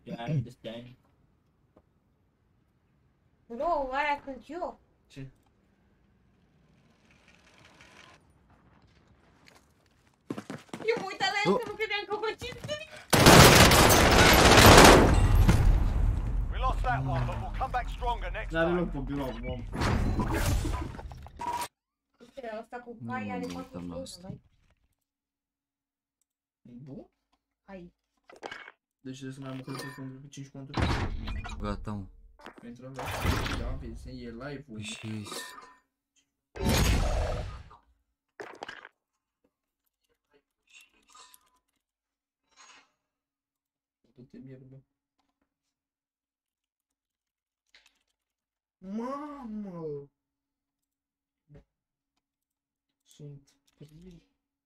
I understand. Bro, aia sunt eu. Ce? Eu mă uitam la el că nu credeam că vă cinte. We lost that one, but we'll come back stronger next N-are time. loc pe birou, om. Uite, ăsta cu cai are 4 plus, vai. E bun? Hai. Deci trebuie să mai am cu 5 conturi. Gata, mă. Pentru a da, vezi, e live-ul. Păi și... Du-te, mierda. Mamă! Sunt prin...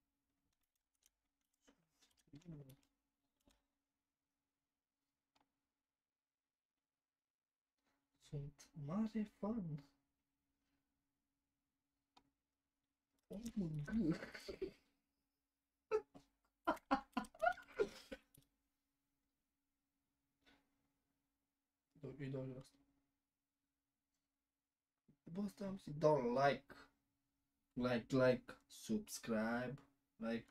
Sunt mare fan. OMG. Îi dau asta. Bă, asta am să-i dau like. Like, subscribe, like.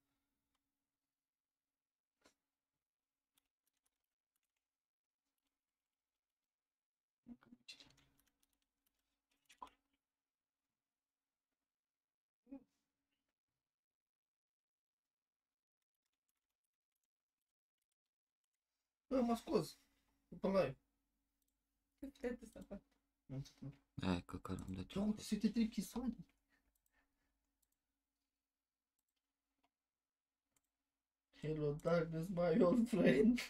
Bă, m-a scos. După live. Uite să fac. Hai că care am dat Da, uite, se uite 3 pisoane. Hello darkness, my old friend.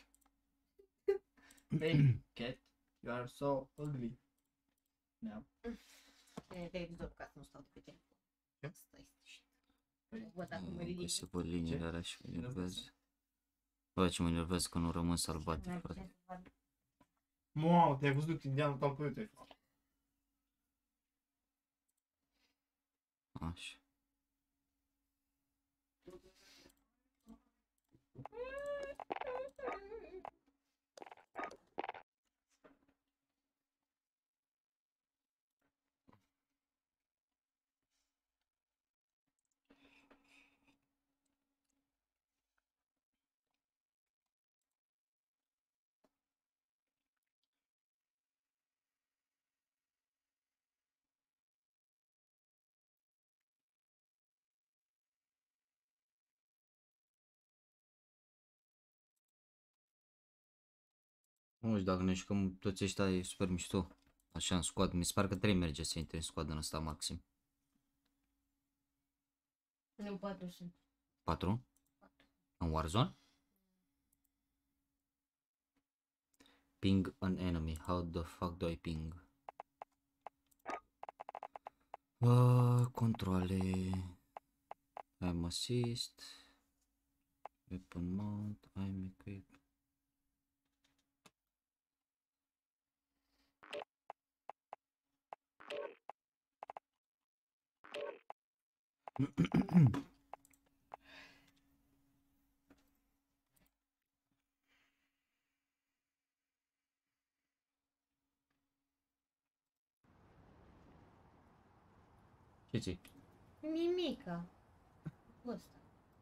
Hey, cat, you are so ugly. Now. Te-ai dus ca să nu stau pe telefon. Stai știți. Văd dacă mă Băi, ridic. se văd liniile alea și mă enervează. Bă, ce mă enervează că nu rămân sălbatic, frate. Mamă, te-ai văzut indianul tău pe uite. Așa. Nu știu dacă ne jucăm toți ăștia, e super mișto. Așa în squad, mi se pare că 3 merge să intre în squad în ăsta maxim. Nu, 4 sunt. 4? În Warzone? Ping an enemy, how the fuck do I ping? Controle. I'm assist. Weapon mount, I'm equipped. Ce ții? Nimica. Ăsta.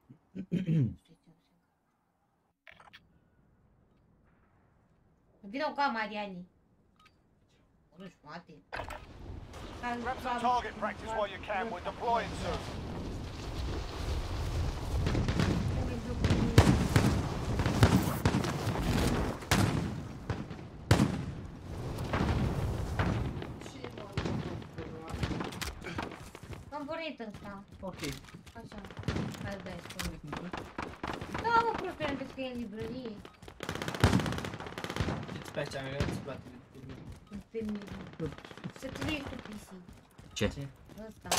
Vino ca Mariani. O jumate. Grab some target practice while you can. We're deploying soon. Am pornit ăsta. Ok. Așa. Hai, dai, spune. Da, mă, prost, că că e în librărie. Ce-ți place, amiga? Îți place? Pe mine. Să trăiești cu PC. Ce? Ăsta.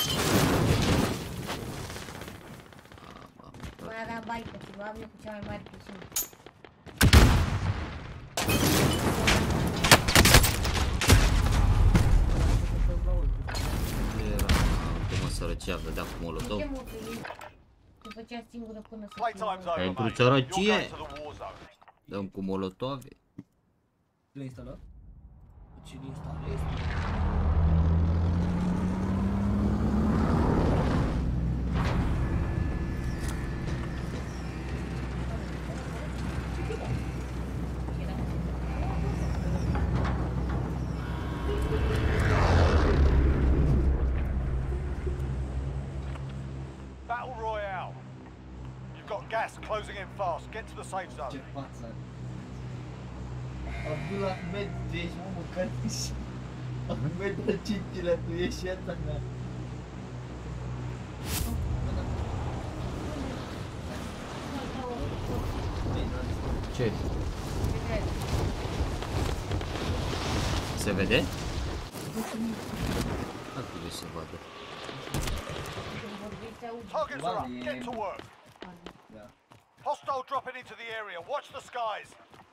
Voi avea baică și luam eu cu cea mai mare presiune. Mă sărăcea, dădea cu molotov. Ce mă trăiești? Te făcea singură până să Playtime's over, Pentru mate. sărăcie. You're going to the war zone. Dăm cu molotove. le instalat? Ce le instalezi? Battle Royale. You've got gas closing in fast. Get to the safe zone. Ce față are? Abdul Ahmed, tu ești mă măcar și... Ahmed al cincilea, tu ești șeata mea. Ce? Se vede? Ar trebui să vadă. Targets are up. Get to work. Da. Hostile dropping into the area. Watch the skies.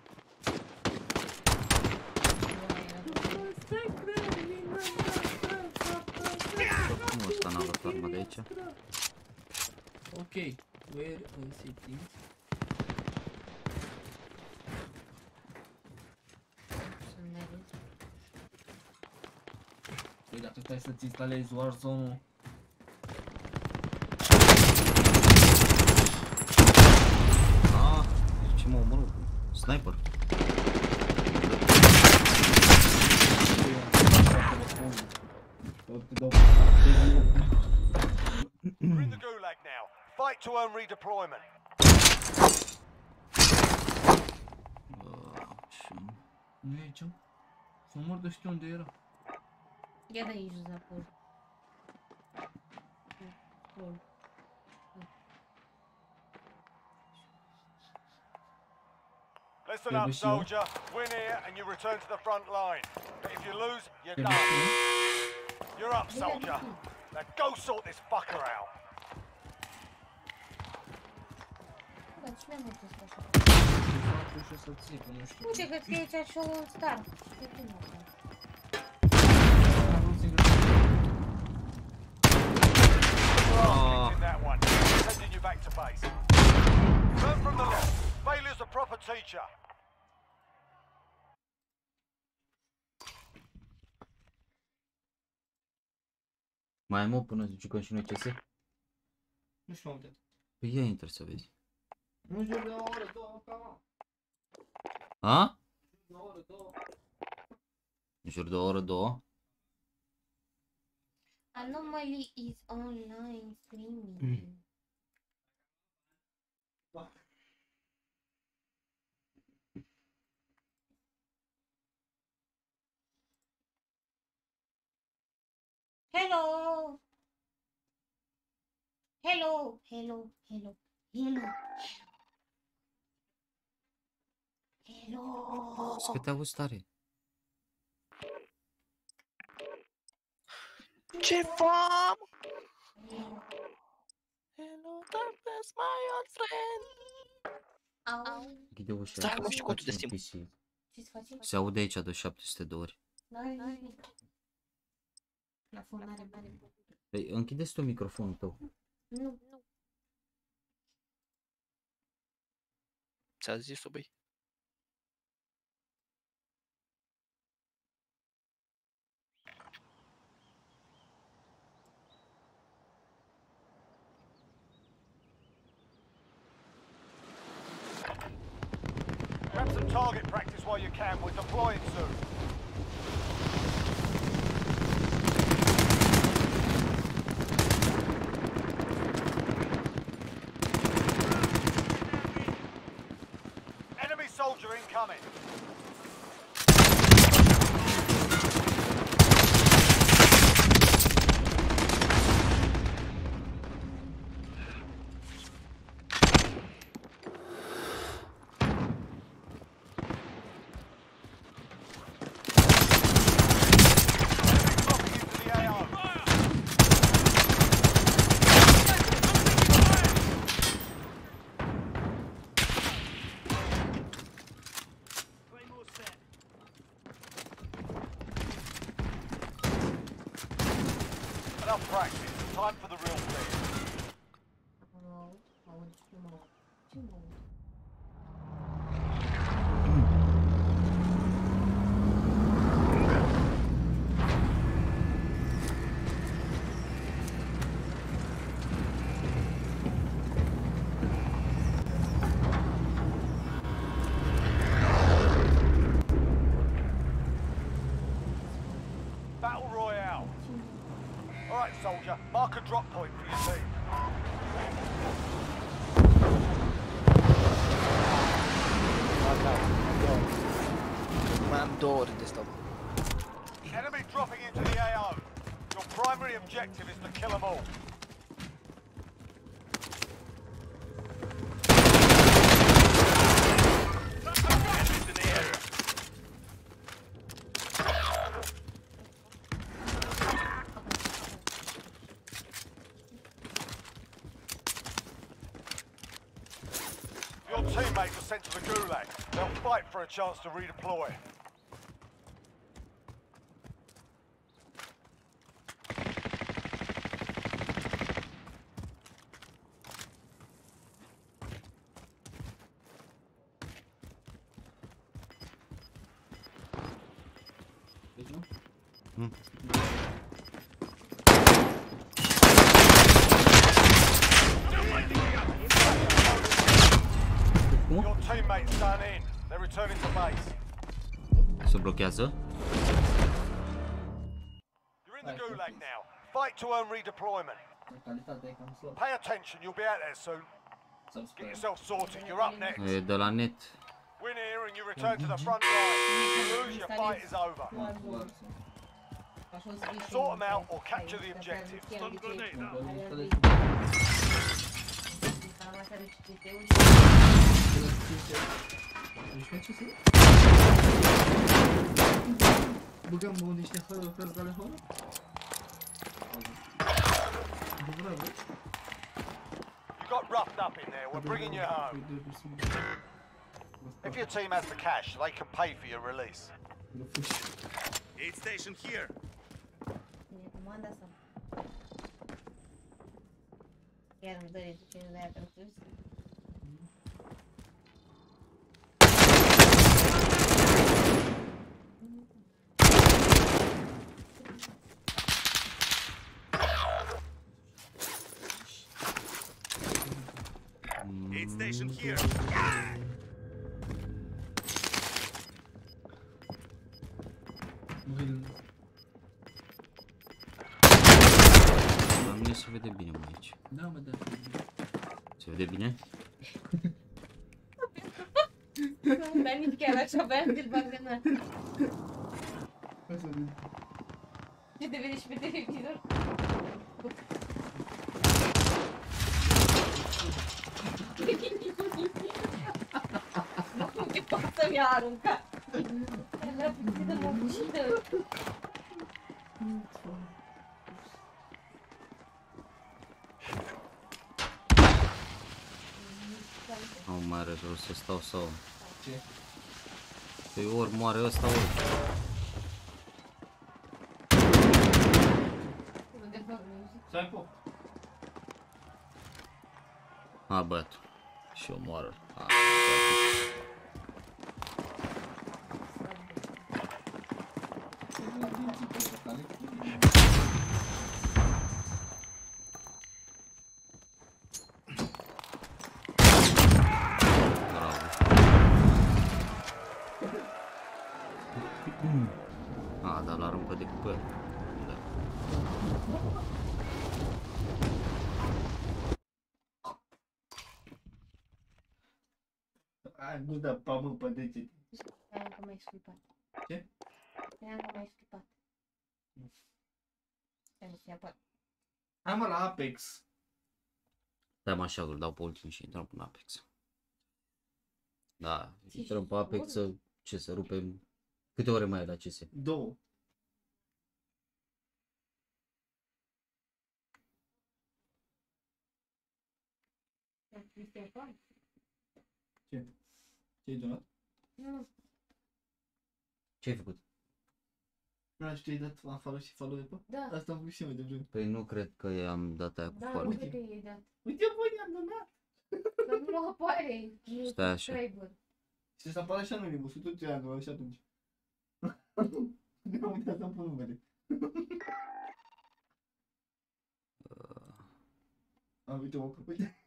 Nu ăsta n-a luat arma de aici. Ok, where on settings? Păi dacă stai să-ți instalezi Warzone-ul... Ah, ce mă omoră? Sniper. We're in the gulag now. Fight to earn redeployment. Nu e aici? Să mor de știu unde era. Ia de aici, Zapor. Listen up, soldier. Win here and you return to the front line. But if you lose, you're done. You're up, soldier. Now go sort this fucker out. Bă, cine mă pus așa? Ce fac eu și o să ții, că nu știu. Uite că scrie aici și o star. Știi cum mă fac? Am vrut singur. In that one. Sending you back to base. Learn from the loss. Failure's a proper teacher. Mai am o până jucăm și noi CS? Nu știu unde. Păi ia intră să vezi. Nu jur de o oră, două, cam. A? De o oră, două. În jur de o oră, două? Anomaly is online streaming. Hello! Hello! Hello! Hello! Hello! Hello! Că te auzi tare. Ce fam? Hello, darkness, my old friend. Au! Închide ușa. Stai, mă, știu contul de Facem Steam. PC. Ce-ți facem? Se aude aici de 700 de ori. N-are nimic. Plafonare mare. Păi închideți tu microfonul tău. Nu. Ți-a zis-o, băi. Grab some target practice while you can. We're deploying soon. Enemy soldier incoming. Enough practice. Time for the real thing. Aud, ce mă aud? Ce mă aud? Mai am 2 ore de stop. Enemy dropping into the AO. Your primary objective is to kill them all. Enemies in the area. Your teammates are sent to the Gulag. They'll fight for a chance to redeploy. Vezi, nu? Cum? Your teammates done in. They're returning to base. Se blochează? You're in the Gulag now. Fight to earn redeployment. Calitatea e cam slabă. Pay attention, you'll be out there soon. Get Subscribe. yourself sorted. You're up next. E de la net. Win here and you return to the front line. If you lose, your fight is over. Sort them out or capture the objective. Băgăm niște hărgale horă? Adevărat, bă? You got roughed up in there. We're bringing you home. If your team has the cash, they can pay for your release. Aid station here. Comanda sau? Chiar îmi dă reducere de aia pentru Aid station here. La mine se vede bine, mă, aici. Da, mă, da. Se vede bine? Dar nici chiar așa voiam să-l bag în ăla. Hai să vedem. Ce te vede și pe televizor? Nu te pot să-mi arunca. La puțin de mă ucidă. Nu mai are rost să stau sau... Ce? Păi ori moare ăsta, ori... Stai, pop. A, băiatul. Și omoară-l. A, bravo. A, dar l-aruncă de pe el. Da. Ai, nu da pamă pe degete. Te-am că m-ai scuipat. Ce? Te-am că m-ai scuipat. Te-am să apar. Hai mă la Apex. Da, mă, așa, îl dau pe ultim și intrăm în Apex. Da, Ți-și intrăm pe Apex să... Ce, să rupem... Câte ore mai e la CS? 2. Ce-ai donat? Nu. Ce ai făcut? Nu știu, ai dat afară și follow pe? Da. Asta am făcut și eu de vreme. Păi nu cred că i-am dat aia cu Da, nu follow. cred că i-ai dat. Uite, băi, i-am donat. Dar nu apare. Stai așa. Subscriber. Și să apară așa anonimul, și tot ce am donat și atunci. Nu am uitat să-mi pun numele. Uite, mă, uite.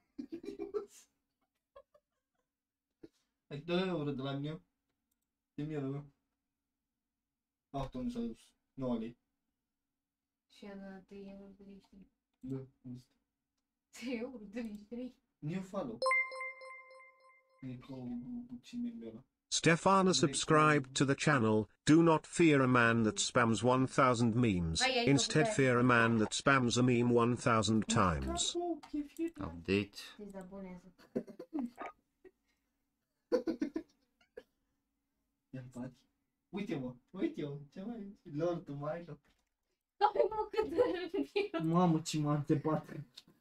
Hai, 2 euro de la mine. Ce mie meu. Ah, nu s-a dus. 9 lei. Și a dat 3 euro 33. Da, am zis. 3 euro 33. New follow. E cu cine e ăla. Stefana subscribed to the channel. Do not fear a man that spams 1000 memes. Instead fear a man that spams a meme 1000 times. Update. Dezabonează. Ia-mi faci. Uite-mă, ce mai... Lord, tu mai joc. Hai mă, cât de rău. Mamă, ce m-a înțepat.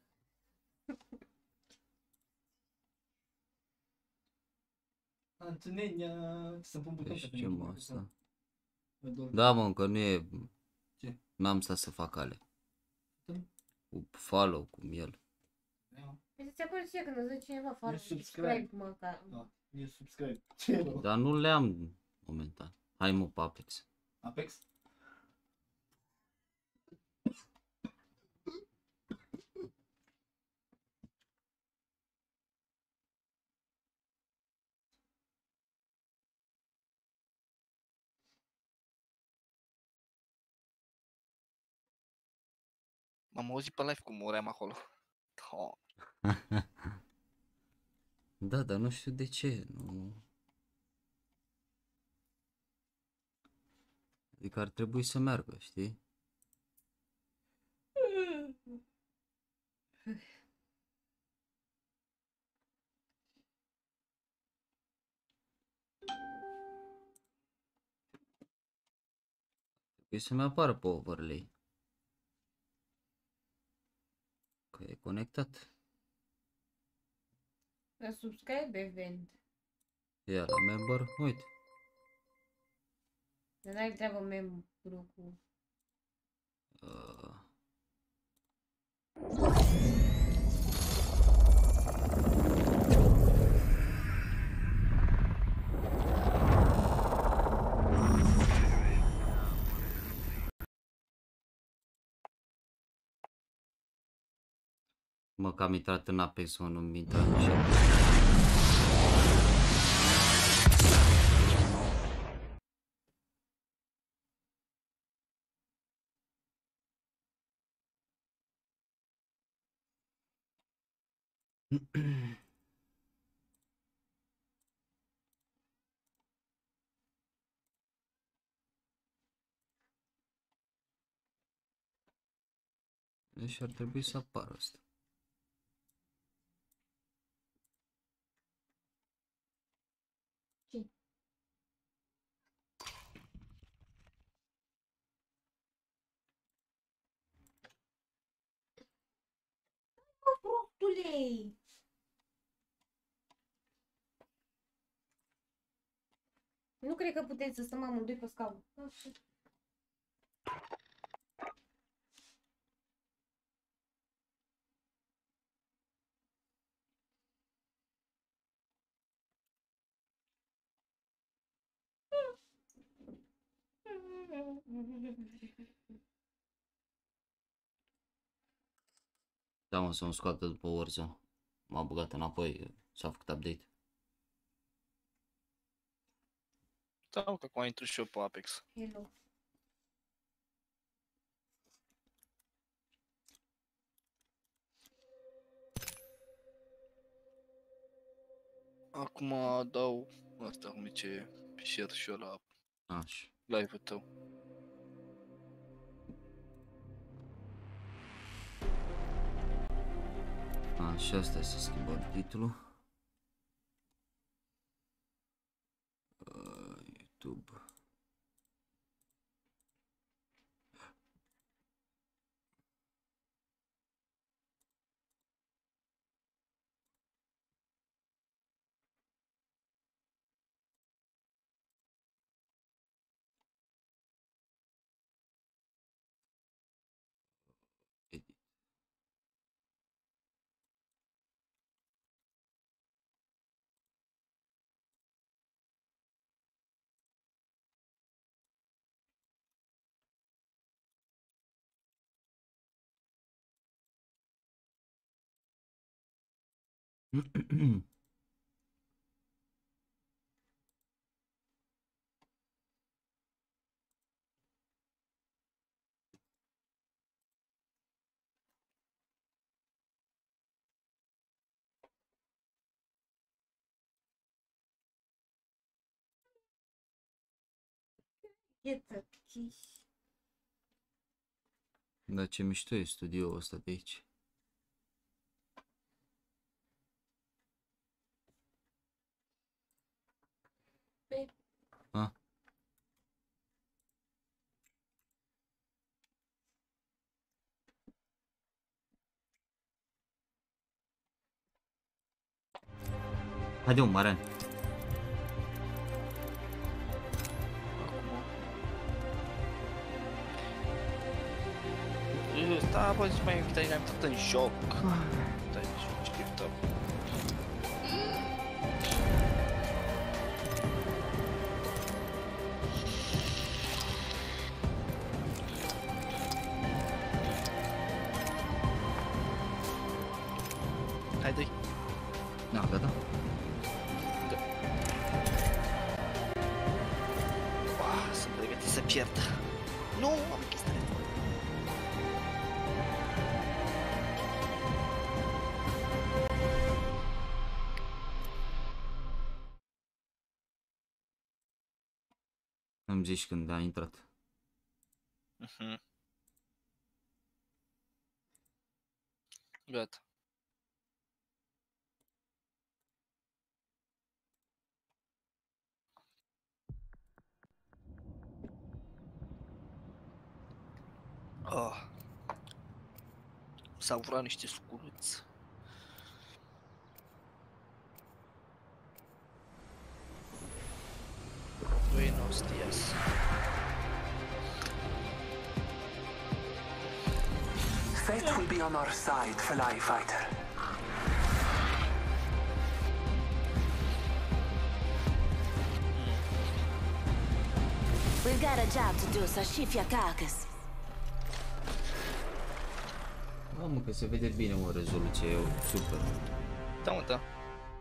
Anțunenia, să pun butonul. Deci ce mă asta? Mă dor. Da, mă, încă nu e... Ce? N-am stat să fac ale. Da. Cu follow, cu el. Păi ți acolo ție când îți dă cineva fară. subscribe. Măcar. Da, e subscribe. Ce rău? Dar nu le-am momentan. Hai mă pe Apex. Apex? M-am auzit pe live cum muream acolo. Oh. Da, dar nu știu de ce. Nu... Adică ar trebui să meargă, știi? Trebuie să-mi apară pe overlay. Că e conectat. La subscribe event. Ia la member, uite. Dar n-ai treabă membru cu... Mă, că am intrat în Apex, mă, nu-mi intra nici. Deci ar trebui să apară asta. Prostule! Nu cred că putem să stăm amândoi pe scaun. Da, mă, să-mi scoată după Warzone. M-a băgat înapoi, s-a făcut update. Da, că acum intru și eu pe Apex. Hello. Acum dau asta, cum zice, share și eu la Așa. live-ul tău. Așa, asta să schimbăm titlul. YouTube. Edit. Gheță, chiș. Dar ce mișto e studioul ăsta de aici. Pe- A? Haide, mă, Marian. Da, bă, zici mai invitat, ne-am intrat în joc. Da, ce liftăm. Haide-i. Da, gata. Sunt pregătit să pierd. Nu, am închis telefonul. Îmi zici când a intrat. Gata. Savura niște sucuruți. Buenos días. Fate will be on our side, Fly Fighter. We've got a job to do, so shift your carcass. Mamă, că se vede bine, o rezoluție, e super. Da, mă, da.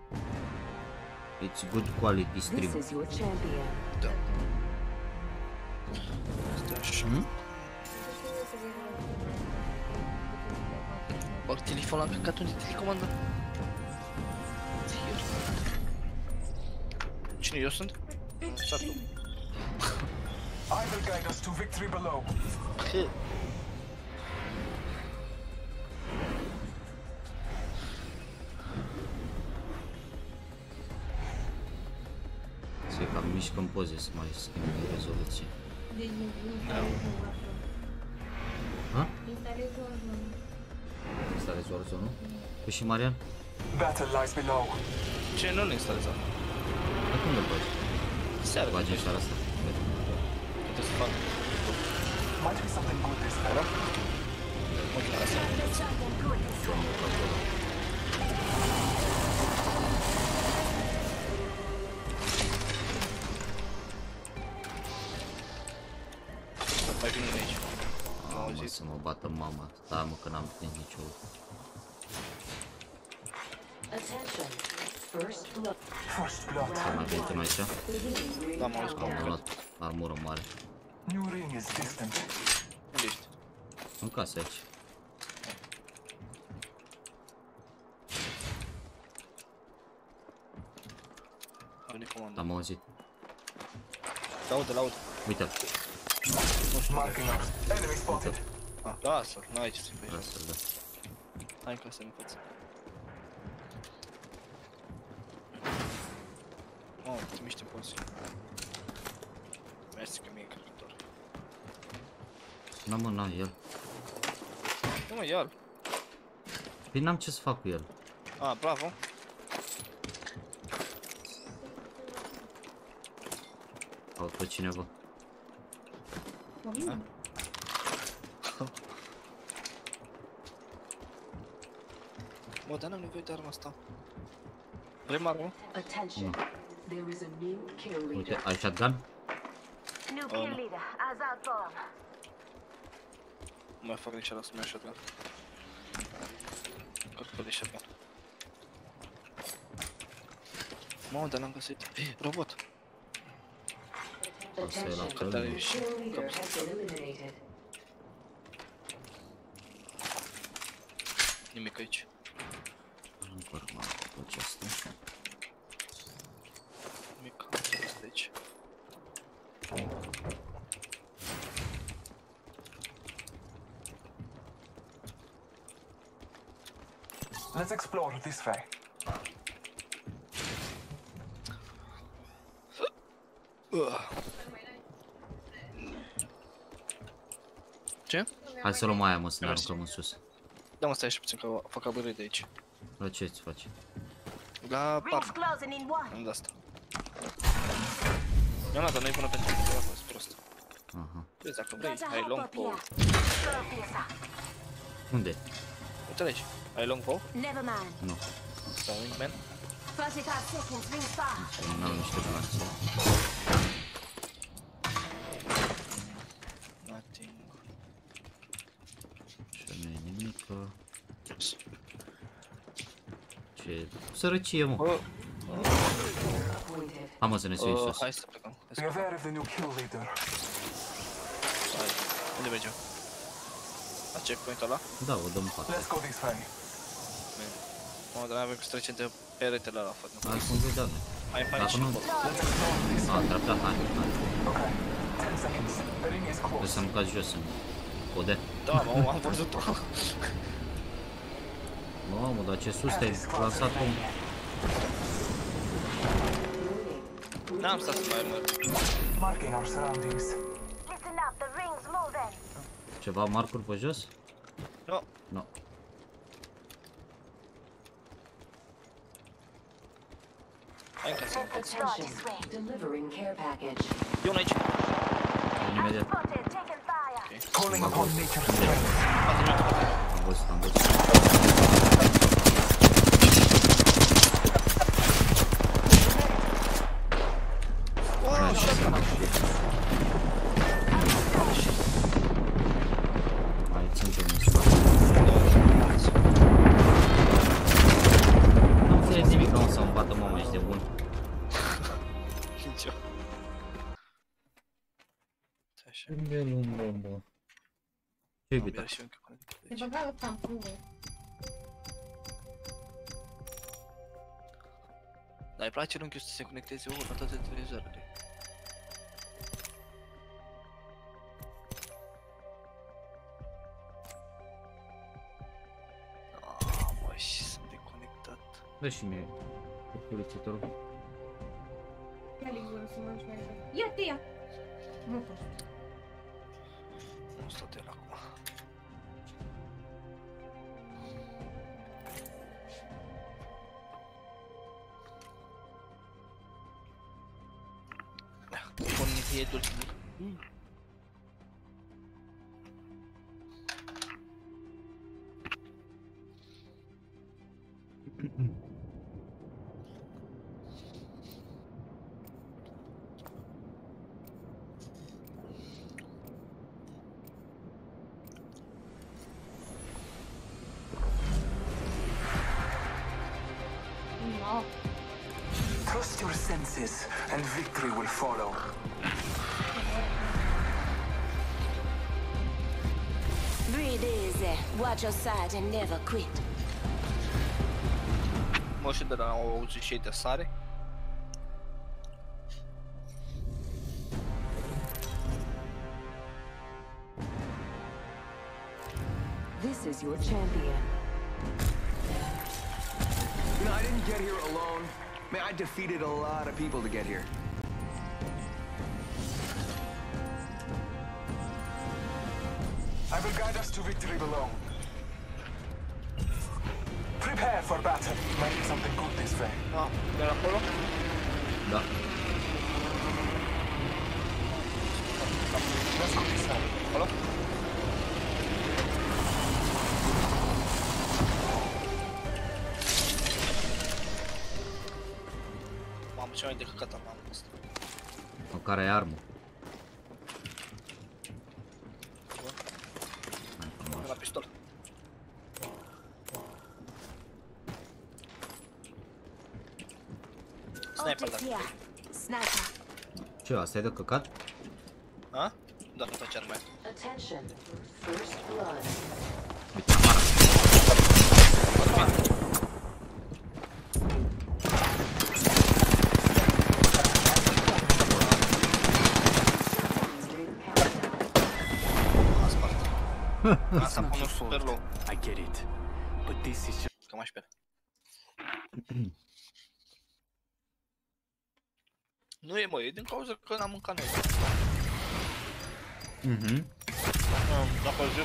It's good quality stream. This is your champion. Da. Asta așa. Bag telefonul la căcat, unde telecomandă? Cine eu sunt? Sar tu. I will guide us to victory below. Se cam mișcă în poze să mai schimbe rezoluție. Ha? Instalezi Warzone-ul? Păi și Marian? Battle lies below. Ce nu-l instaleza? Dar când îl bagi? Seara. Bagi în seara asta? Trebuie să fac. Might be something good this time. Ok, asta. Mai bine de aici. Am Mamă, auzit. să mă bată mama. Da, mă, că n-am prins nicio... Attention. First blood. First blood. Să mai vedem aici. Da, am auzit. Am luat armură mare. New ring is distant. Unde ești? În casă aici. Am venit comandă. Am auzit. Laudă, laudă. Uite-l. Marking us. Enemy spotted. Ah, lasă-l, n-ai ce să faci. Lasă-l, da. Hai în casă, în față. Oh, te miști în poți. Mersi că mie e încărcător. Na, mă, na, el. Nu mă, ia-l. Păi n-am ce să fac cu el. Ah, bravo. Caut pe cineva. Bă, dar n-am nevoie de arma asta. Vrem armă? Attention. There is a new kill leader. Uite, ai shotgun? New kill leader. Azad bomb. Nu mai fac nici ala să-mi iau shotgun. Cât de shotgun. Mamă, dar n-am găsit. Robot! O să iau la Cât are fel. și Kill leader cap. has been eliminated. Nimic aici. Cumpăr pe aceasta. Nimic, am înțeles de aici. Let's explore this way. Ce? Hai să luăm aia, mă, să ne aruncăm în sus. Da, mă, stai și puțin că fac abărâi de aici. La ce îți faci? La Rings parc. closing in one. Am de asta. Nu, dar nu-i bună pentru mine, sunt prost. Aha. Vezi, dacă vrei, ai long bow. Unde? Uite aici. Ai long bow? Never mind. Nu. Sau wingman? 45 seconds, ring start. N-am niște glanțe. Nothing. Și nu e nimică. Ce sărăcie, mă. Hai, mă, să ne suim sus. Hai să plecăm. Be aware of the new kill leader. Hai. Unde mergem? La checkpoint-ul ăla? Da, o dăm parte. Let's go this way. Mă, dar avem să trecem de peretele ăla, făt. Hai, cum vei da? Hai, hai Dacă și nu... A, dreapta, hai. Okay, 10 seconds. The ring is Trebuie close. să nu cazi jos în pode. Da, mă, am văzut-o. Mamă, dar ce sus te-ai lansat, om. N-am stat să mai merg. Marking our surroundings. Listen up, the ring's moving. Ceva marcuri pe jos? Nu. Nu. Hai în casă. Attention, delivering care package. E unul aici. Vin imediat. Spotted, taking fire. Calling upon nature's strength. Am văzut, am văzut. Mai țin-te în spate. Nu înțeleg nimic, că o să-mi bată mama, ești de bun. Nicio. Așa. Ce iubita? Și încă până de Se aici. băga o tampură. Dar îi place unchiul să se conecteze la toate televizoarele. Mă, și sunt deconectat. Dă și mie curățitorul. Ia ligură să mănânci mai repede. Ia-te, ia! Nu pot. Nu stau de el acum. Pun piedul. No. Trust your senses, and victory will follow. Breathe easy, watch your side and never quit. Mă, și de la au auzit și ei de sare. This is your champion. You know, I didn't get here alone. Man, I defeated a lot of people to get here. I will guide us to victory below. Prepare for battle. Might be something good this way. Da, de la acolo. Da. Let's go this way. Acolo. Mamă, ce mai de căcat am asta. Care ai armă? La pistol. Sniper, dacă vrei. Sniper. Ce, asta e de căcat? A? Da, nu face arme. Attention, first blood. Uite, amară. Asta pun un super low. I get it. But this is just... Că mai și pe Nu e, mă, e din cauza că n-am mâncat noi. N-a păzit.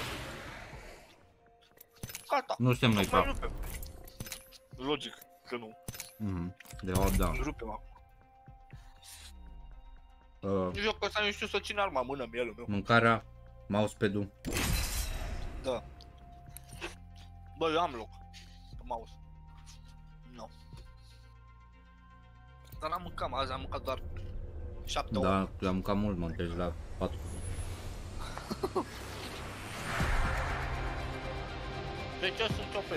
Gata. Nu suntem noi cap. Logic că nu. De fapt, da. Rupem acum. Nici eu că ăsta nu știu să țin arma în mână, mielul meu. Mâncarea, mousepad-ul. Da. Bă, eu am loc pe mouse. Nu. Dar n-am mâncat, azi am mâncat doar 7 ore. Da, eu am mâncat mult, m-am trezit la 4. Deci eu sunt OP.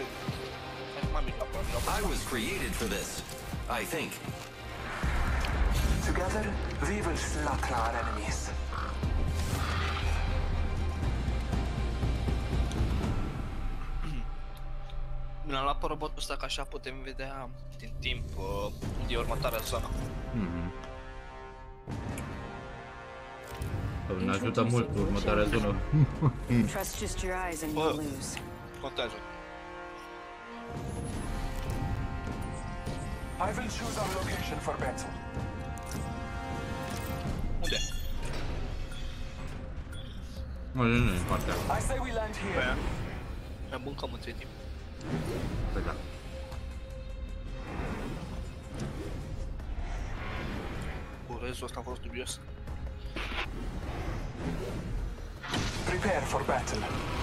I was created for this, I think. Together, we will slaughter our enemies. Mi-am luat pe robotul ăsta, că așa putem vedea din timp unde e următoarea zonă. Ne ajută mult următoarea zonă. Trust just your eyes and you'll lose. Contează. I will choose our location for battle. Unde? Nu, în partea. I say we land here. Ne mâncăm între timp. Păi da. Rezul ăsta a fost dubios. Prepare for battle.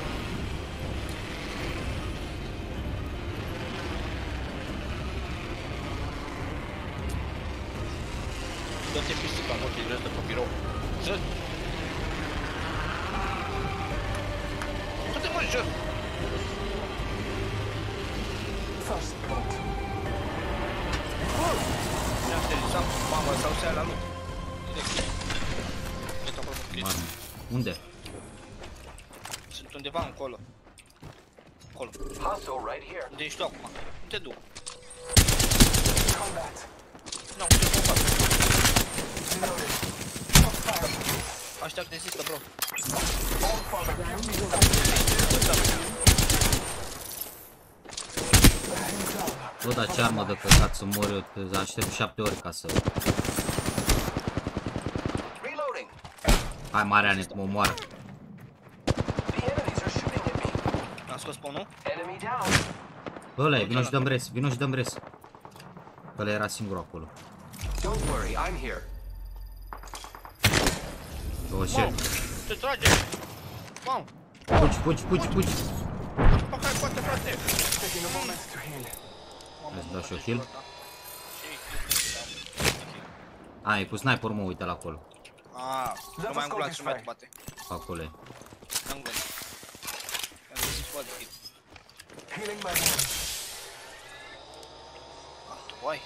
Dă-te pisica, mă, te de pe birou. Jos! Du-te, mă, jos! First blood. Ne-am sterilizat mama sau se ia la lui. Mamă. Unde? Sunt undeva încolo. Acolo. Unde ești tu acum? Nu te duc. Combat. Nu, unde te fac? Aștept de zistă, bro. Bă, dar ce armă de căcat să mor eu, te aștept 7 ore ca să... Hai, Mariane, mă omoară. Am scos spawn-ul? Bă, ăla e, vino și dăm res, vino și dăm res. Ăla era singur acolo. Don't worry, I'm here. O shit. Te trage! Mamă! Fugi. Hai, poate, frate! Taking a moment to heal. Hai să dau și o heal. Ai pus sniper-ul, mă, uite-l acolo. Nu mai am glonț, nu mai te bate. Acolo e. Am glonț. Am găsit foarte hit. Healing my wounds. Tu ai?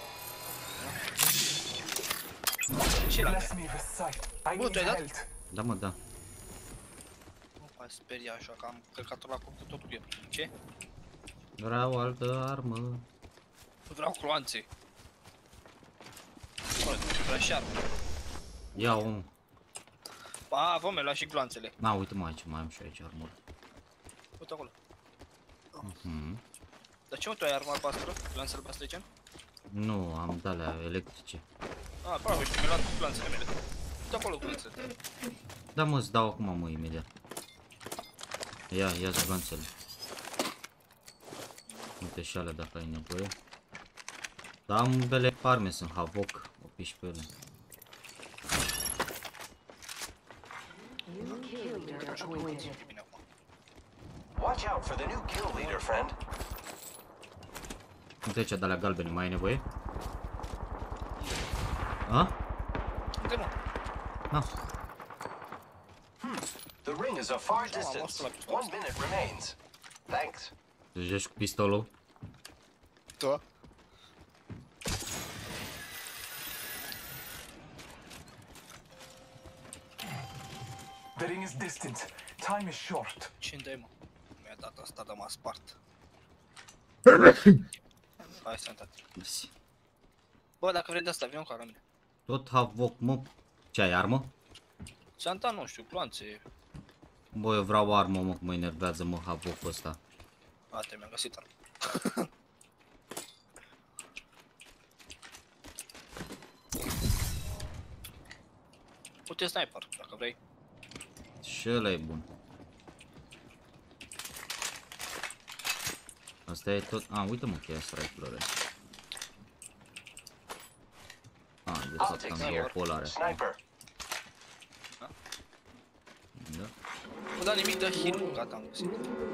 Ce la Bless me with sight. I Bă, need tu ai dat? health. Da, mă, da. Nu mai speria așa, că am călcat-o la cu totul eu. Ce? Vreau altă armă. Vreau cloanțe. Bă, vreau și armă. Ia-o. Vom lua și gloanțele. Na, uite-mă aici, mai am și aici armură. Uite acolo. Dar ce mă, tu ai arma albastră? Gloanțele albastră aici? Nu, am de-alea electrice. Bravo, și mi-ai luat gloanțele mele. Uite acolo gloanțele. Da, mă, îți dau acum, mă, imediat. Ia-ți gloanțele. Uite și alea dacă ai nevoie. Dar ambele farme sunt havoc, o piși pe ele. Watch out for the new kill leader, friend. Uite aici de-alea galbene, mai ai nevoie? A? Uite, mă. Da. The ring is a far distance. 1 minute remains. Thanks. Te joci cu pistolul? Da. The ring is distant. Time is short. Ce-mi dai, mă? Mi-a dat asta, dar m-a spart. Hai, sănătate. Mersi. Bă, dacă vrei de asta, vin cu la mine. Tot havoc, mă. Ce ai, armă? Santa, nu știu, gloanțe. Bă, eu vreau armă, mă, că mă enervează, mă, havocul ăsta. Te mi-am găsit armă. Uite sniper, dacă vrei. Și ăla e bun. Asta e tot... uite-mă cheia strike-urile alea. De fapt am două polare. Da. Nu da nimic, dă heal, gata, am găsit.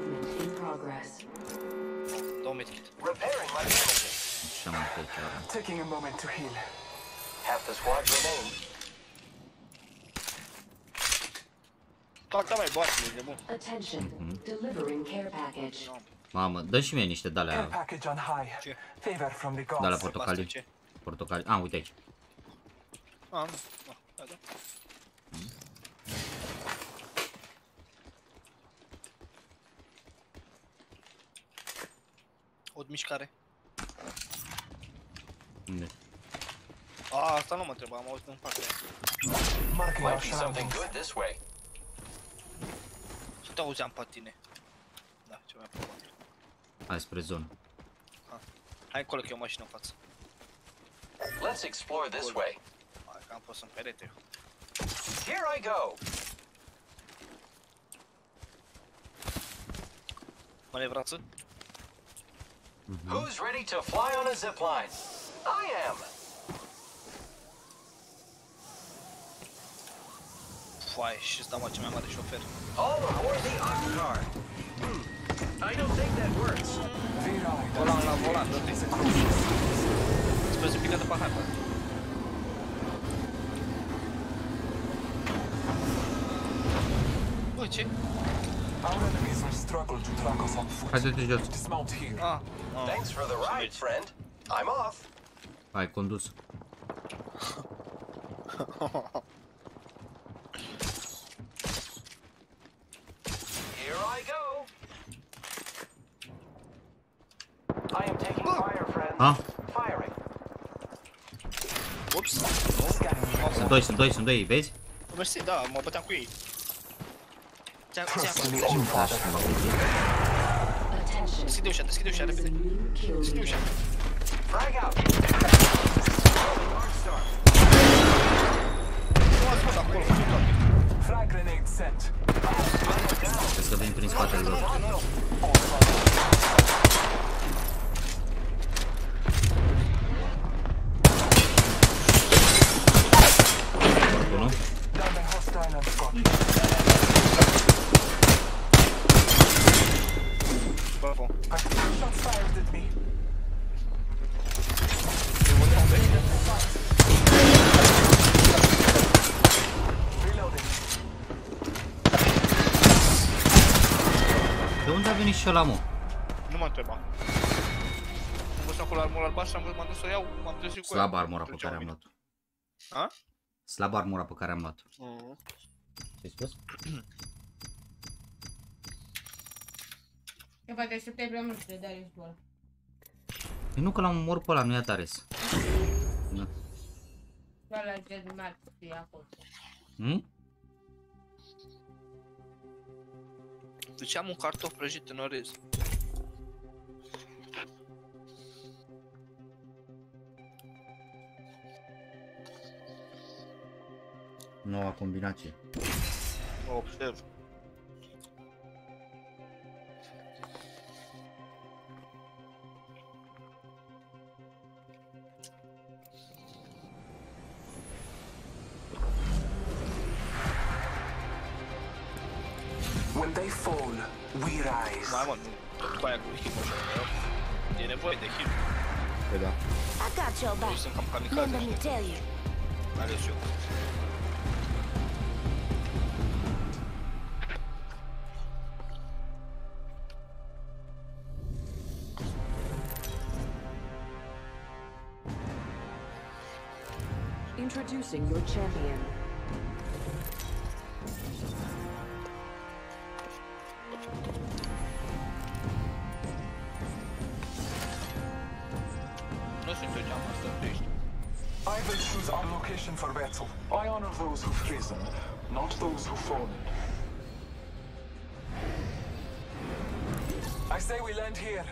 2 metri. Așa mă pe chiar. Taking a moment to heal. Half the squad remain. Toată mai boate, de bun. Attention, delivering care package. Mamă, dă și mie niște Care de-alea. package on high. Ce? Favor from the De-alea gods. portocalii. Portocalii. Uite aici. Nu. Da. O mișcare. Unde? Asta nu mă întreba, am auzit în față. Might be something good this way. Și te auzeam pe tine. Da, ce mai probabil. Hai spre zonă. Hai încolo că e o mașină în față. Let's explore this way. Hai că am pus în perete. Here I go. Manevrață? Who's ready to fly on a zip line? I am. Foaie, și-ți dau cel mai mare șofer. All aboard the Oxcar. I don't think that works. Volan la volan, dă-te. Sper să pică de pe hartă. Bă, ce? Our enemies will struggle to track us on foot. Hai de jos. Dismount here. Thanks for the ride, friend. I'm off. Hai, condus. Here I go. I am taking fire, friend. Firing. Ups. Sunt doi, vezi? Mersi, da, mă băteam cu ei. Deschide ușa, repede. Deschide ușa. Frag out. Nu ați fost acolo, cu toate. Frag grenade set. Crezi că vin prin spatele lor. Nu? Bravo. Shots fired at me. Reloading. De unde a venit și ăla, mă? Nu mă întreba. Am văzut acolo armura albastră, m-am dus să o iau, m-am trezit cu ea. Slabă armura pe care am luat-o. A? Slabă armura pe care am luat-o. Ce-ai spus? Eu poate așteptai prea mult de Darius pe ăla. E nu că l-am omor pe ăla, nu e Atares. Da. Doar la jet mari să fie acolo. Deci am un cartof prăjit în orez. Noua combinație. O observ. When they fall, we rise. Mai mă, după aia cu hit-ul e nevoie de hit. Păi da. I got your back. Sunt cam Let kamikaze. me tell you. Ales eu. Introducing your champion. Nu sunt eu ce-am asta, tu ești. I will choose our location for battle. I honor those who've risen, not those who've fallen. I say we land here.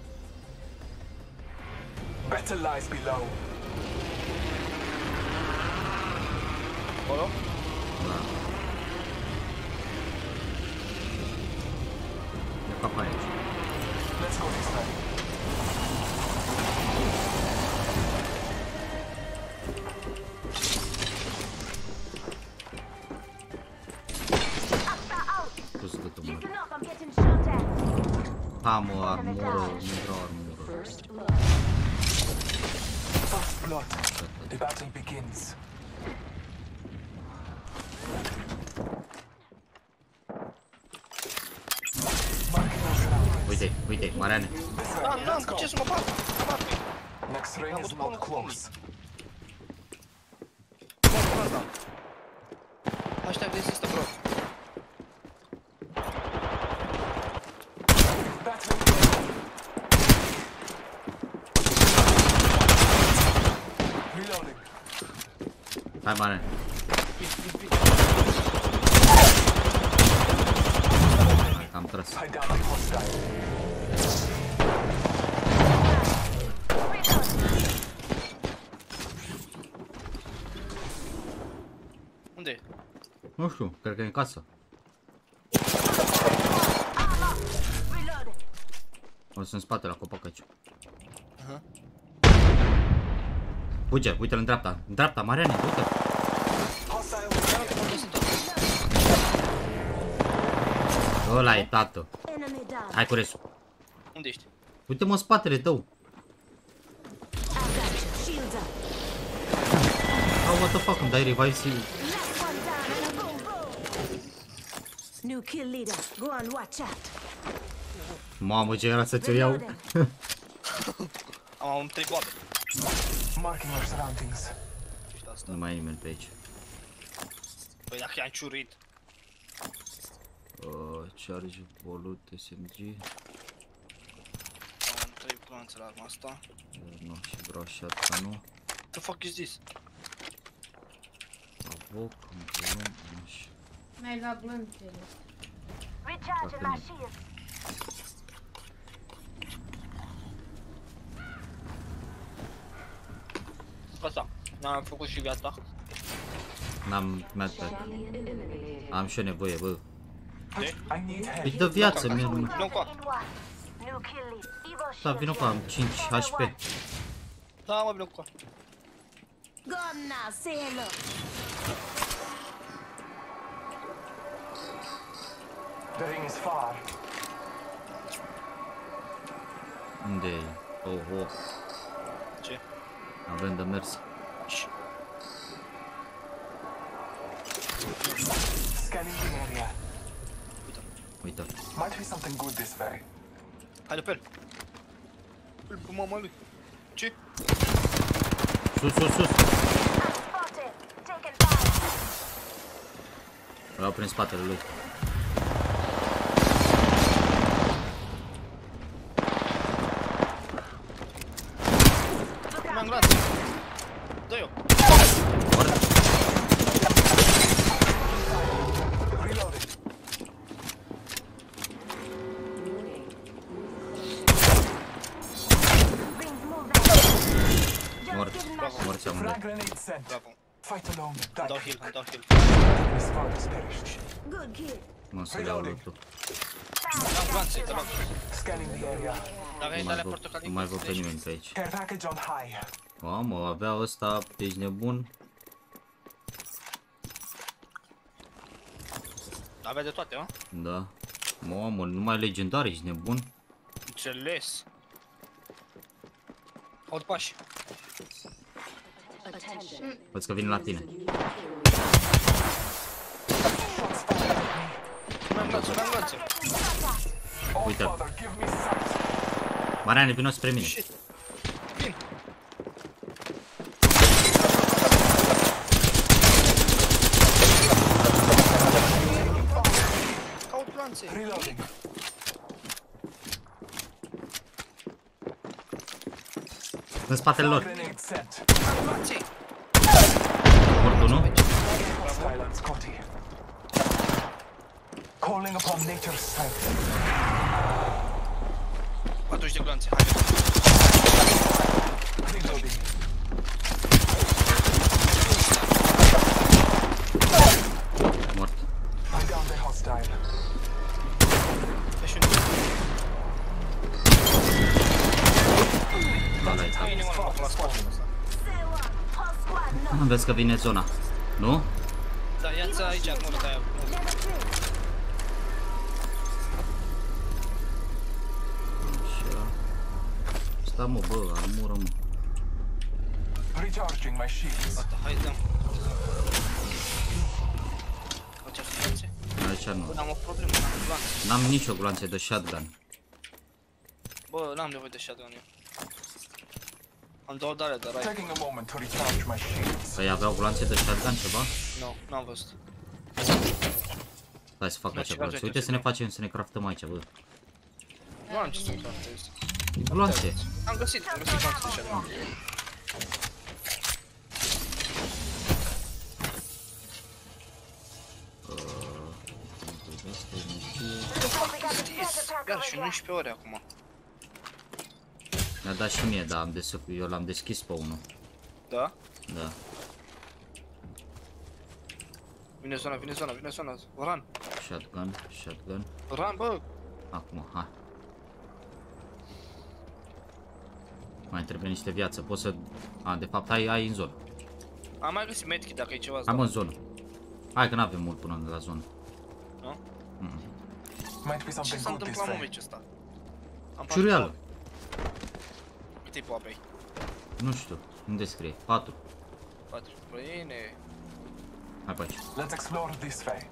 Battle lies below. Acolo? Da. E capa aici. Let's go this way. Pus gâtul, mă. Am o armură, First blood. The battle begins. Uite, uite, Mariane. N-am cu ce să mă fac. Next ring is not close. Hashtag resistă, bro. Reloading. Hai, Mariane. Hai, că am tras. Tie down the hostile. Unde e? Nu știu, cred că e în casă. O să în spate la copac aici. Fuge, uite-l în dreapta. În dreapta, Mariane, uite. Ăla e, tată. Hai cu restul. Unde ești? Uite-mă în spatele tău. Oh, what the fuck, îmi dai revive și... New kill leader. Go on, watch out. Mamă, ce era să ți-o iau. Am 3 boabe. Marking our surroundings. Nu mai e nimeni pe aici. Păi dacă i-am ciurit. Charge, volut, SMG. Am 3 planțe la arma asta. Nu, și vreau și asta, nu. What the fuck is this? Avoc, un volum, așa. Mai la blântele. Asta. N-am făcut și viața. N-am mete. Am și eu nevoie, bă. De? Îi dă viață, mie. Nu cu. Da, vină cu am 5 HP. Da, mă, vină cu. Gone now, say hello. The ring is far. Unde e? Oh, oh. Ce? Avem de mers. Scanning the area. Uite. Might be something good this way. Haide pe el. Îl pe mama lui. Ce? Sus, sus, sus. Îl iau prin spatele lui. Mi-am grat. Dă eu. Mort am Frag grenade sent. Bravo. Fight alone. Am dau heal, am dau heal. His father's perished. Good kid. Mă să le iau lutul. Am glanțe, te rog. Scanning the area. Dacă ai alea portocalii. Nu mai văd pe nimeni pe aici. Care package on high. Mamă, avea ăsta, ești nebun. Avea de toate, mă? Da. Mamă, numai legendar, ești nebun. Înțeles. Aud pași. Văd că vine la tine. Mai am glanțe, mai am glanțe. Uite. Mariane, vino spre mine. Vin. Caut glanțe. Reloading. În spatele lor. Grenade sent. Glanțe. Mortul, nu? Silence, Scotty. Calling upon nature's strength. 40 de glanțe, haide. Reloading. 40 Vezi că vine zona. Nu? Da, ia-ți aici, acum de aia. Așa. Sta mă, bă, armură mă. Recharging my shields. Gata, hai dăm. Aici sunt glanțe? Aici nu. Bă, n-am o problemă, n-am glanțe. N-am nicio glanțe de shotgun. Bă, n-am nevoie de shotgun eu. Am 2 dare de rai. Taking a moment to recharge my shields. Păi aveau glanțe de shotgun ceva? Nu, n-am văzut. Hai să fac așa glanțe. Uite să ne facem, să ne craftăm aici, bă. Nu am ce să craftez. Glanțe. Am găsit glanțe de shotgun. Iar și 11 ore acum. Mi-a dat și mie, dar eu l-am deschis pe unul. Da? Da. Vine zona, vine zona, vine zona. Run. Shotgun, shotgun. Run, bă. Acum, hai. Mai trebuie niște viață, poți să... A, de fapt, ai în zonă. Am mai găsit medkit dacă e ceva. Am în zonă. Hai că n-avem mult până la zonă. Nu? Might be Ce something s-a good this întâmplat în way. meciul ăsta? Ciureală. Câte-i pe apei? Nu știu, unde scrie? 4. 4. Bine. Hai pe aici. Let's explore this way.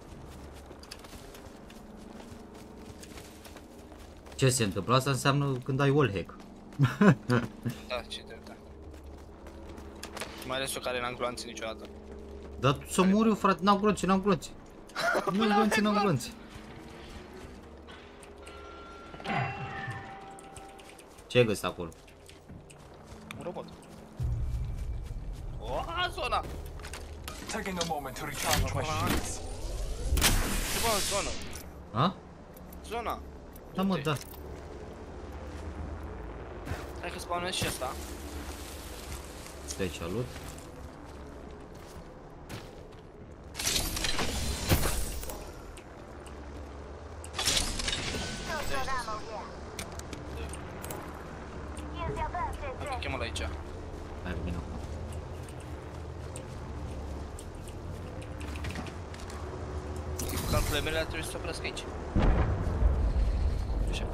Ce se întâmplă? Asta înseamnă când ai wallhack. Da, ce drept, da. Mai ales eu care n-am glanțe niciodată. Dar să mor eu, frate, n-am glonțe, n-am glonțe. Nu-am glonțe, n-am glonțe. Ce ai găsit acolo? Un robot. O, zona! Taking a moment to recharge my shields. Ceva în zonă. A? Zona. Da, mă, da. Hai că spawnez și ăsta. De aici, loot. Ok, chemă-l aici. Hai, vină. Calculele mele ar trebui să se oprească aici. Așa.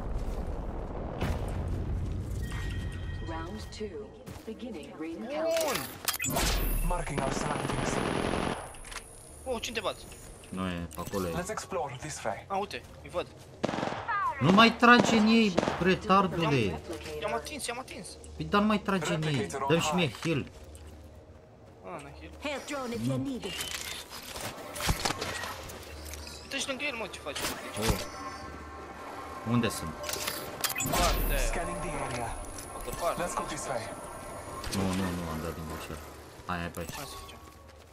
Round 2. Beginning ring countdown. Marking our surroundings. Oh, cine te bat? Nu e, acolo e. Let's explore this way. A, uite, îi văd. Nu mai trage în ei, retardule. I-am atins, i-am atins. Păi dar nu mai trage în ei. Dă-mi și mie heal. Ah, n-ai heal. Health drone if you need it. Uite-și lângă el, mă, ce faci? Oh. Unde sunt? Partea aia. Scanning the area. Altă parte. Let's go this way. Nu, am dat din bușor. Hai pe aici. Hai să facem.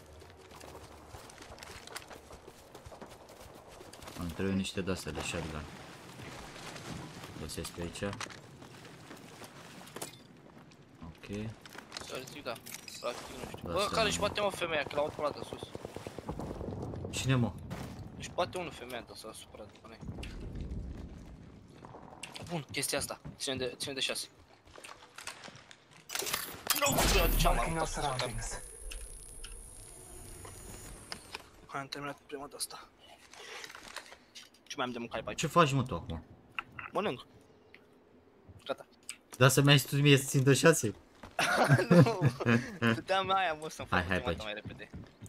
Îmi trebuie niște de-astea de shotgun. Găsesc pe aici. Ok. Să-l da. Practic, nu știu. Bă, care își bate, mă, femeia, că l-au apărat de sus. Cine, mă? Își bate unul femeia de s-a supărat după noi. Bun, chestia asta. Ține de 6. Nu, ce-am Marking our aruncat. surroundings. Hai, am terminat prima de asta. Ce mai am de mâncare pe aici? Ce faci, mă, tu acum? Mănânc. Gata. Da să mi-ai tu mie să țin de 6? Nu, puteam aia, mă, să-mi fac Hai, ultima pe mai repede.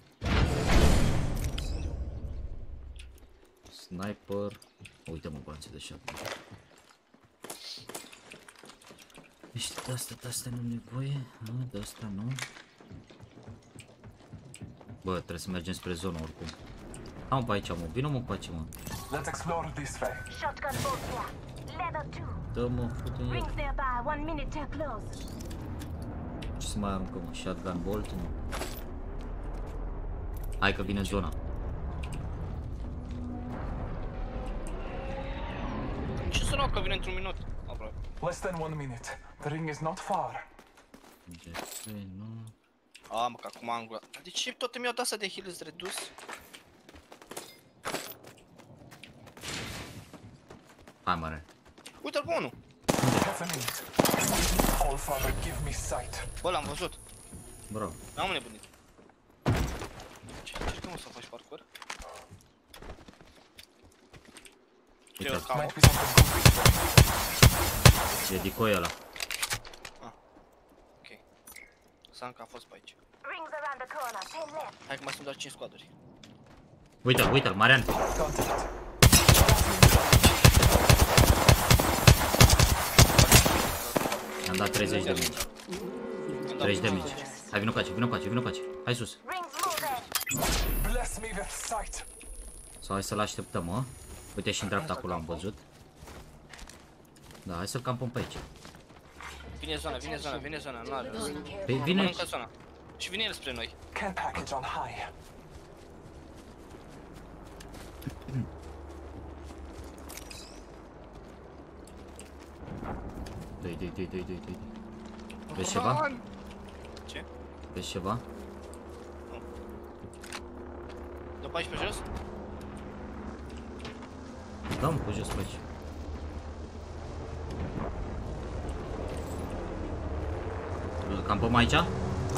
Sniper. Uite, mă, glanțe de shotgun. Niște de-astea nu-mi nevoie. De-astea nu. Bă, trebuie să mergem spre zonă oricum. Am pe aici, mă. Vină, mă, pe aici, mă. Let's explore this way. Shotgun bolt here. Level 2. Dă-mă, fute-n el. Rings nearby. 1 minute till close. Ce să mai aruncă, mă? Shotgun bolt, mă. Hai că vine zona. Ce sună că vine într-un minut? Aproape. Less than 1 minute. The ring is not far. Nu. A, mă, că acum am gura. De ce tot mi-au dat asta de heal redus? Hai, mare. Uite-l pe unul. Half a minute. All Father, give me sight. Bă, l-am văzut. Bravo. N-am nebunit. Ce încercăm să faci parkour? Uite, e decoy ăla. Ok. Sanca a fost pe aici. Hai că mai sunt doar 5 squaduri. Uite-l, uite-l, Marian. I-am dat 30 de mingi. 30 de mingi. Hai, vino coace, vino coace, vino coace. Hai sus. Sau hai să-l așteptăm, mă. Uite și în dreapta acolo am văzut. Da, hai să-l campăm pe aici. Vine zona, vine zona, vine zona, nu are rost. Păi vine... Mănâncă zona. Și vine el spre noi. Care package on high. Doi. Vezi ceva? Ce? Vezi ceva? Dă pe aici pe jos? Da-mă pe jos pe aici. Îl campăm aici? Ai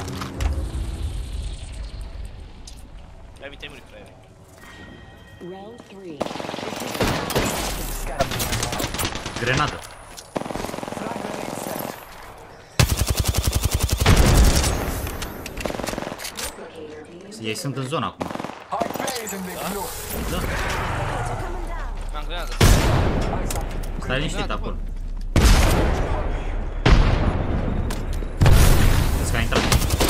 te muri, fraiere. Round 3. Grenadă. Ei sunt în zona acum. Da. M-am grenadă. Stai liniștit acolo. Vezi că a intrat.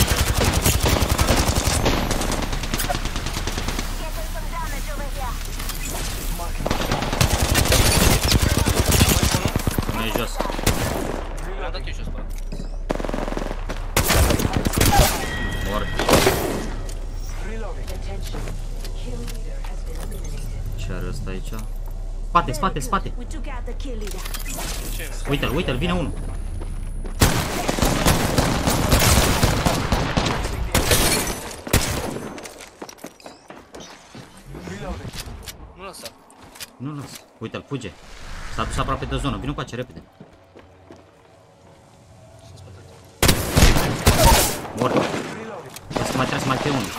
Nu e jos. L-am dat eu jos pe ăla. Mort. Ce are ăsta aici? Spate, spate, spate! Uite-l, uite-l, vine unul! Nu lăsa. Nu lăsa. Uite-l, fuge. S-a dus aproape de zonă, vino cu ace repede. Mort. Asta mai trebuie să mai fie unul.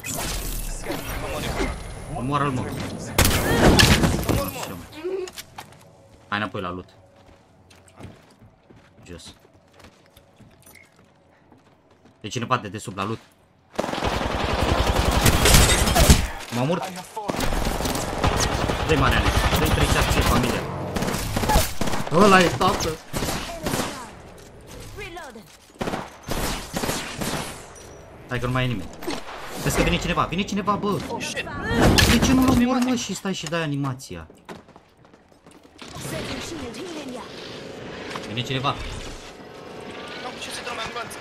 Omoară-l, mă. Hai înapoi la loot. Jos. E cineva de sub la loot. M-am mort. Dă-i Mariane. Dă-i 3 acție, familia. Ăla e tată. Hai că nu mai e nimeni. Vezi că vine cineva, bă! De ce nu-l omor, mă, și stai și dai animația? Vine cineva. Nu, ce se dă mai ambulanță?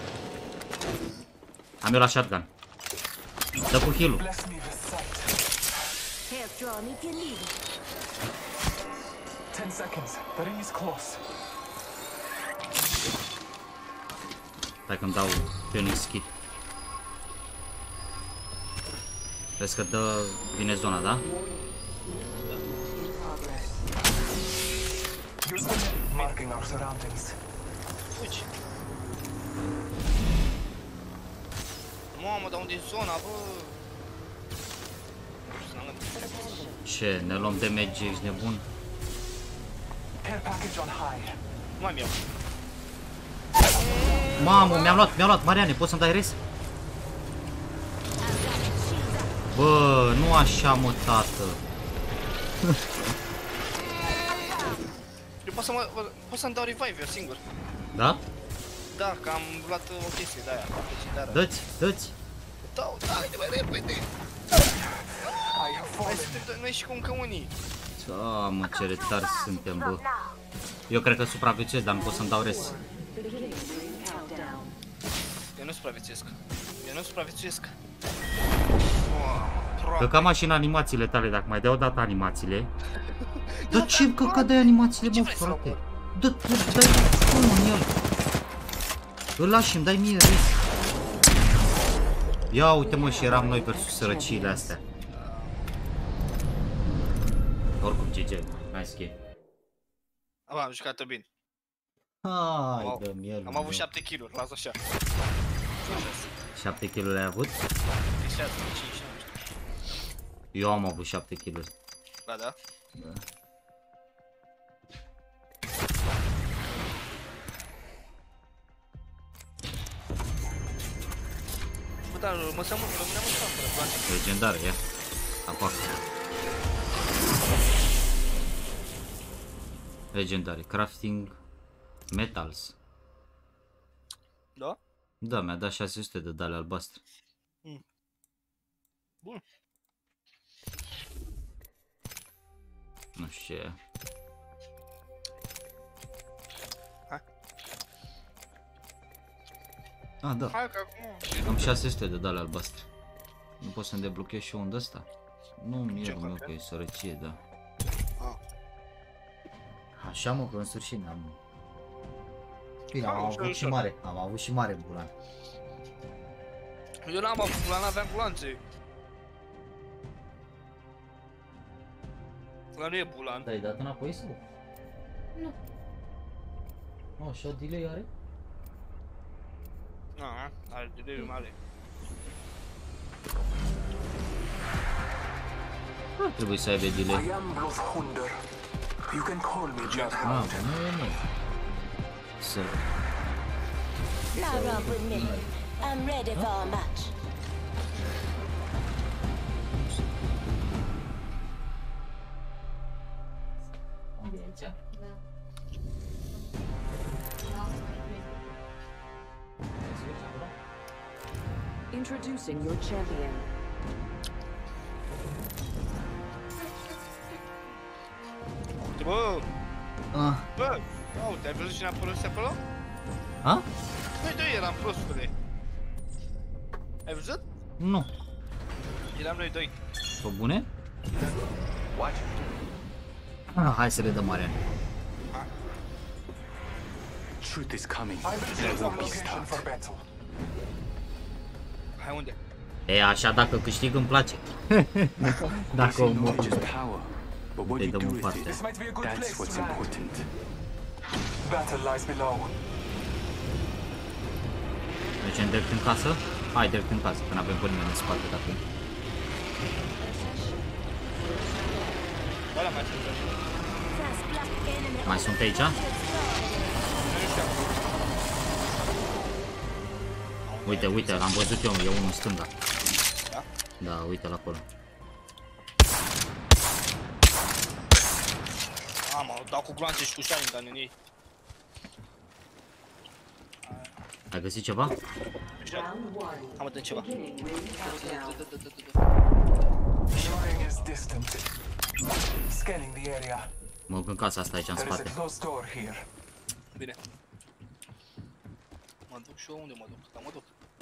Am eu la shotgun. Dă cu heal-ul. Stai că-mi dau Phoenix kit. Vezi că dă, vine zona, da? Fugi. Mamă, dar unde e zona, bă? Ce, ne luăm damage, ești nebun? Mai mi-au. Mamă, mi-am luat, Mariane, poți să-mi dai res? Bă, nu așa, mă, tată. Eu pot să-mi dau revive eu singur. Da? Da, că am luat o chestie de aia. Dă-ți, dă-ți. Dau, haide mai repede. Hai să te dă, noi și cu încă unii. Mă, ce retari suntem, bă. Eu cred că supraviețuiesc, dar nu pot să-mi dau res. Eu nu supraviețuiesc. Căca mașina animațiile tale, dacă mai dai o dată animațiile. Dă ce căca dai animațiile, bă, frate? Dă-i în el. Îl lași, îmi dai mie res. Ia uite, mă, și eram noi versus sărăciile astea. Oricum, GG, nice game. Am jucat-o bine. Hai, dă-mi el. Am avut 7 kill-uri, las așa. 7 kg ai avut? Fixează, 5, nu știu. Eu am avut 7 kg. Da, da? Da. Bă, dar mă seamă, rămâneam în cameră, place. Legendar, ia. Apac. Legendare. Crafting metals. Da? Da, mi-a dat 600 de dale albastre. Bun. Nu știu ce e. Hai. Ah, da. Hai că acum... Am 600 de dale albastre. Nu pot să-mi deblochez și unde ăsta? Nu, mierul meu că e sărăcie, da. Așa mă, că în sfârșit n-am... Bine, am avut și mare, am avut și mare bulan. Eu n-am avut bulan, aveam bulanțe. Ăla nu e bulan. Da, ai dat înapoi sau? Nu. Oh, așa delay are? Are delay-uri mare. Nu trebuie să aibă delay. I am Bloodhunder. You can call me Bloodhound. Nu e. Să... Now run with me. I'm ready for a match. Introducing your champion. Bă! Bă! Uite, ai văzut cine a apărut acolo? Ha? Noi doi eram prostule. Ai văzut? Nu. Eram noi doi. Pe bune? Hai să le dăm Marian. Truth is coming. There won't be start. Hai unde? E, așa dacă câștig îmi place. Dacă o mor, îi dăm în parte. That's what's important. Battle lies below. Mergem direct în casă? Hai direct în casă, că n-avem pe nimeni în spate dacă... Ăla mai sunt. Mai sunt aici? Uite, uite, l-am văzut eu, e unul în stânga. Da? Da, uite-l acolo. M-au dat cu gloanțe și cu shotgun în ei. Ai găsit ceva? Am atât ceva. Showing is distant. Scanning the area. Mă duc în casa asta aici în There is a spate. closed door here. Bine. Mă duc și eu unde mă duc? Da, mă duc.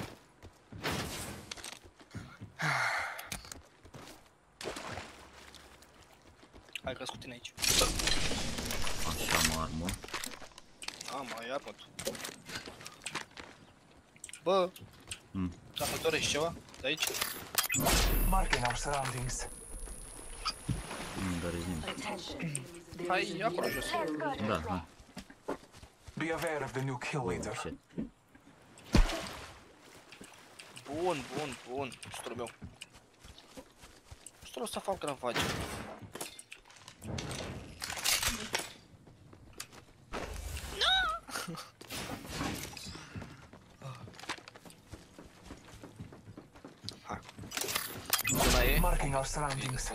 Hai că-s cu tine aici. Așa mă armă. Mai armă tu. Bă! Dacă dorești ceva de aici? Marking our surroundings. Nu-mi doresc nimic. Hai acolo jos. Da, hai. Be aware of the new kill leader. Bun, bun, bun. Strul meu. Strul să fac gravage. Marking our surroundings.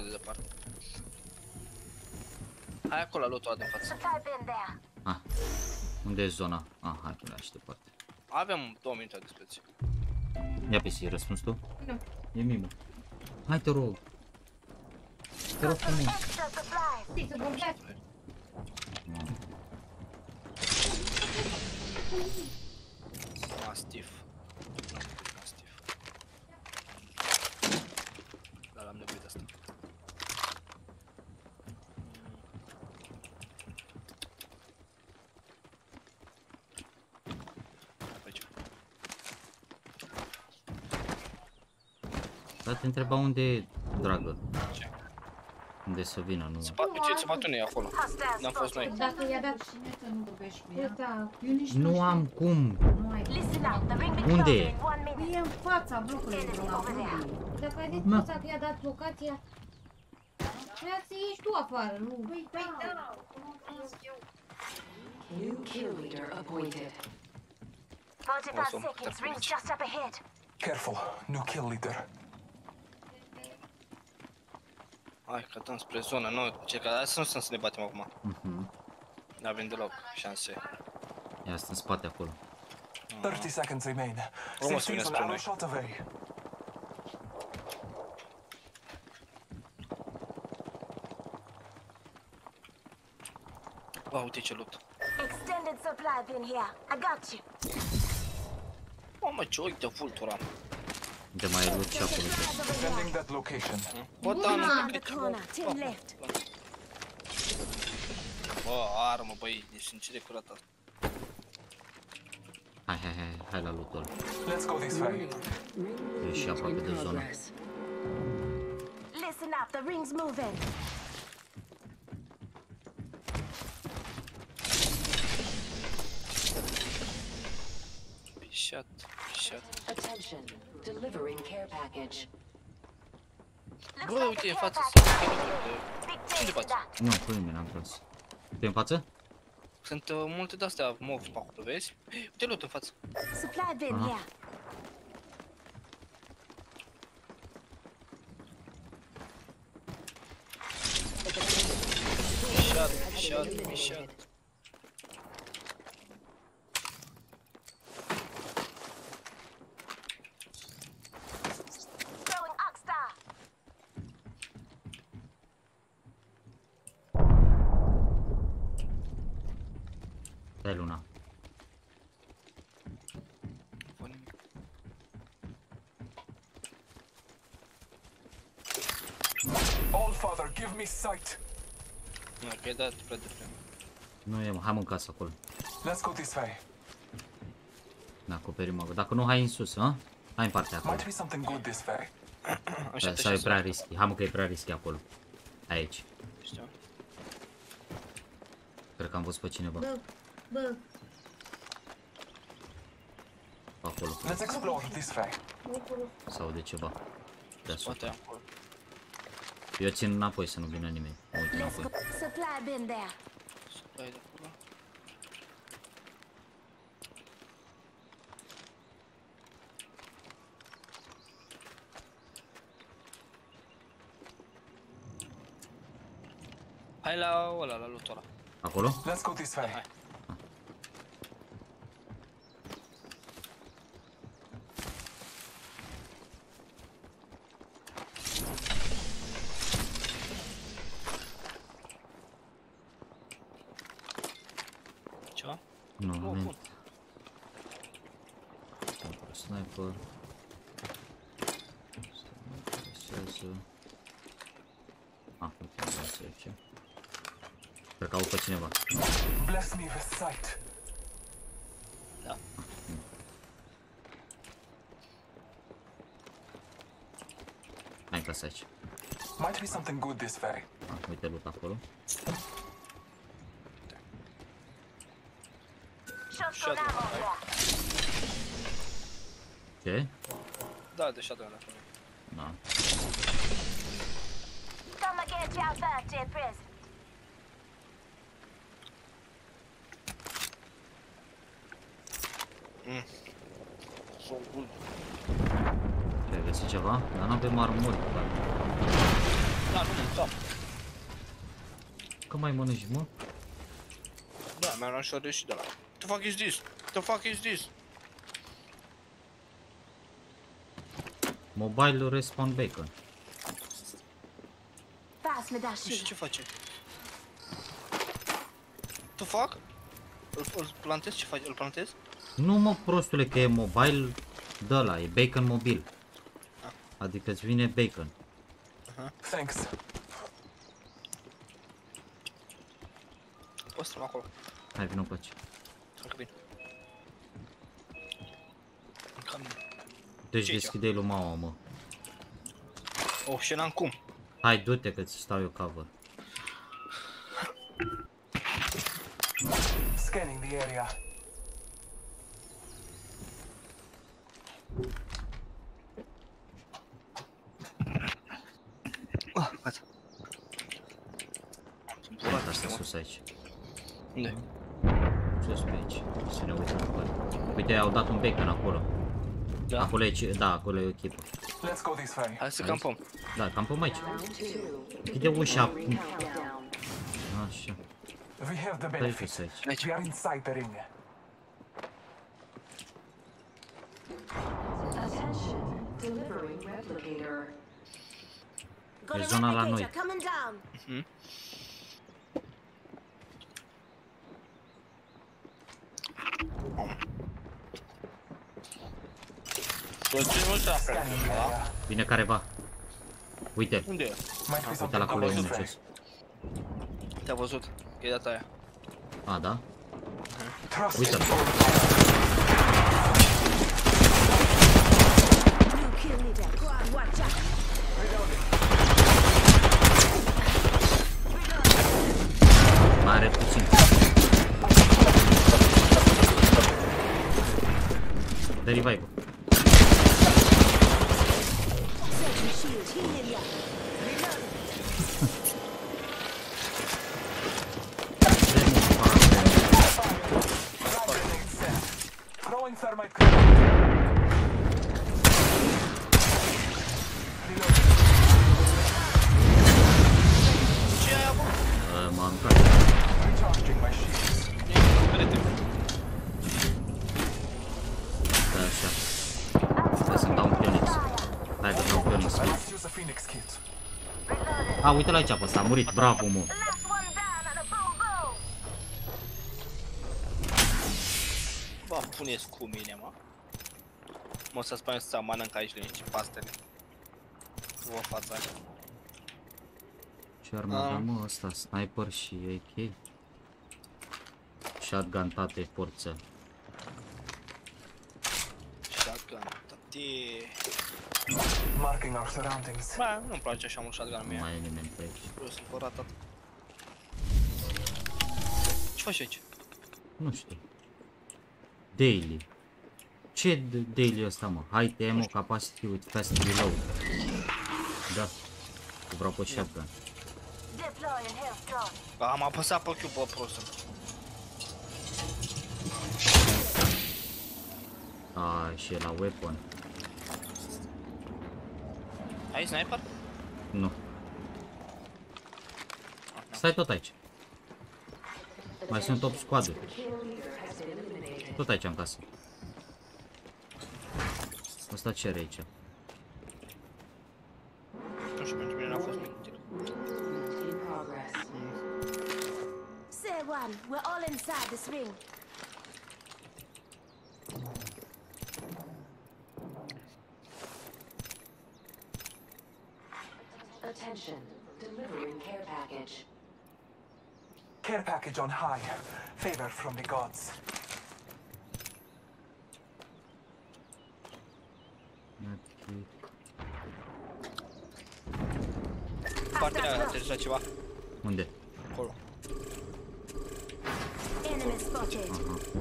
Hai acolo, lotul ăla de față. Unde e zona? Hai până aici departe. Avem 2 minute de dispoziție. Ia pe si, răspunzi tu? Nu. E Mimu. Hai te rog. Te rog frumos. Știi, să bombească. Mastif. Mastif. Dar am nevoie de asta. Aici. Dar te întreba unde e, dragă. Ce? Unde să vină, nu. Ce bat unii acolo? N-am fost noi. Dacă i-a dat cine să nu vorbești cu ea? Eu nici Nu am cum. Nu ai Unde e? E în fața blocului de la blocului. Dacă ai zis că i-a dat locația, trebuia să ieși tu afară, nu? Păi da. New kill leader appointed. 45 seconds, rings just up ahead. Careful, new kill leader. Hai că dăm spre zonă, nu, ce că să nu stăm să ne batem acum. N-avem deloc șanse. Ia asta în spate acolo. 30 seconds remain. Frumos vine spre noi. Shot away. Wow, uite ce loot. Extended supply bin here. I got you. Mamă, ce ochi de vultura. De mai e loot și acolo. Defending that location. Bă, da, nu The corner, 10 left. Bă, armă, băi, deci în ce de curat asta. Hai la lootul. Let's go this way. E și aproape de zonă. Listen up, the ring's moving. Pișat. Attention, delivering care package. Bă, uite, în față. Unde față? Nu, cu nimeni n-am tras. Tu în față? Sunt multe de-astea mov pe acolo, vezi? Uite loot în față. Supply bin here. Pișat. Throwing Oxstar. Dai Luna. All father, give me sight. Nu, că e dat prea devreme. Nu e, hai în casă acolo. Let's go this way. Ne acoperim acolo. Dacă nu, hai în sus, ha? Hai în partea acolo. Might be something good this way. Sau e prea risky. Hai mă că e prea risky acolo. Aici. Știu. Cred că am văzut pe cineva. Bă. Acolo. Let's explore this way. Sau de ceva. Poate acolo. Eu țin înapoi să nu vină nimeni. Mă uit înapoi. Supply bin there. Stai de acolo. Hai la ăla, la lootul ăla. Acolo? Let's go this way. Ceva? Nu, moment. Sniper. Aici. Cred că au pe cineva. Bless me with sight. Da. Hai că aici. Might be something good this way. Uite loot acolo. Shotgun ammo here. Ce? Da, de shotgun acolo. Da. Come get your birthday present. Sunt bun. Ai găsit ceva? Dar n-avem armuri. Da, nu mult, Că mai mănânci, mă? Da, mi-am luat și și de la. What the fuck is this? What the fuck is this? Mobile respawn bacon. Pass me that Nu știu shit. ce face. What the fuck? Îl plantez? Ce faci? Îl plantez? Nu mă prostule că e mobile de ăla, e bacon mobil. Adică îți vine bacon. Thanks. Păstrăm acolo. Hai, vină pe aici. Încă bine. Deci deschide-i lui mama, mă. Oh, și n-am cum. Hai, du-te că ți stau eu cover. Scanning the area. Gata. Sunt furat Asta astea, mă. sus aici. Unde? Sus pe aici. Să ne uităm acolo. Uite, au dat un bacon acolo. Da? Acolo e, da, acolo e o echipă. Let's go this way. Hai să campăm. Da, campăm aici. Închide ușa. Așa. We have the Stai benefit. sus aici. We are inside the ring. Attention, delivering replicator. E zona la noi. Coming down. Vine careva. Uite. Unde e? Uite la acolo e unul ce. Te-a văzut. E data aia. A, da? Uite-l. Mai are puțin. Dă revive-ul. Throwing thermite grenade. Ce ai avut? M-am aruncat. Recharging my shields. Da, așa. Stai să-mi dau un Phoenix. Hai că dau un Phoenix. Let's use a Phoenix kit. A, uite-l aici pe ăsta, a murit. Bravo, mă. Bă, puneți cu mine, mă. Mă să spune să mănânc aici linici pastele. Vă fața aia. Ce armă avea, mă, ăsta? Sniper și AK. Shotgun, tate, forță. Shotgun, tate. Marking our surroundings. Bă, nu-mi place așa mult shotgun-ul Nu mie. mai e nimeni pe aici. Eu sunt forat atât. Ce faci aici? Nu știu. Daily. Ce daily ăsta, mă? Height, ammo, capacity with fast reload. Da. Vreau pe shotgun. Am apăsat pe Q, bă, prostul. A, și e la weapon. Ai sniper? Nu. Stai tot aici. Mai sunt 8 squaduri. Tot aici în casă. Asta ce are aici? Nu știu, pentru mine n-a fost inutil. Say one, we're all inside this ring. Attention, delivering care package. Care package on high. Favor from the gods. Partea aia, te deja ceva. Unde? Acolo. Enemy spotted.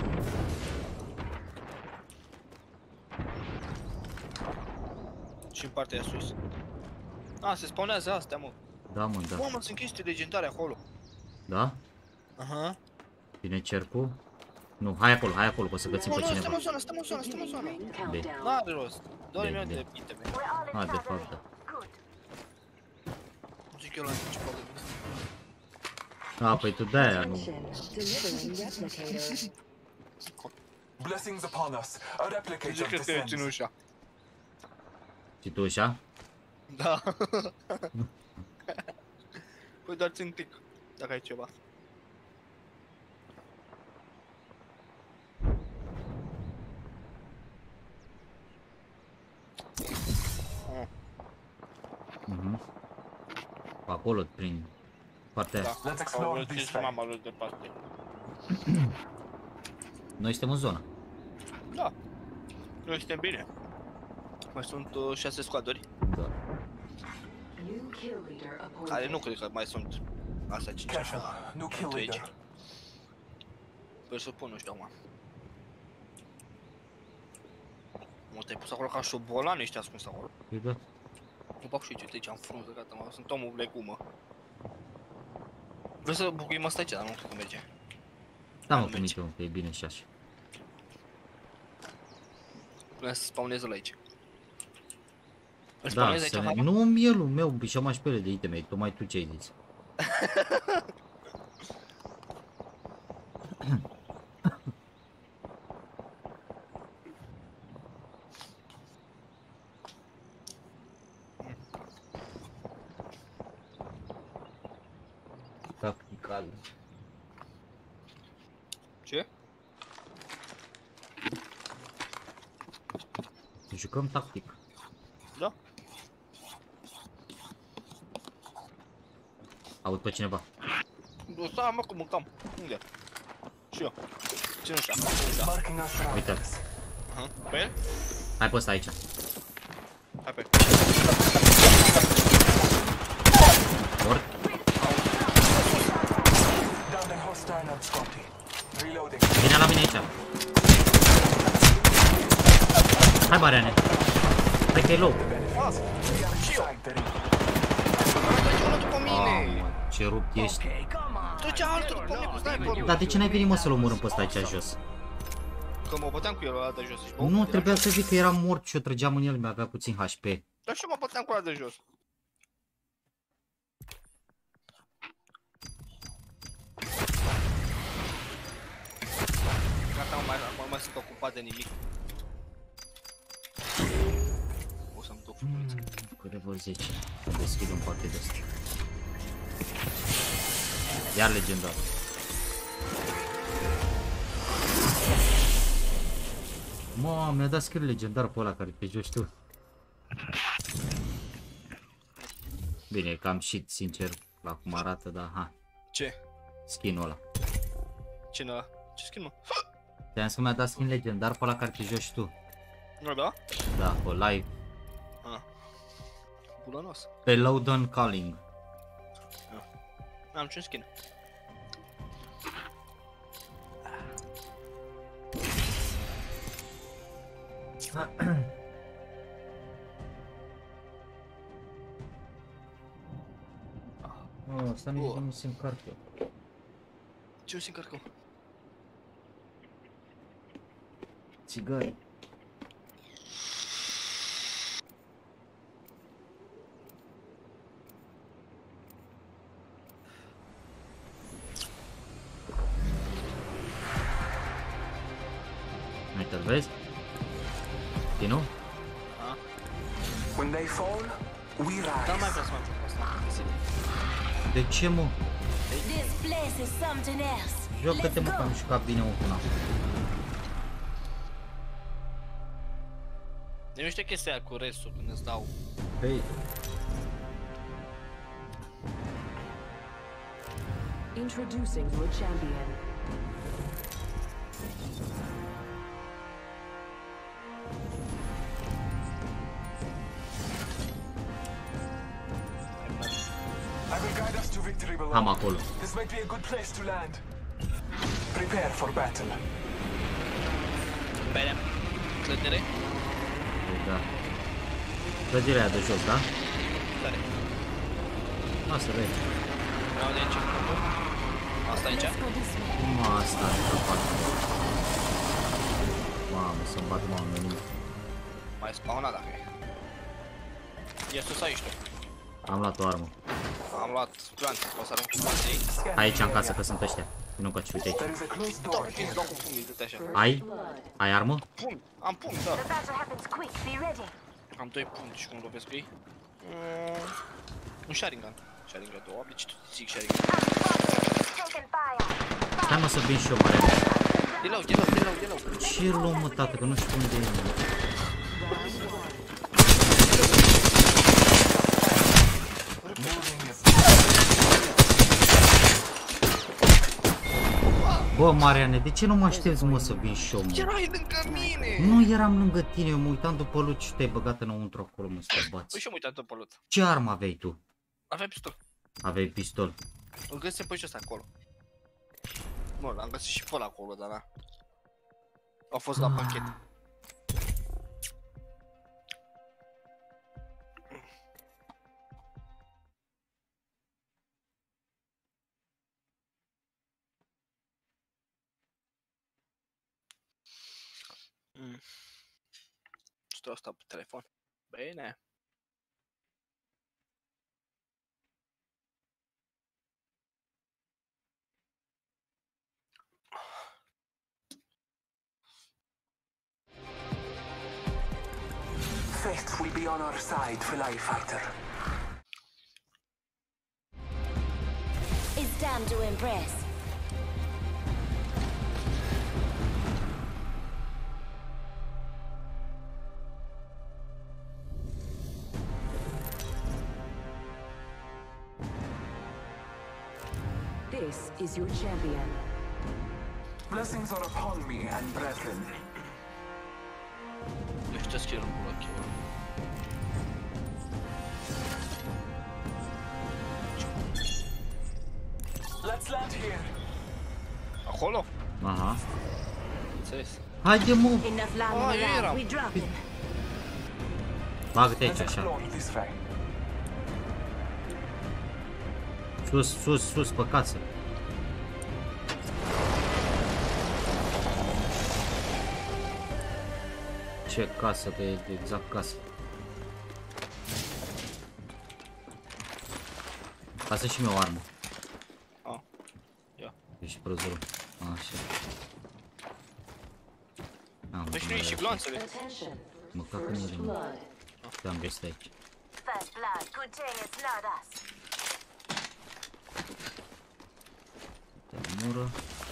Și în partea aia sus. A, se spawnează astea, mă. Da, mă, da. Bă, mă, sunt chestii legendare acolo. Da? Aha. Vine cercul? Nu, hai acolo, să găsim pe Nu, cineva. stăm în zonă, stăm în zonă, stăm în zonă. Bine. N-are rost. 2 Bine, minute bine. de bine. A, de fapt, da. Zic eu la principal de bine. A, păi tu de-aia nu. Delivering replicator. Blessings upon us. A replicator Zic că te țin descends. ușa. Și tu așa? Da. Păi doar țin tic, dacă ai ceva. Pe acolo, prin partea aia. Da, Let's explore this way. mama lui de parte. Noi suntem în zonă. Da. Noi suntem bine. Mai sunt 6 squaduri. Da. New kill leader appointed. Care nu cred că mai sunt astea 5 așa. New kill Între aici. leader. Presupun, nu știu acum. Mă, te-ai pus acolo ca șobolan, ești ascuns acolo. Păi da. Nu bag și uite aici, am frunză, gata, mă, sunt omul legumă. Vreau să bucuim asta aici, dar nu cred că merge. Da, mă, primiți-o, că e bine și așa. Vreau să spawnez ăla aici. Îl Da, spawnez aici, să ne... Hama? Nu mielul meu, bișama și pele de iteme, tocmai tu ce ai zis. Tactical. Ce? Jucăm tactic. Da. Aud pe cineva. Da, mă, cum mâncam. Unde? Și eu. Ce nu știu? Marking us round. Uite-l. Pe el? Hai pe ăsta aici. Hai pe. Mort. Down the hostile on Scotty. Reloading. Vine la mine aici. Hai, Mariane. Hai că e low. We are inside the ring. După mine! Ce rupt ești. Trece altul după mine cu sniperul! Dar de ce n-ai venit, mă, să-l omorâm pe ăsta aici jos? Că mă băteam cu el ăla de jos, ești bă? Nu, trebuia să zic că era mort și eu trăgeam în el, mi-avea puțin HP. Dar și eu mă băteam cu ăla de jos. Gata, mai sunt ocupat de nimic. O să-mi duc fumuliță. Câte vor 10. Deschid un pachet de ăsta. Iar legendar. Mă, mi-a dat skill legendar pe ăla care te joci tu. Bine, cam shit, sincer, la cum arată, dar ha. Ce? Skin-ul ăla. Ce-n ăla? Ce skin, mă? Te-am zis că mi-a dat skin legendar pe ăla care te joci tu. Nu, da? Da, pe live. Ah. Bulănos. Pe Loudon Calling. N-am niciun skin. Oh, asta nu se încarcă. Ce nu se încarcă? Țigări. Uite-l vezi? Tinu? When they fall, we rise. Da, mai vreau să mă joc asta. De ce, mă? This place is something else. Joacă-te, mă, că am jucat bine o până. Nu știu chestia aia cu restul când îți dau. Hei. Introducing your champion. I will guide us to victory below. Am acolo. This might be a good place to land. Prepare for battle. Bine. Clădire? Da. Clădirea aia de jos, da? Care? Asta de aici. Vreau de aici. Asta aici? Cum asta are capat? Mamă, să-mi bat oamenii. Mai spawnat dacă e. E sus aici tu. Am luat o armă. Am luat glanțe, o să arăt cu glanțe. Aici în casă că sunt ăștia. Nu că uite aici. There is a closed Dau door cu pumni, dau cu pumni, dă-te așa. Ai? Ai armă? Pumni, am pumni, da. The battle happens quick. Be ready. Am 2 pumni și cum lovesc cu ei. Un Sharingan. Sharingan 2, ce tu zic Sharingan? Taking fire. Stai, mă, să vin și eu, mare. De low. Ce luăm, mă, tată, că nu știu unde e. Bă, Mariane, de ce nu mă aștepți, mă, să vin și eu, mă? Erai lângă mine! Nu eram lângă tine, eu mă uitam după Luci și te-ai băgat înăuntru acolo, mă, să te bați. Păi și-am uitat după lut. Ce armă aveai tu? Avea pistol. Aveai pistol. Îl găsim pe ăsta acolo. Mă, l-am găsit și pe ăla acolo, dar na. A fost la pachet. Stau asta pe telefon. Bine. Fate will be on our side, Fly Fighter. It's time to impress. This is your champion. Blessings are upon me and brethren. Nu știu ce skill în pula cheamă. Let's land here. Acolo? Aha. Înțeles. Haide, mă! Enough lying Oh, around. eram. We drop him. Bagă-te Let's aici, așa. explore this way. Sus, sus, sus, pe casă. Ce casă, că e exact casă. Lasă și mie o armă. Ah, ia. Ești prăzărul. Așa. Păi și nu e și glanțele. Attention. Mă cac în ele, mă. Blood. Te-am găsit aici. First blood. Good thing it's not us. Te mură.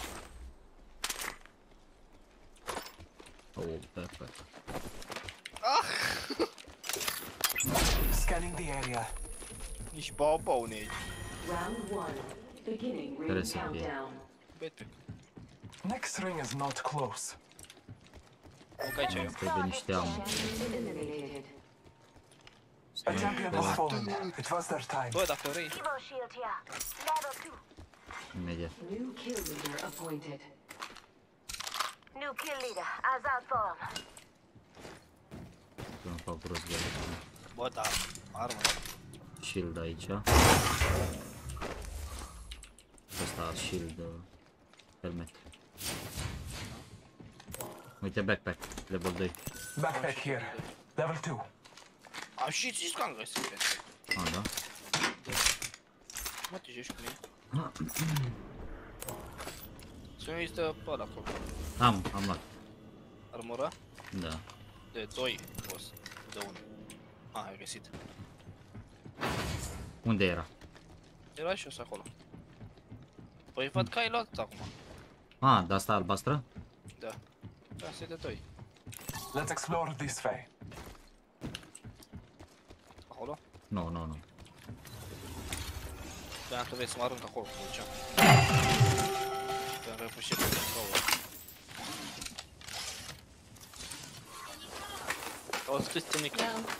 Oh, backpack. Scanning the area. Nici bau ne aici. Round 1. Beginning ring Trebuie să fie. countdown. Bete. Next ring is not close. Ok, aici eu. Trebuie niște amă. Champion eliminated. A champion has fallen. It was their time. Bă, dacă vrei. Evo shield here. Level 2. Imediat. New kill leader appointed. New kill leader. Eyes out for him. Că îmi fac rost de ele. Bă, da, armă. Shield aici. Ăsta shield helmet. Uite backpack, level 2. Backpack here. Level 2. Am și zis că am găsit. Ah, da? Mă, te joci cu mine. Să nu există pe ăla acolo. Am luat. Armura? Da. De 2 poți. De 1. Ah, ai găsit. Unde era? Era și ăsta acolo. Păi văd că ai luat acum. Ah, de asta albastră? Da. Da, asta e de 2. Let's explore this way. Acolo? Nu, nu, nu. Da, tu vrei să mă arunc acolo cu cea. Da, vrei și pe acolo. O scris tehnic.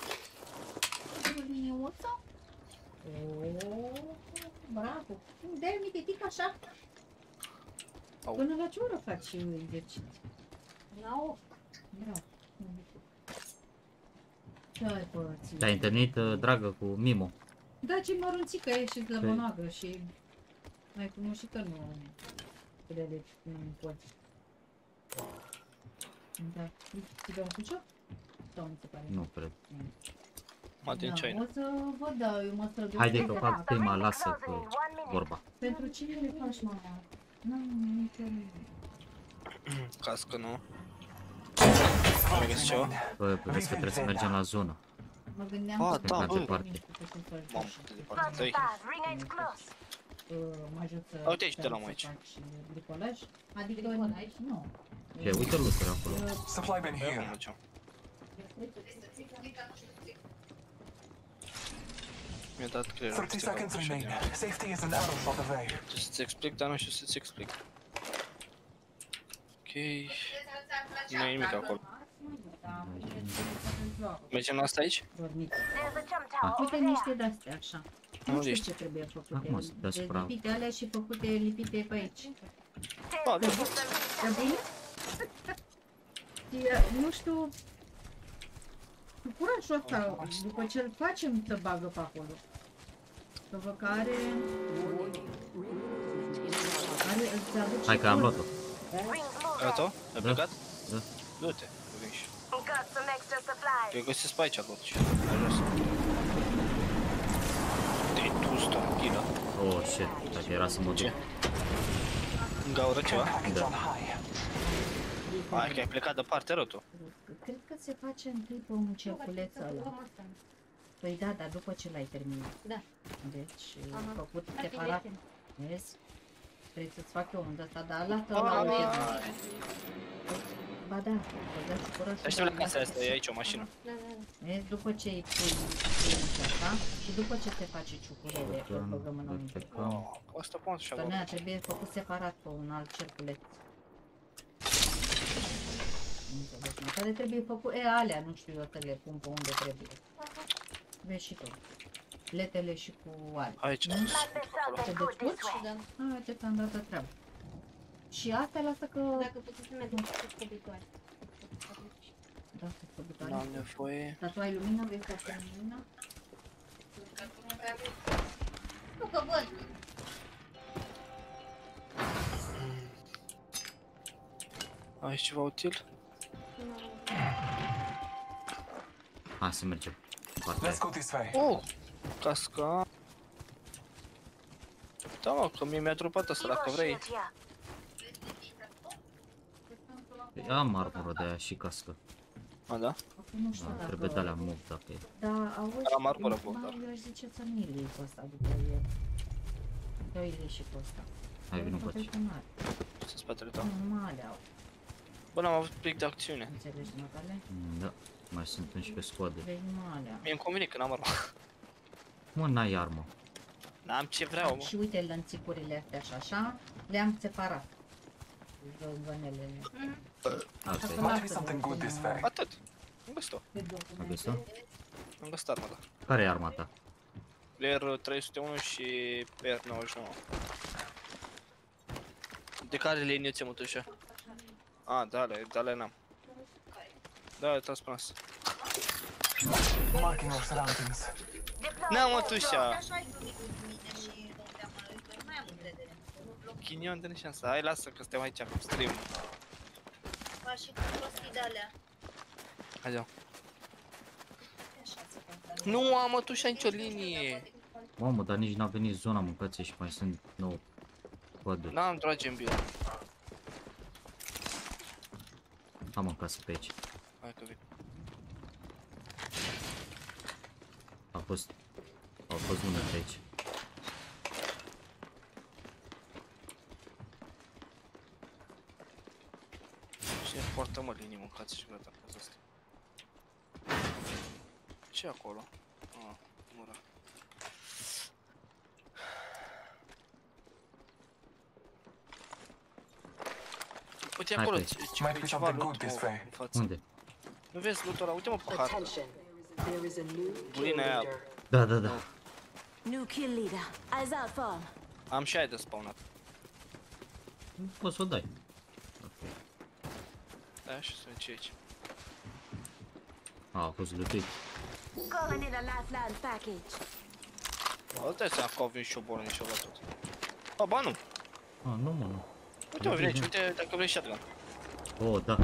Liniuță? Oh, bravo. De-aia mi te așa. Au. Până la ce oră faci exerciții? La 8. Bravo. Ce-ai pățit? Te-ai întâlnit, dragă, cu Mimo. Da, ce mărunțică e și la bonagă și mai cunoscut că nu crede că nu poți. Da. Ți dau cu ce? Sau nu se pare? Nu cred. Mă, de ce ai? O să vă dau, eu mă străduiesc. Haide că fac prima, lasă cu vorba. Pentru cine le faci, mama? Nu, nici Caz că nu. Am găsit ceva? Bă, vezi că trebuie să mergem la zonă. mă gândeam Ah, că da, mai bă. departe. Mamă, cât de departe. Dă-i. Ring ain't close. Mă ajut să... Uite aici, te luăm aici. să faci bricolaj? Adică, nu. Ce, uite lucruri acolo. Supply bin Băi, cum here. mergeam? Mi-a dat creierul. 30 seconds remain. Safety is an arrow shot away. Ce să-ți explic, dar nu știu să-ți explic. Ok. Nu e nimic acolo. Mergem la asta aici? There's a jump tower Uite over niște there. de-astea, așa. Nu știu ce trebuie făcute. Acum, deasupra. Lipite alea și făcute lipite pe aici. Da, da. E bine? Nu știu... Curajul ăsta, după ce îl facem, să bagă pe acolo. Să văd că are... îți aduce... Hai că am luat-o. Gata? Ai plecat? Da. Du-te, vin și. Eu găsesc pe aici, acolo. Te-ai dus, tranquilă. Oh, shit, dacă era să mă duc. În gaură ceva? Da. Hai că ai plecat departe rău tu. Cred că se face întâi pe un cerculeț ăla. Păi da, dar după ce l-ai terminat. Da. Deci, făcut separat. Vezi? Vrei să-ți fac eu unde ăsta, dar lasă-l la ultimul. Ba da, Dar știu la casa asta, e aici o mașină. Vezi, după ce îi pui asta și după ce se face ciucurele, îl băgăm înăuntru. Asta poate și acolo. Trebuie făcut separat pe un alt cerculeț. Care trebuie făcut, alea, nu știu eu să le pun pe unde trebuie. Vezi și tu. Letele și cu alea. Aici. Te descurci? Da. Uite, ți-am dat treabă. Și astea lasă că... Dacă puteți să mergem cu scobitoare. Da, cu scobitoare. N-am nevoie. Dar tu ai lumină? Vrei să ai lumină? Nu că văd. Ai ceva util? Hai să mergem. Let's go this way. Oh, casca. Da, mă, că mie mi-a dropat asta, dacă vrei. Am armură de aia și cască. A, da? Nu știu dacă... Trebuie de alea move, dacă e. Da, auzi, am armură, Bogdan. Eu aș zice să nu-i iei pe ăsta după el. Dă-i iei și pe ăsta. Hai, vino pe aici. Să spatele tău. Nu, mă alea au. Bă, n-am avut plic de acțiune. Înțelegi, Natale? Da, mai sunt 11 scoade. Vezi, mă alea. Mie-mi convine că n-am armă. Mă, n-ai armă. N-am ce vreau, mă. Și uite lănțicurile astea și așa, le-am separat. Vănelele. Atât. Am găsit-o. Am găsit-o? Am găsit arma ta. Care e arma ta? Player 301 și Player 99. De care linie ți-am ușa? A, da, le n-am. Da, le tras până asta. Marking our surroundings. N-am ușa. Chinion de neșansă. Hai, lasă că suntem aici cu stream. Faci și cu prostii de-alea. Hai, nu am mătușa nicio linie. Mamă, dar nici n-a venit zona mâncației și mai sunt 9 coduri. N-am dragi în build. Am în casă pe aici. Hai că vin. Au fost unul pe aici. Și poartă mă linii mâncați și gata, asta asta. Ce acolo? Ah, mura. Uite acolo, ceva loot în față. Unde? Nu vezi loot-ul ăla? Uite mă pe hartă. Bulina aia. Da. New kill leader. Eyes out farm. Am și aia de spawnat. Nu poți să o dai. Ok. Da, și să vedem ce e aici. A fost lutit. Calling in a lifeline package. Bă, dai seama că au venit și o boră și o luat tot. Ba nu. Nu, mă, nu. Uite, mă, vine aici, uite, dacă vrei shotgun. Oh, da.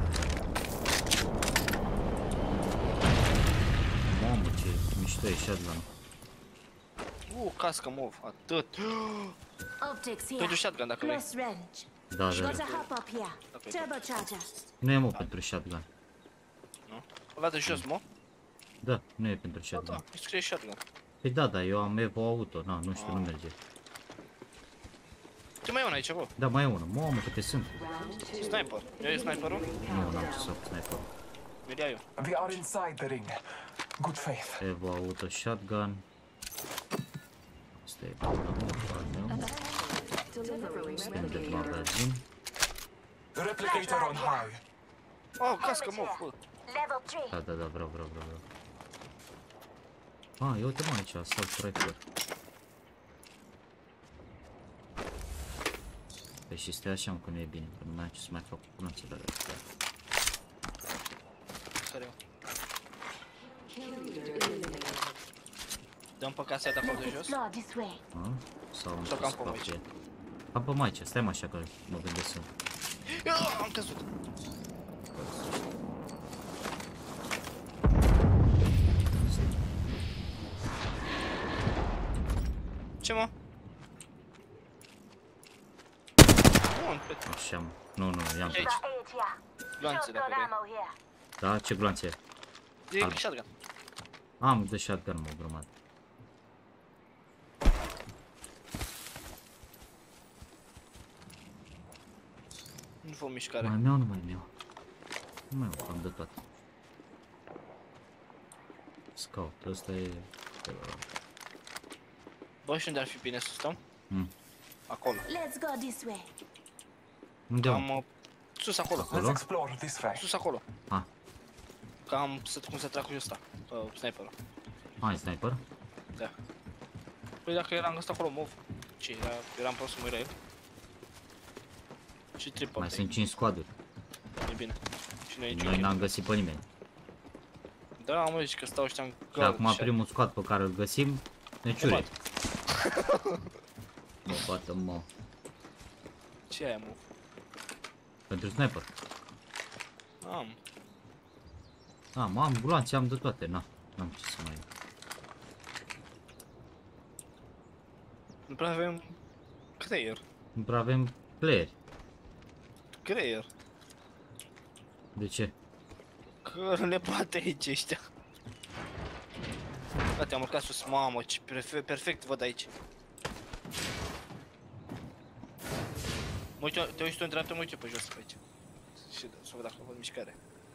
Mamă, ce mișto e shotgun. Cască mov, atât. Pentru shotgun dacă vrei. Da. Nu e mă pentru shotgun. Nu? Ăla de jos, mă? Da, nu e pentru shotgun. Da, îi scrie shotgun. Păi da, eu am Evo Auto, nu știu, nu merge. Ce mai e una aici, bă? Da, mai e una, mamă, câte sunt. Sniper, e sniperul? Nu, n-am ce să fac sniperul. Mi-l eu. We are inside the ring. Good faith. Evo Auto Shotgun. Asta e al meu. Extended magazin. Replicator on high. Oh, cască, mă, bă. Da, vreau. ia uite mă aici, assault rifle. Păi și stai așa, că nu e bine, că nu mai am ce să mai fac cu cunoțele astea. Care dăm pe caseta acolo de jos? Sau în cam pe aici? Cam pe aici, stai mă așa că mă gândesc să... Am căzut! Ce mă? Bun, pe... Așa, nu, i-am aici. Gloanțe dacă vrei. Da, ce gloanțe? E shotgun. Am de shotgun, mă, grămadă. Nu fă mișcare. Mai nu mai meu. Nu mai am de toate. Scout, ăsta e... Bă, și unde ar fi bine să stăm? Acolo. Let's go this way. Unde am? Sus acolo. Acolo? Sus acolo. Ah. Că am cum să trag cu ăsta. Sniperul. Ai sniper? Da. Păi dacă eram ăsta acolo, mov. Ce, eram prost să mă era el. Și triple. Mai sunt 5 squaduri. E bine. Și noi n-am găsit pe nimeni. Da, mă, zici că stau ăștia în gard. Acum primul squad pe care îl găsim ne ciure. Mă bată, mă. Ce aia, mă? Pentru sniper. Am gloanțe, am de toate, n-am ce să mai... Nu prea avem creier. Nu prea avem playeri. Creier. De ce? Că le bate aici ăștia. Da, te-am urcat sus, mamă, ce perfect văd aici. Te uiți tu în dreapta, mă uite pe jos pe aici. Și să văd dacă văd mișcare.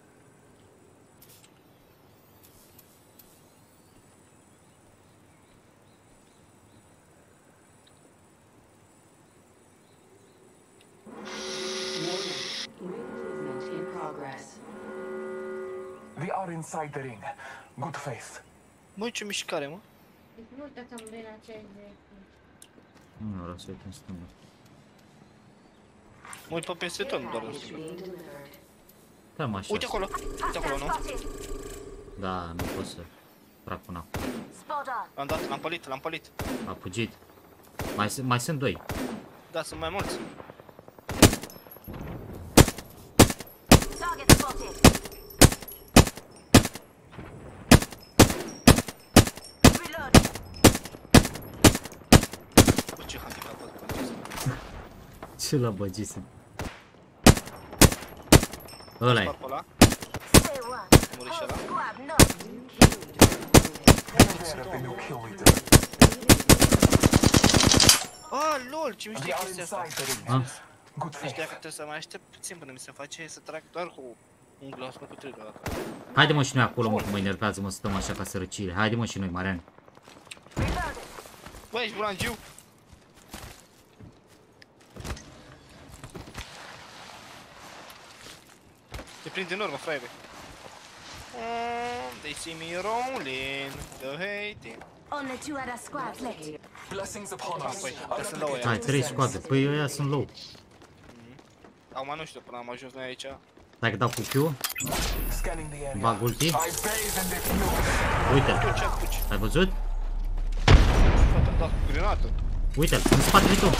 We are inside the ring. Good faith. Măi, ce mișcare, mă? Nu uitați-am de la ce ai de... Nu vreau să uit în stânga. Mă uit pe peste tot, doar în stânga. Da, mă, așa. Uite acolo, nu? Da, nu pot să trag până acum. L-am dat, l-am pălit. A fugit. Mai sunt 2. Da, sunt mai mulți. Ce handicap văd pe acesta? Ce la băgisem? Ăla-i. Muri și ăla. Lol, ce mișto e chestia asta. Deci dacă trebuie să mai aștept puțin până mi se face să trag doar cu un glas, nu cu trigger ăla. Haide mă și noi acolo, mă, că mă enervează, mă, stăm așa ca sărăcire. Haide mă și noi, Marian. Bă, ești bulangiu? Te prind din urmă, fraiere. They see me rolling, the hating. Only 2 other squads left. Blessings upon us. Hai, 3 scoate. Păi ăia sunt low. Acum nu știu, până am ajuns noi aici. Dacă dau cu Q, bag ulti. Uite-l. Ai văzut? Am dat cu grenată. Uite-l, în spatele tău.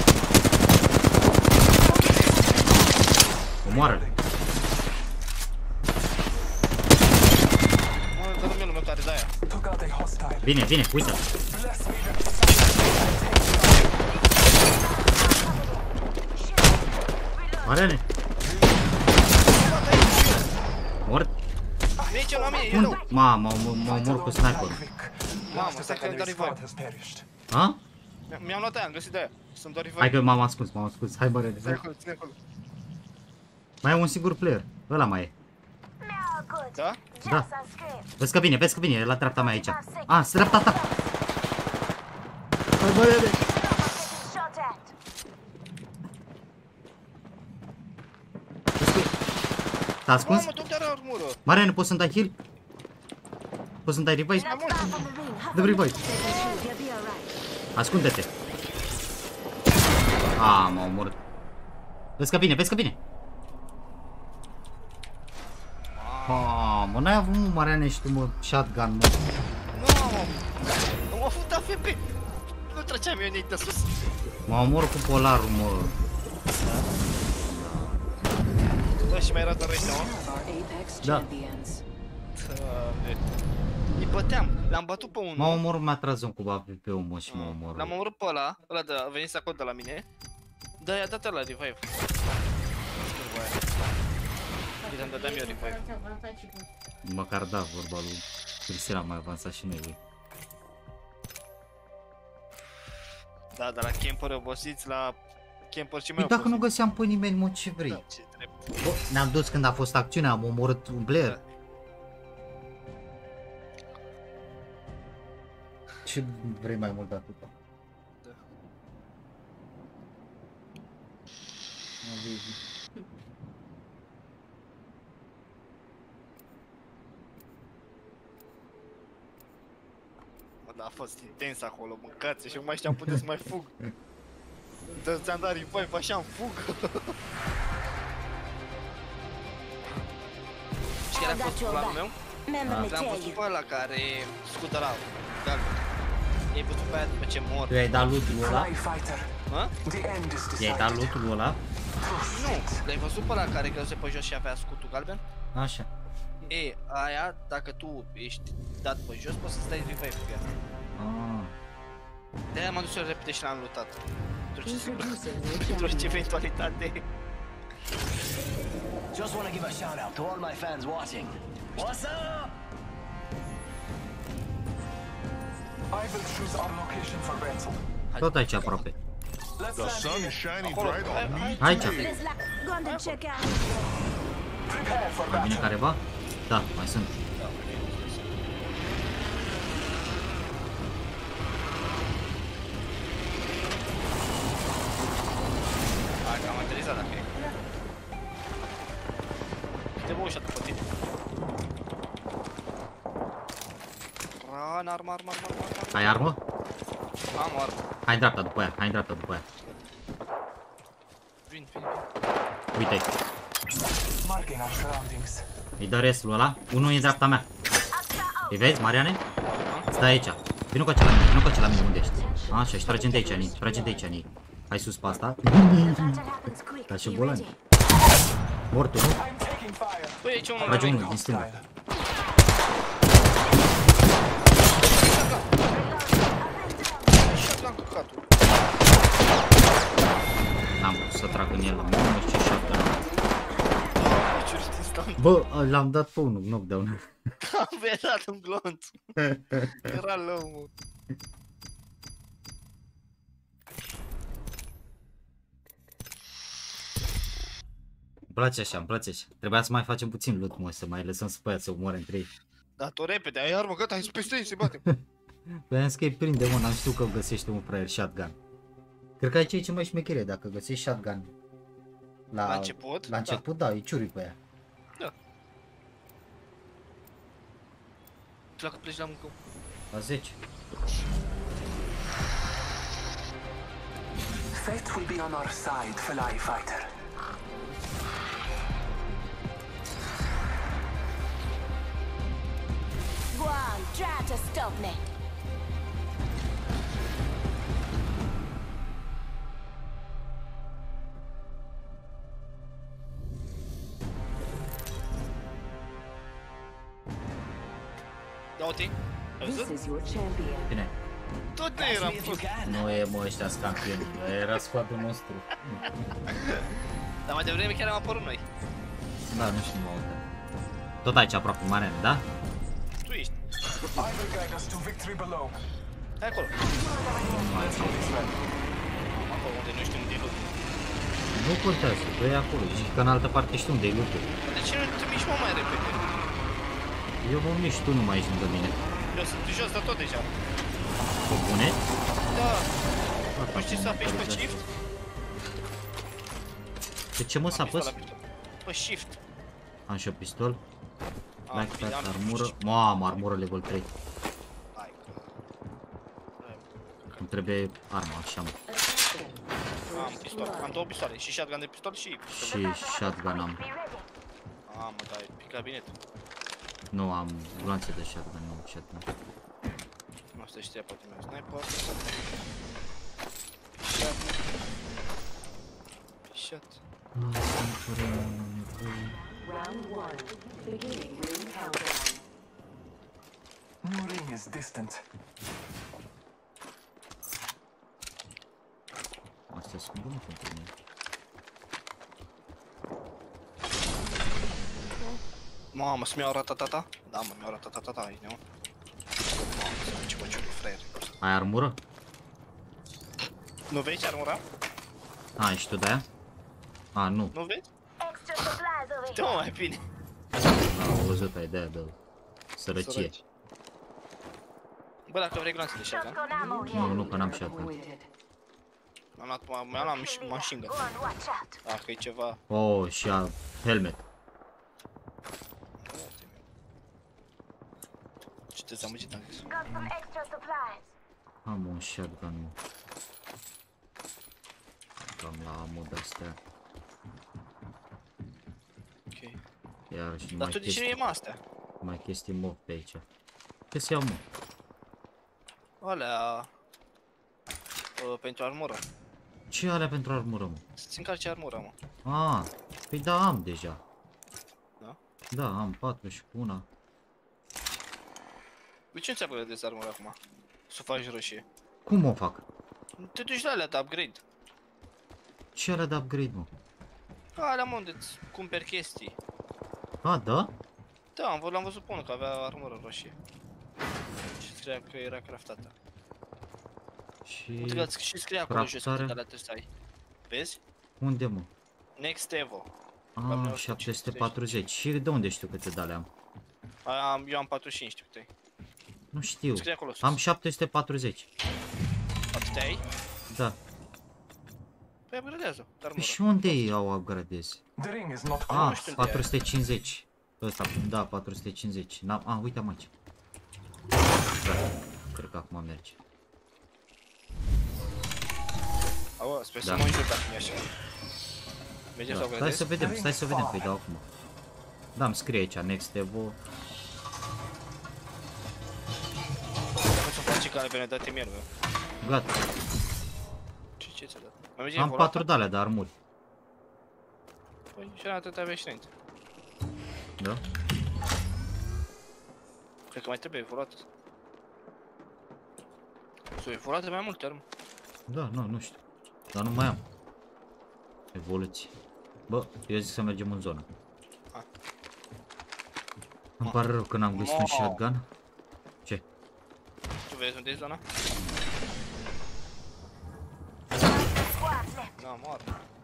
Omoară-l. Mă, dă-mi el meu care de aia. Vine, uite-l. Mariane. Mort. Nici la mine, e rău. Mamă, mă omor cu sniper. Mamă, stai că îmi dă revive. Ha? Mi-am luat aia, am găsit de aia. Să-mi dă revive. Hai că m-am ascuns. Hai bă, rele. Ține acolo. Mai e un singur player. Ăla mai e. Da? Da. Vezi că vine, e la dreapta mea aici. Ah, se dreapta ta. Hai bă, rele. T-a ascuns? Mamă, tot are armură. Mariane, poți să-mi dai heal? Poți să-mi dai revive? Dă-mi revive. Ascunde-te. M-a omorât. Vezi că vine, vezi că vine. Mă, n-ai avut, mă, Mariane, și tu, mă, shotgun, mă. Nu m-a făcut AFP. Nu treceam eu nici de sus. M-a omorât cu polarul, mă. Da, și mai era doar ăștia, mă? Da. Îi băteam, l-am bătut pe unul. M-a omorât, m-a tras un cu AVP-ul, mă, și m-a omorât. L-am omorât pe ăla a venit să acolo de la mine. Da, i-a dat ăla revive. I-am dat eu revive. Măcar da, vorba lui Cristina, mai avansat și noi, lui. Da, dar la camperi obosiți, la camperi și mai Păi dacă nu găseam pe nimeni, mă, ce vrei? Da, ce drept. Bă, ne-am dus când a fost acțiunea, am omorât un Blair. Ce vrei mai mult de atâta? Da. Da, a fost intens acolo, mâncați și nu mai știam puteți să mai fug. Ți-am dat revive, așa-mi fug. Și care a fost planul meu? L-am văzut pe ăla care scută la galben. I-ai văzut pe aia după ce mor. Tu i-ai dat loot-ul ăla? Hă? I-ai dat loot-ul ăla? Nu, l-ai văzut pe ăla care căzuse pe jos și avea scutul galben? Așa. E, aia, dacă tu ești dat pe jos, poți să-ți dai revive cu ea. De-aia m-am dus eu repede și l-am lootat. Pentru orice eventualitate. Just want to give a shout out to all my fans watching. What's up? I will choose our location for battle. Tot aici aproape. The sun is shining bright on me. Aici. Prepare for Mai vine battle. careva? Da, mai sunt. Hai că am aterizat dacă e. Te bă ușa după tine. Armă. Ai armă? Am armă. Hai în dreapta după aia, hai în dreapta după aia. Vin. Uite-i. Marking our surroundings. Îi dă restul ăla. Unul e în dreapta mea. Îi vezi, Mariane? Stai aici. Vino cu acela mine, vino cu acela mine, unde ești? Așa, și tragem de aici, Ani. Tragem de aici, Ani. Hai sus pe asta. Ca și bolani. Mortul, nu? Băi, aici unul. Trage unul din stânga. N-am putut să trag în el. Mamă, ce șapte. Bă, l-am dat pe unul, knockdown. Am vedat un glonț. Era low, mă. Îmi place așa, îmi place așa. Trebuia să mai facem puțin loot, mă, să mai lăsăm să să omoare între ei. Da, tu repede, ai armă, gata, hai peste ei, se bate. Păi că îi prinde, mă, n-am știut că găsește un fraier shotgun. Cred că aici e cea mai șmecherie, dacă găsești shotgun. La început? La început, da, îi ciuri pe ea. Da. Tu la cât pleci la muncă? La 10. Fate will be on our side, Fly Fighter. Go on, try to stop me. Ia uite, ai văzut? Bine. Tot ne eram fost. Nu e, mă, ăștia-s campioni. Era squadul nostru. Dar mai devreme chiar am apărut noi. Da, nu știu, mă uite. Tot aici aproape, Mariane, da? Tu ești. I will guide us to victory below. Hai acolo. Acolo unde nu știu unde e loot. Nu contează, tu e acolo. Zici că în altă parte știu unde e loot. De ce nu te miști, mă, mai repede? Eu mă mișc, tu nu mai ești lângă mine. Eu sunt jos de tot deja. Pe bune? Da. Nu știi să apeși pe shift? Pe ce mă să apăs? Pe shift. Am și o pistol. Black Fat, armură. Mamă, armură level 3. Îmi trebuie arma, așa mă. Am pistol, am 2 pistoale, și shotgun de pistol și pistol. Și shotgun am. Mă, dar e pe cabinet. Nu am gloanțe de shotgun, nu shotgun. Nu asta știa poate meu sniper. Shot. Round 1. Beginning ring countdown. New ring is distant. Astea sunt bune pentru mine. Mamă, să-mi iau ratatata? Da, mă, mi-au ratatata aici, nu? Mamă, să ce băciuri, fraier. Ai armură? Nu vezi armura? A, ești tu de-aia? A, nu. Nu vezi? Dă-mă mai bine. Am văzut, ai de-aia de sărăcie. Bă, dacă vrei glanțe de shotgun. Nu, că n-am shotgun. Mi-am luat machine gun. Dacă e ceva... Oh, și a helmet. Ce te zamăgit am zis? Am un shotgun, mă. Cam la ammo de-astea. Ok. Iar și Dar tu de ce nu iei astea? mai chestii mob pe aici. Ce să iau, mă? Alea... pentru armură. Ce alea pentru armură, mă? Să-ți încarci armura, mă. Ah, păi da, am deja. Da? Da, am 4 și cu una. De ce nu ți-a băgat dezarmura acum? Să o faci roșie. Cum o fac? Te duci la alea de upgrade. Ce alea de upgrade, mă? Alea, mă, unde-ți cumperi chestii. A, da? Da, l-am văzut pe unul, că avea armură roșie. Și scria că era craftată. Și... Și scria acolo jos câte alea trebuie să ai. Vezi? Unde, mă? Next Evo. Ah, 740. Și de unde știu câte de alea am? Eu am 45, știu câte ai. Nu știu. Scrie acolo sus. Am 740. Atâtea ai? Da. Păi upgradează. Păi și unde ei au upgradez? Ah, 450. Ăsta, da, 450. Ah, uite am aici. Da, cred că acum merge. Aua, sper să mă înjur dacă mi-e așa. Mergem să upgradez? Stai să vedem, păi dau acum. Da, îmi scrie aici, Next Evo. Dacă ți-o faci care pe date mie, meu. Gata. Ce ți-a dat? Am 4 de alea de armuri. Păi și atât avea și înainte. Da? Cred că mai trebuie evoluată. S-o evoluată mai multe armă. Da, nu știu. Dar nu mai am. Evoluție. Bă, eu zic să mergem în zonă. Îmi pare rău că n-am găsit un shotgun. Ce? Tu vezi unde e zona? Da, mor.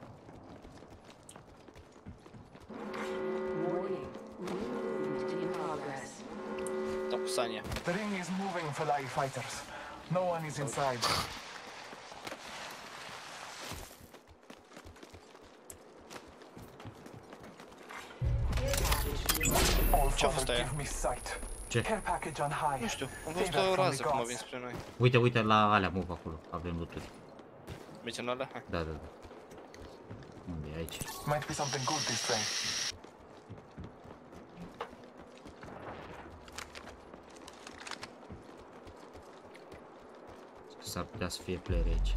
Da, cu Sania. The ring is moving for live fighters. No one is inside. Ce-a fost aia? Ce? Nu știu, am văzut o rază cum a venit spre noi. Uite la alea, move acolo, avem loot-uri. Mergem la alea? Hai. Da. Unde e aici? Might be something good this time. S-ar putea să fie player aici.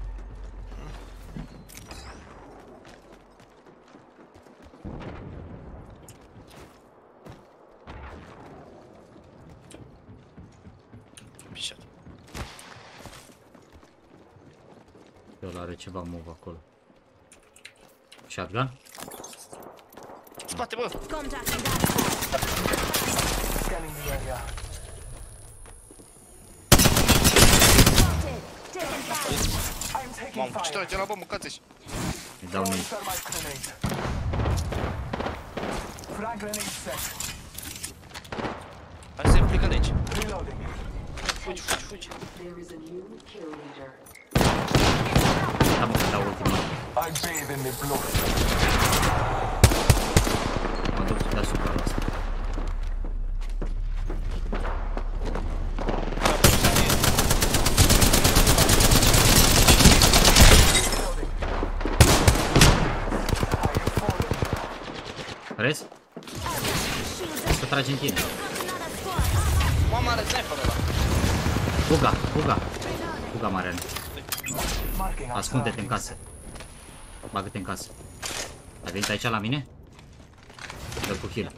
Pișat. El are ceva move acolo. Shotgun? Spate, bă! Scanning the area. Mamă, ce trage la bă, mâncați-și! Îi dau mie. Frag grenade set. Hai să-i plecăm de aici. Reloading. Fugi. There is a new kill leader. Da, mă, la ultima. I bathe in the blood. Mă duc deasupra la asta. Crezi? Să tragi în tine. Mama are sniper ăla. Fuga, Marian. Ascunde-te în casă. Bagă-te în casă. Ai venit aici la mine? Dă cu heal.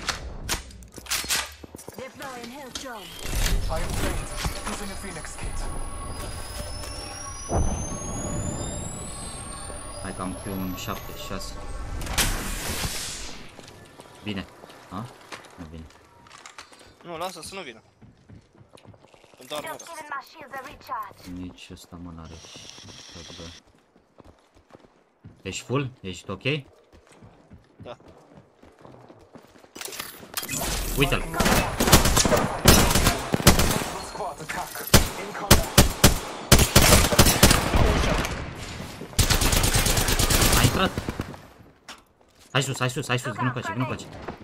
Hai că am pe un 7, 6. Bine. A? Nu vine. Nu, lasă să nu vină. Doar mă. Nici ăsta mă n-are. Ești full? Ești ok? Da. Uite-l! A intrat! Hai sus, vină cu aici.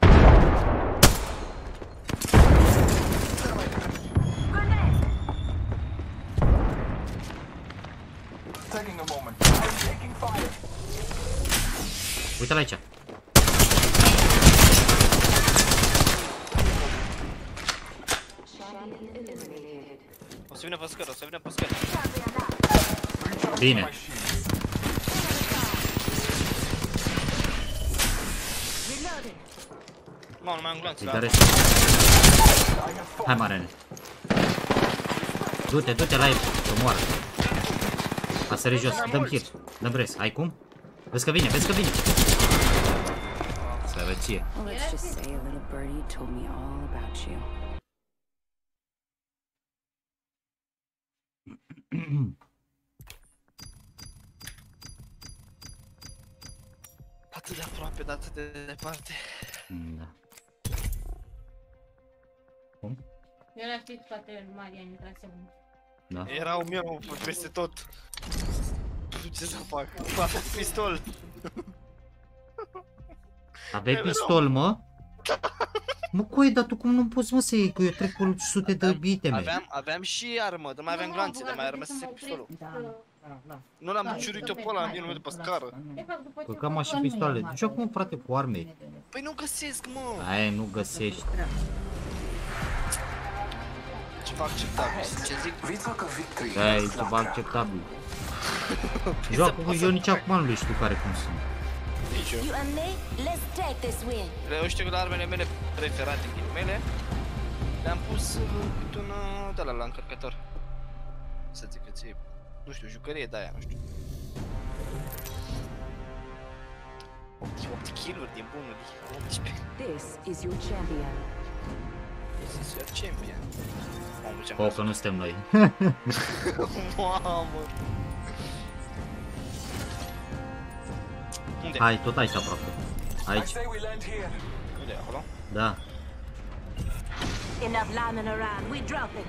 Uite-l aici. O să vină pe scări, Bine. Mamă, nu mai am glanțe. Hai, Marene. Du-te la el, să moară. A sărit jos, dăm hit, dăm res. Ai cum? Vezi că vine. Sărăcie. Let's just say a little birdie told me all about you. Atât de aproape, dar atât de departe. Da. Cum? Eu l-aș fi spatele lui Marian, intrase bun. Da. Era un meu peste tot. Ce să fac? Avea pistol. Aveai pistol, mă? Mă, coi, dar tu cum nu poți, mă, să iei? Că eu trec pe sute de iteme. Aveam și armă, dar mai aveam glanțe, dar mai rămăsese pistolul. Nu l-am ciurit-o pe ăla, am venit după scară. Că cam așa pistoale. Duci acum, frate, cu arme. Păi nu găsesc, mă. Aia nu găsești. Ceva acceptabil, ce zic? Da, e ceva acceptabil. Joacă cu eu nici acum nu le știu care cum sunt. Nici eu. Eu știu că la armele mele preferate din mele le-am pus un de-ala la încărcător. Să zic că ție, nu știu, jucărie de-aia, nu știu. 8 kill-uri din bunul, 18. This is your champion. This is your champion. O, că nu suntem noi. Mamă. Unde? Hai, tot aici aproape. Aici. Unde, acolo? Da. Enough lambing around, we dropping.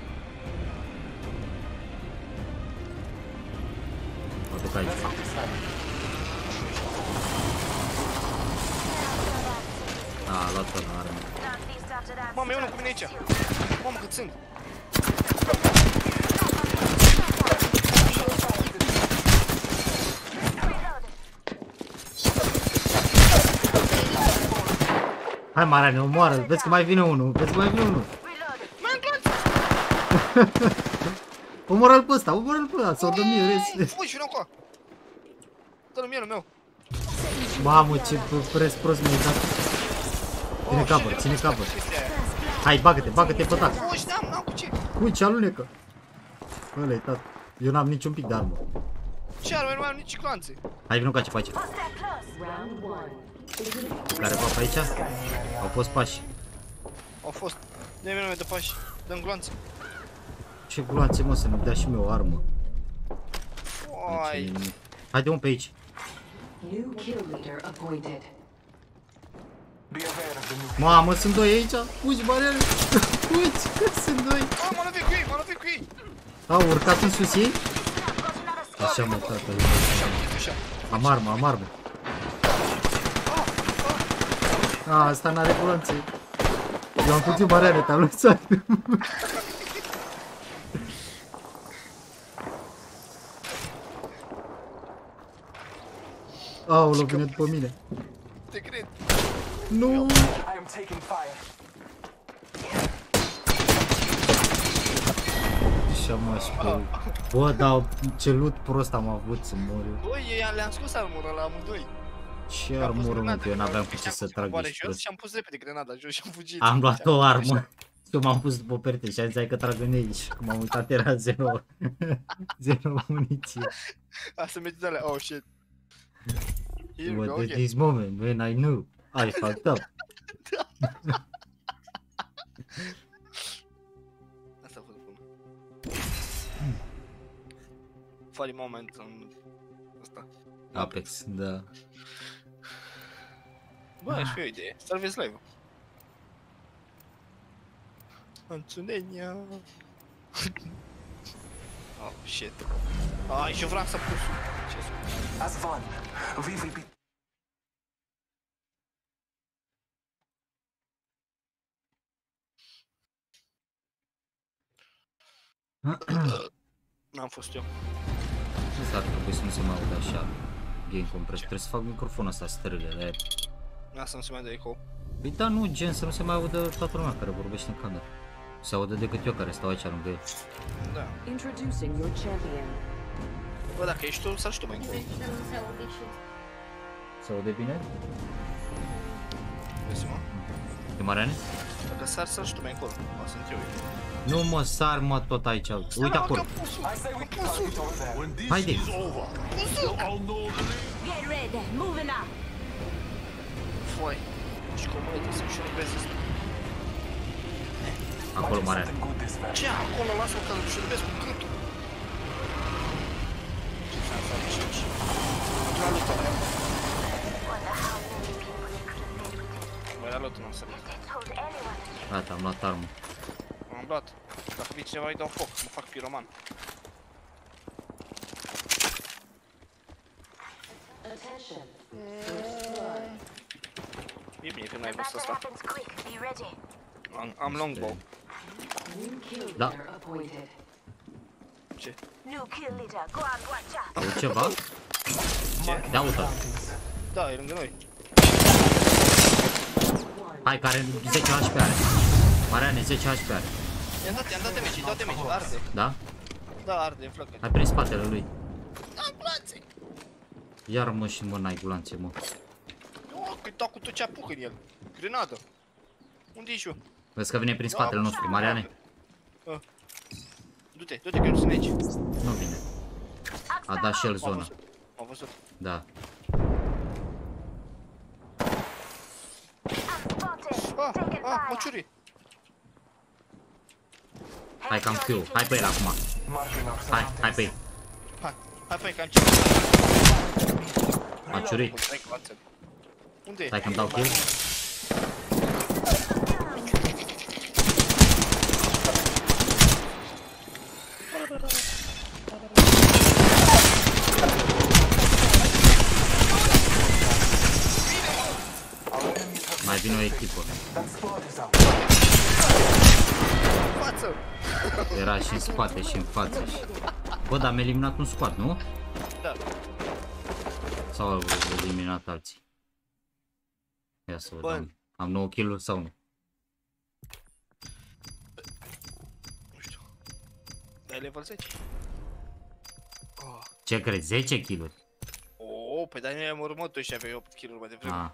Mă duc aici. A luat-o la armă. Mamă, e unul cu mine aici. Mamă, cât sunt. Hai, Mariane, omoară, vezi că mai vine unul, Omoară-l pe ăsta, sau dă mie res. Fui și acolo. Dă-l mie, meu. Mamă, ce res prost mi-ai dat. Ține capăt. Hai, bagă-te pe tac. Fugi, n-am cu ce. Ui, ce alunecă. Ăla-i, tată. Eu n-am niciun pic de armă. Ce armă, nu mai am nici clanțe. Hai, vino pe aici. Care va pe aici? Au fost pași. Au fost. Dă-mi nume de pași. Dă-mi gloanțe. Ce gloanțe, mă, să-mi dea și mie o armă. Uai. Haide, mă, pe aici. Mamă, sunt doi aici. Fugi, Mariane. Fugi, sunt doi. Mă lovit cu ei, Au urcat în sus ei? Așa, mă, tată. Am armă. Asta n-are gloanțe. Eu am fugit, Mariane, te-am lăsat. Aoleu, vine după mine. Te cred. Nu! I am taking fire. Și mă spui. Bă, dar ce loot prost am avut să mor eu. Băi, le-am scos armura la amândoi. Ce armură, mă, că eu n-aveam cu ce să trag Coboare ești jos prost. și am pus repede grenada jos și am fugit. Am luat o armă. Eu m-am pus după perete și am zis hai că trag în aici. Cum am uitat era 0. 0 muniție. Asta merge de alea, oh shit. Here we go What at again. this moment when I knew I fucked up. Asta a fost bună. Funny moment în ăsta. Apex, da. Bă, ai și o idee. Salvezi live-ul. Anțunenia. Oh, shit. Ai, și eu vreau să pus. Ce As one, we will be. N-am fost eu. Asta ar trebui să nu se mai audă așa. Game compress. Trebuie să fac microfonul ăsta stările de aer. Asta nu se mai dă eco. Păi da, nu, gen să nu se mai audă toată lumea care vorbește în cameră. Se aude decât eu care stau aici lângă el. Da. Introducing your champion. Bă, dacă ești tu, sar și tu mai încolo. Se aude bine? Vezi-mă? E Mariane? Dacă sar și tu mai încolo. O sunt eu. Nu mă sar mă tot aici. Uite acolo. Haide. Get ready, moving out. Foi. Și cum uite să-mi și rubezi ăsta. Acolo Mariane. Ce? Acolo lasă-mă că îmi și rubezi cu câtul. Ce s-a făcut aici? La lută. Băi, la lută n-am să luat. Gata, am luat armă. Am luat. Dacă vii cineva îi dau foc, mă fac piroman. E bine că nu ai văzut asta. Am longbow. Da. Ce? Au ceva? Ce? Da, uite. Da, e lângă noi. Hai, care 10 HP are. Mariane, 10 HP are. I-am dat damage, îi dau damage, arde. Da? Da, arde în flăcări. Hai prin spatele lui. Da, glanțe! Iar mă și mă n-ai gulanțe, mă. Nu, că dau cu tot ce apuc în el. Grenadă. Unde ești eu? Vezi că vine prin spatele nostru, Mariane. Du-te, du-te că eu sunt aici. Nu vine. A dat și el zona. Am văzut. Da. Măciuri. Hai că am Q. Hai pe el acum. Hai pe el. Hai pe el că am ce. Măciuri. Unde e? Hai că-mi dau kill. Mai vine o echipă. Era și în spate și în față. Bă, dar am eliminat un squad, nu? Da. Sau au eliminat alții? Ia să vedem. Am 9 kill-uri sau nu? Nu știu. Dai level 10? Ce crezi? 10 kill-uri? Oh, păi dar noi am urmărit și aveai 8 kill-uri mai devreme.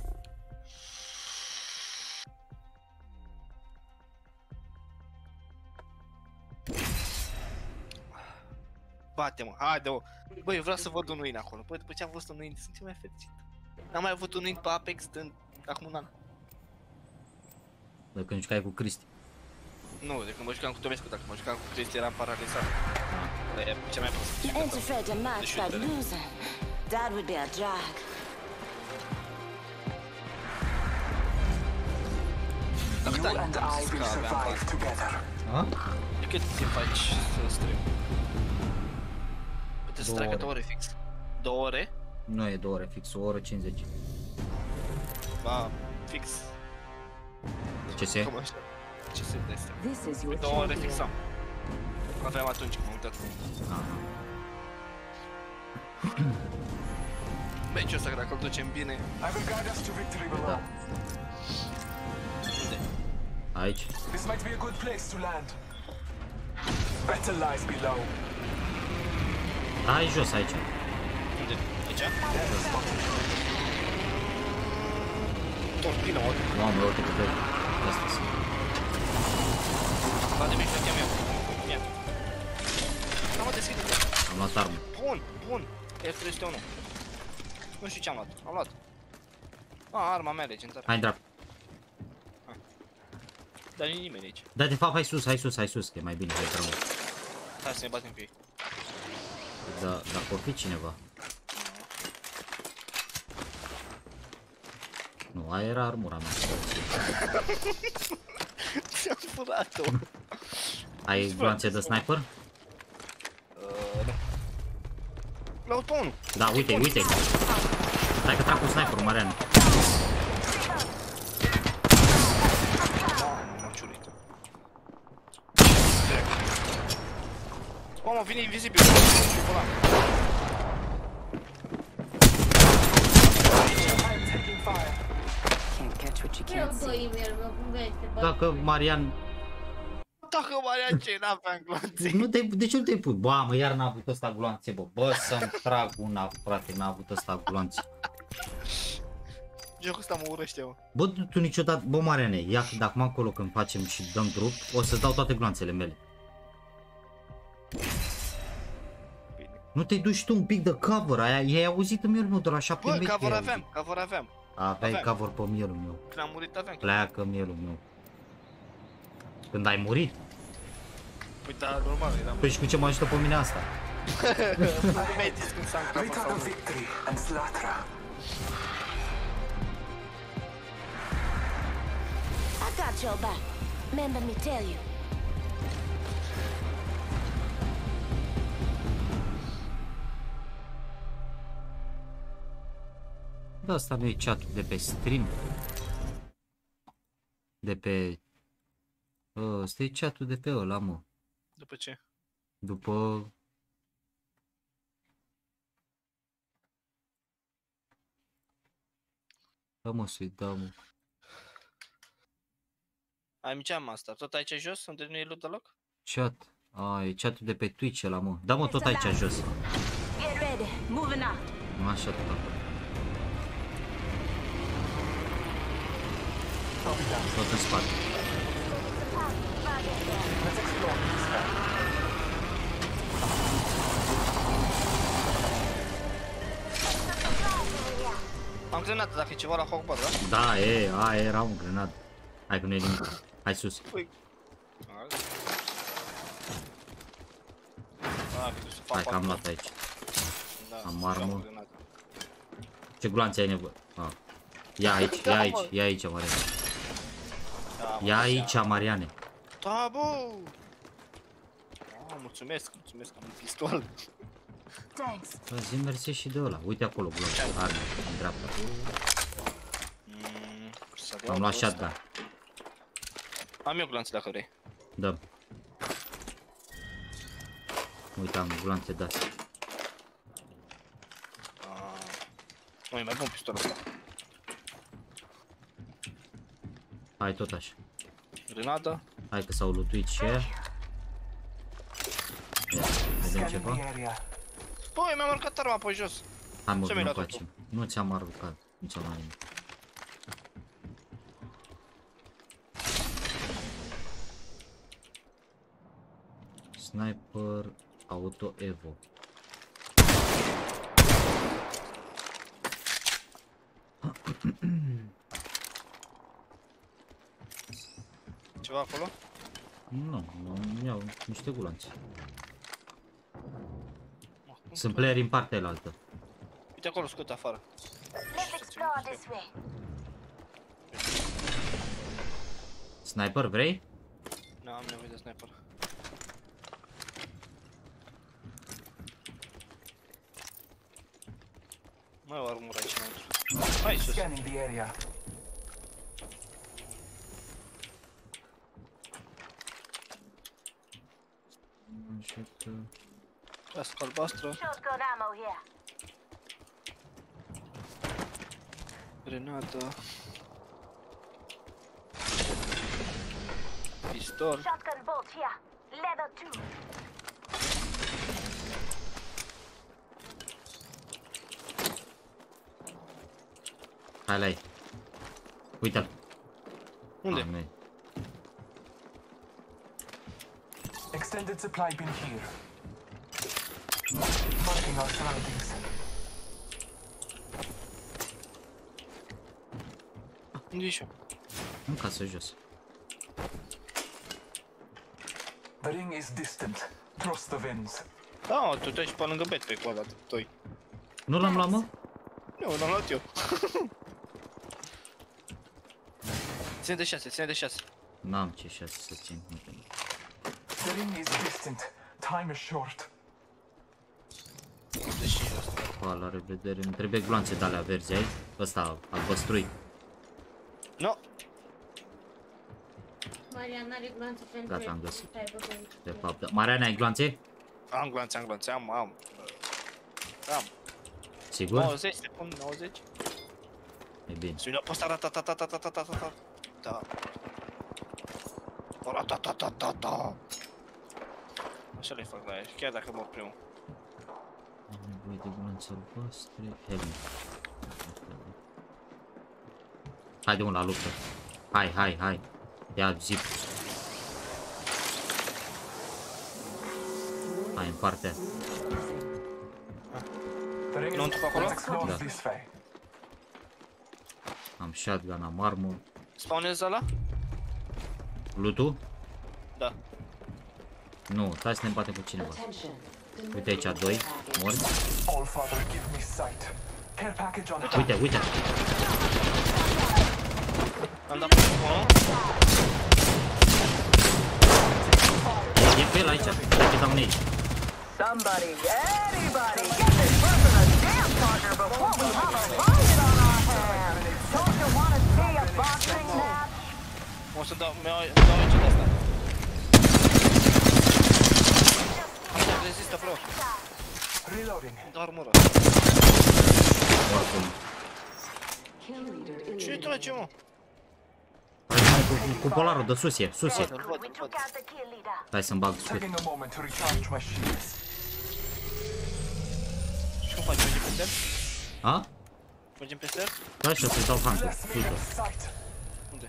Bate-mă, haide-mă. Băi, eu vreau să văd un win acolo. Băi, după ce am văzut un win, sunt mai fericit. N-am mai avut un win pe Apex de acum un an. De când jucai cu Cristi. Nu, de când mă jucam cu Tomescu, dacă mă jucam cu Cristi eram paralizat. E cea mai prost. You ain't afraid to match that loser. That would be a drag. You and I will survive together. De cât timp faci să stream? Puteți să treacă 2 ore fix. 2 ore? Nu e 2 ore fix, 1 oră 50. Ba, fix. Ce se? Ce se de asta? This is your 2 ore champion. fixam. Aveam atunci când m-am uitat. meciul ăsta, dacă îl ducem bine. I will guide us to victory below. Unde? Aici. This might be a good place to land. Battle lies below. Hai jos aici. Unde? Aici? Torpilă, mă. Mamă, uite cât de... Asta sunt. Bate mijloc, ia-mi eu. Ia. Da, mă, deschide-te. Am luat armă. Bun. F301. Nu știu ce am luat. Am luat. Arma mea legendară. Hai, drap. Dar nu-i nimeni aici. Da, de fapt, hai sus, că e mai bine, hai drămă. Hai să ne batem pe ei. Da, dacă o fi cineva. Nu, aia era armura mea. Ți-am furat-o. Ai gloanțe de sniper? Nu. L-aud pe unul. Da, uite. Stai că trag cu sniperul, Marian. Mamă, vine invizibil. Dacă Marian... ce n-avea gloanțe. De ce nu te-ai pus? Bă, mă, iar n-a avut ăsta gloanțe, bă. Bă, să-mi trag una, frate, n-a avut ăsta gloanțe. Jocul ăsta mă urăște, mă. Bă, tu niciodată... Bă, Mariane, ia de acum acolo când facem și dăm drup, o să-ți dau toate gloanțele mele. Nu te duci tu un pic de cover, ai auzit în mielul meu de la 7 metri. Bă, cover aveam. Aveai cover pe mielul meu. Când am murit aveam. Pleacă mielul meu. Când ai murit? Păi da, normal, eram. Păi și cu ce mă ajută pe mine asta? Medici când s-a întâmplat. Victory and slatra. I got your back. Remember me tell you. Da, asta nu e chat-ul de pe stream. De pe... Ăsta e chat-ul de pe ăla, mă. După ce? După... Da, mă, să-i dau, mă. Ai miceam asta. Tot aici jos, unde nu e loot deloc? Chat. E chat-ul de pe Twitch ăla, mă. Da, mă, tot aici jos. Get ready. Moving out. Nu așa tot acolo. Tot în spate. Am grenată, dacă e ceva la Hogbar, da? Da, aia era un grenad. Hai că nu e nimic. Hai sus. Hai că am luat aici. Am armă. Ce gloanțe ai nevoie? Ia aici, Mariane. Ia aici, Mariane. Da, bă! Mulțumesc, am un pistol. Bă, zi mersi și de ăla. Uite acolo, gloanțe. Arme, în dreapta. Am luat shotgun. Am eu gloanțe dacă vrei. Da. Uite, am gloanțe de-astea. Nu, e mai bun pistolul ăsta. Hai tot așa. Grenada. Hai că s-au lutuit și aia. Vedem ceva. Băi, mi-a marcat arma pe jos. Hai mă, nu facem. Nu ți-am aruncat. Nu ți-am mai nimic. Sniper Auto Evo. Ceva acolo? Nu, iau niște gulanțe. Sunt playeri în partea elaltă. Uite acolo, scut afară. Sniper, vrei? Nu, am nevoie de sniper. Mai o armură aici înăuntru. Hai sus. Cască albastră. Grenada. Pistol. Shotgun bolt here. Level 2. Hai la ei. Uite-l. Unde? Ah, nu e. Extended supply bin here. Marking our surroundings. Unde ești? În casă jos. The ring is distant. Trust the winds. Da, tu te ești pe lângă backpack cu ăla, toi. Nu l-am luat, mă? Nu, l-am luat eu. Ține de 6, ține de 6. N-am ce 6 să țin. The ring is distant. Time is short. Pa, la revedere. Îmi trebuie gloanțe de alea verzi, ai? Ăsta, albăstrui. No. Marian are gloanțe pentru Gata, am găsit. De fapt, da. Mariana, ai gloanțe? Am gloanțe, am. Sigur? 90 secunde, 90. E bine. Sună pe ăsta, ta. Da. Ta. Așa le fac la ea, chiar dacă mă primul. Am nevoie de gloanțe albastre. Helmet. Haide un la luptă. Hai. Ia zip. Hai în partea. Nu pe acolo? Da. Am shotgun, am armor. Spawnezi ăla? Loot-ul? Da. Nu, stai să ne batem cu cineva. Uite aici, 2 morți. Uite. Am dat pe unul. E pe el aici, te dau aici. Somebody, anybody, get this person a damn partner before we have a riot on our hands. Don't you want to see a boxing match? O să dau aici de asta. Asta rezistă, bro. Reloading. Da armură. Oricum. Ce trage, mă? Cu polarul de sus e. Văd. Hai să-mi bag scut. Taking a moment to recharge my shields. Și cum faci? Mergem pe ser? A? Mergem pe ser? Da, și o să-i dau hancul. Uite. Unde?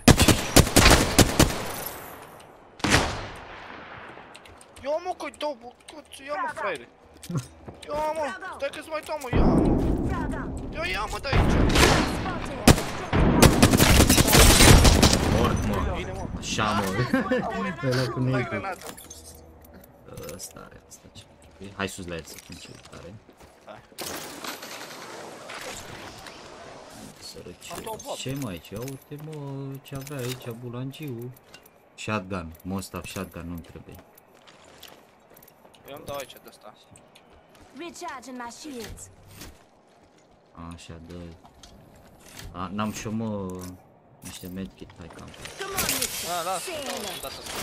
Ia mă, că-i dau, bă, ia mă, fraiere. Ia mă, stai că-ți mai dau, mă, ia mă. Ia mă de aici. Mort, mă. Așa, mă. Dai grenadă. Ăsta are, asta ce. Hai sus la el să fim ce tare. Hai. Sărăcie. Ce mai aici? Ia uite, mă, ce avea aici bulangiu. Shotgun, Mostaf shotgun nu-mi trebuie. Eu îmi dau aici de asta. Recharging my shields. Așa, dă. N-am și-o, mă, niște medkit, hai cam. Lasă, am dat asta.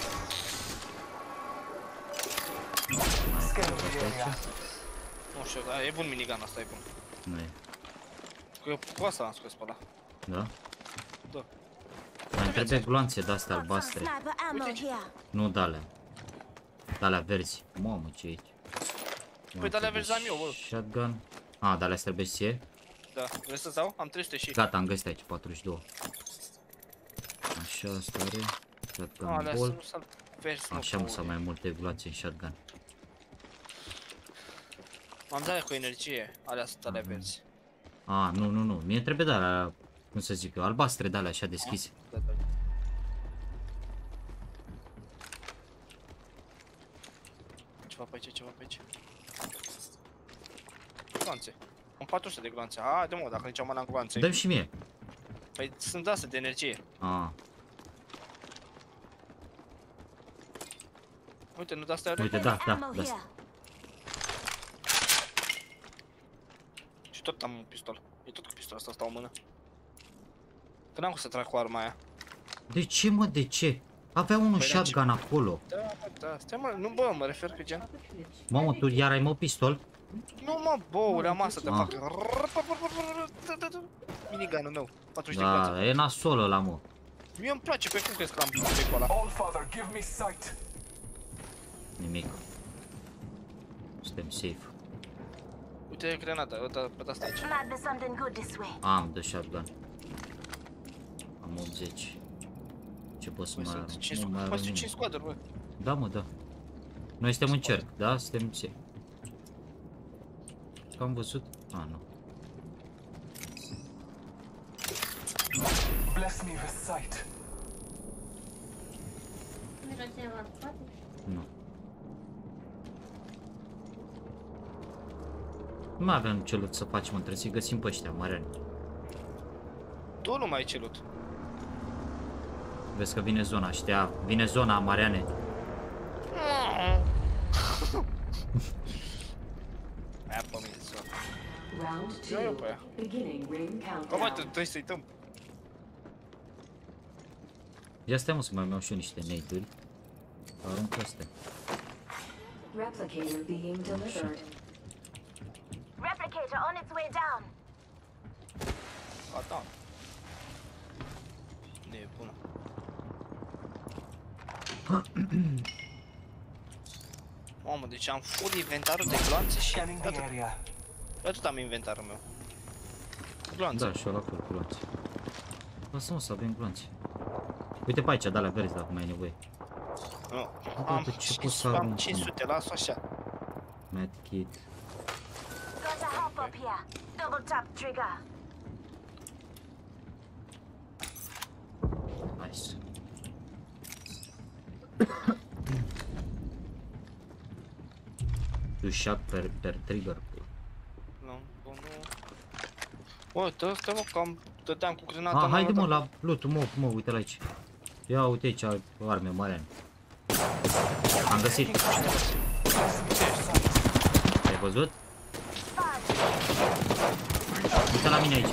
Nu știu, dar e bun minigun asta, e bun. Nu e. Cu asta am scos pe ăla. Da? Da. Mai trebuie gloanțe de-astea albastre. Nu de-alea. De-alea verzi. Mamă, ce e aici? Păi de-alea verzi am eu, bă. Shotgun. De-alea trebuie să ție? Da, vrei să-ți dau? Am 300 și. Gata, am găsit aici 42. Așa, asta are. Shotgun bolt. Așa, mă, să mai multe gloanțe în shotgun. Am de-alea cu energie, alea sunt alea verzi. Nu. Mie trebuie de-alea, cum să zic eu, albastre de-alea așa deschise. Da. Ceva pe aici. Gloanțe. Am 400 de gloanțe. Haide, mă, dacă nici am n-am gloanțe. Dă-mi și mie. Păi sunt astea de energie. Uite, nu de-astea are? Uite, da. Și tot am un pistol. E tot cu pistolul ăsta, stau în mână. Că n-am cum să trag cu arma aia. De ce, mă, de ce? Avea unul shotgun acolo. Da, stai, mă, nu, bă, mă refer că gen. Mamă, tu iar ai, mă, pistol? Nu mă, boule, am asta de fac. Minigunul meu, 40 de clasă. Da, e nasol ăla, mă. Mie îmi place, pe cum crezi că l-am pe ăla? Allfather, give me sight. Nimic. Suntem safe. Uite grenada, pe asta aici. Am de shotgun. Am 80. Ce pot să mai arunc? Mai sunt 5 squaduri, bă. Da, mă, da. Noi suntem în cerc, da? Suntem safe. Că am văzut? Ah, nu. Bless me with sight. Nu. Nu mai avem ce loot să facem, trebuie să-i găsim pe ăștia, Marian. Tu nu mai ai ce loot. Vezi că vine zona, știa, vine zona, Mariane. Aia pe mine zona. Round Eu pe 2. aia. Beginning ring Bă, mai countdown. trebuie să uităm. Ia stai, mă, să mai iau și eu niște nade-uri. Arunc astea. Replicator being delivered. Replicator on its way down. A, da. Nu e bună. Mamă, deci am full inventarul de gloanțe și atât am inventarul meu. Gloanțe. Da, și eu la fel, gloanțe. Lasă-mă să avem gloanțe. Uite pe aici, de-alea verzi, dacă mai ai nevoie. Nu, Uite, am 500, las-o așa. Medkit. Got a hop up here. Double tap trigger. Nice. You shot per trigger. Nu, nu. Uite, ăsta mă, că am dădeam cu grenada. Ah, haide mă la loot-ul, mă, uite la aici. Ia uite aici arme, Marian. Am găsit. Ai văzut? Uite la mine aici.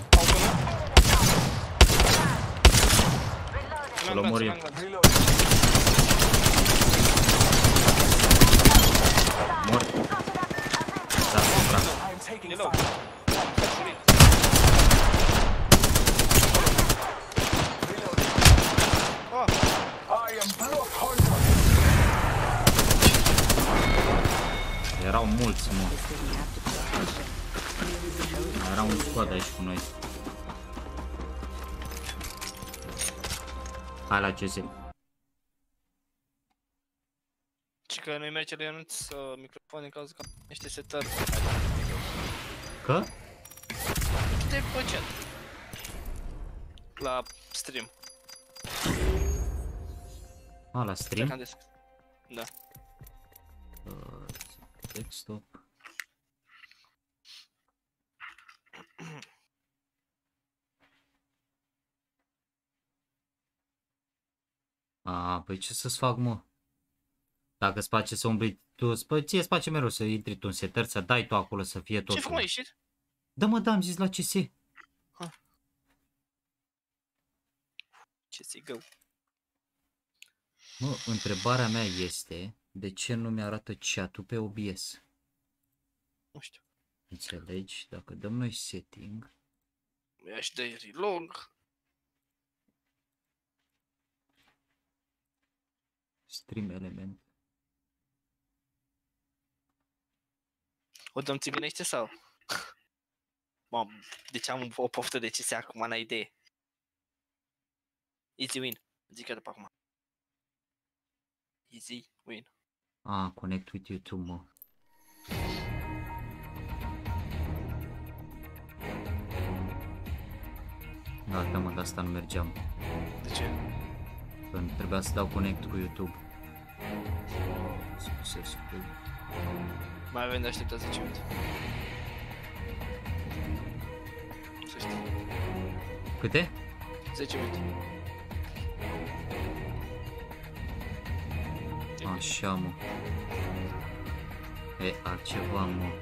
Să-l omor eu. Mor. Da, supra. Erau mulți, mă. Era un squad aici cu noi. Hai la CS. Și că nu-i merge la Ionuț microfon din cauza că am niște setări. Că? De pe chat. La stream. A, la stream? Da. Desktop. A, păi ce să-ți fac, mă? Dacă îți place să umbli tu, păi ție îți place mereu să intri tu în setări, să dai tu acolo să fie tot. Ce fac, mă, ieșit? Da, mă, da, am zis la CS. CSGO. Mă, întrebarea mea este, de ce nu mi-arată chat-ul pe OBS? Nu știu. Înțelegi? Dacă dăm noi setting... Ia și de relog. Stream element. O dăm țivinește sau? Mamă, deci am o poftă de CS acum, n-ai idee. Easy win. Zic eu după acum. Easy win. Ah, connect with YouTube, mă. Gata, mă, de asta nu mergeam. De ce? Când trebuia să dau connect cu YouTube. Mai avem de așteptat 10 minute. Să știi. Câte? 10 minute. Așa, mă. E altceva, mă.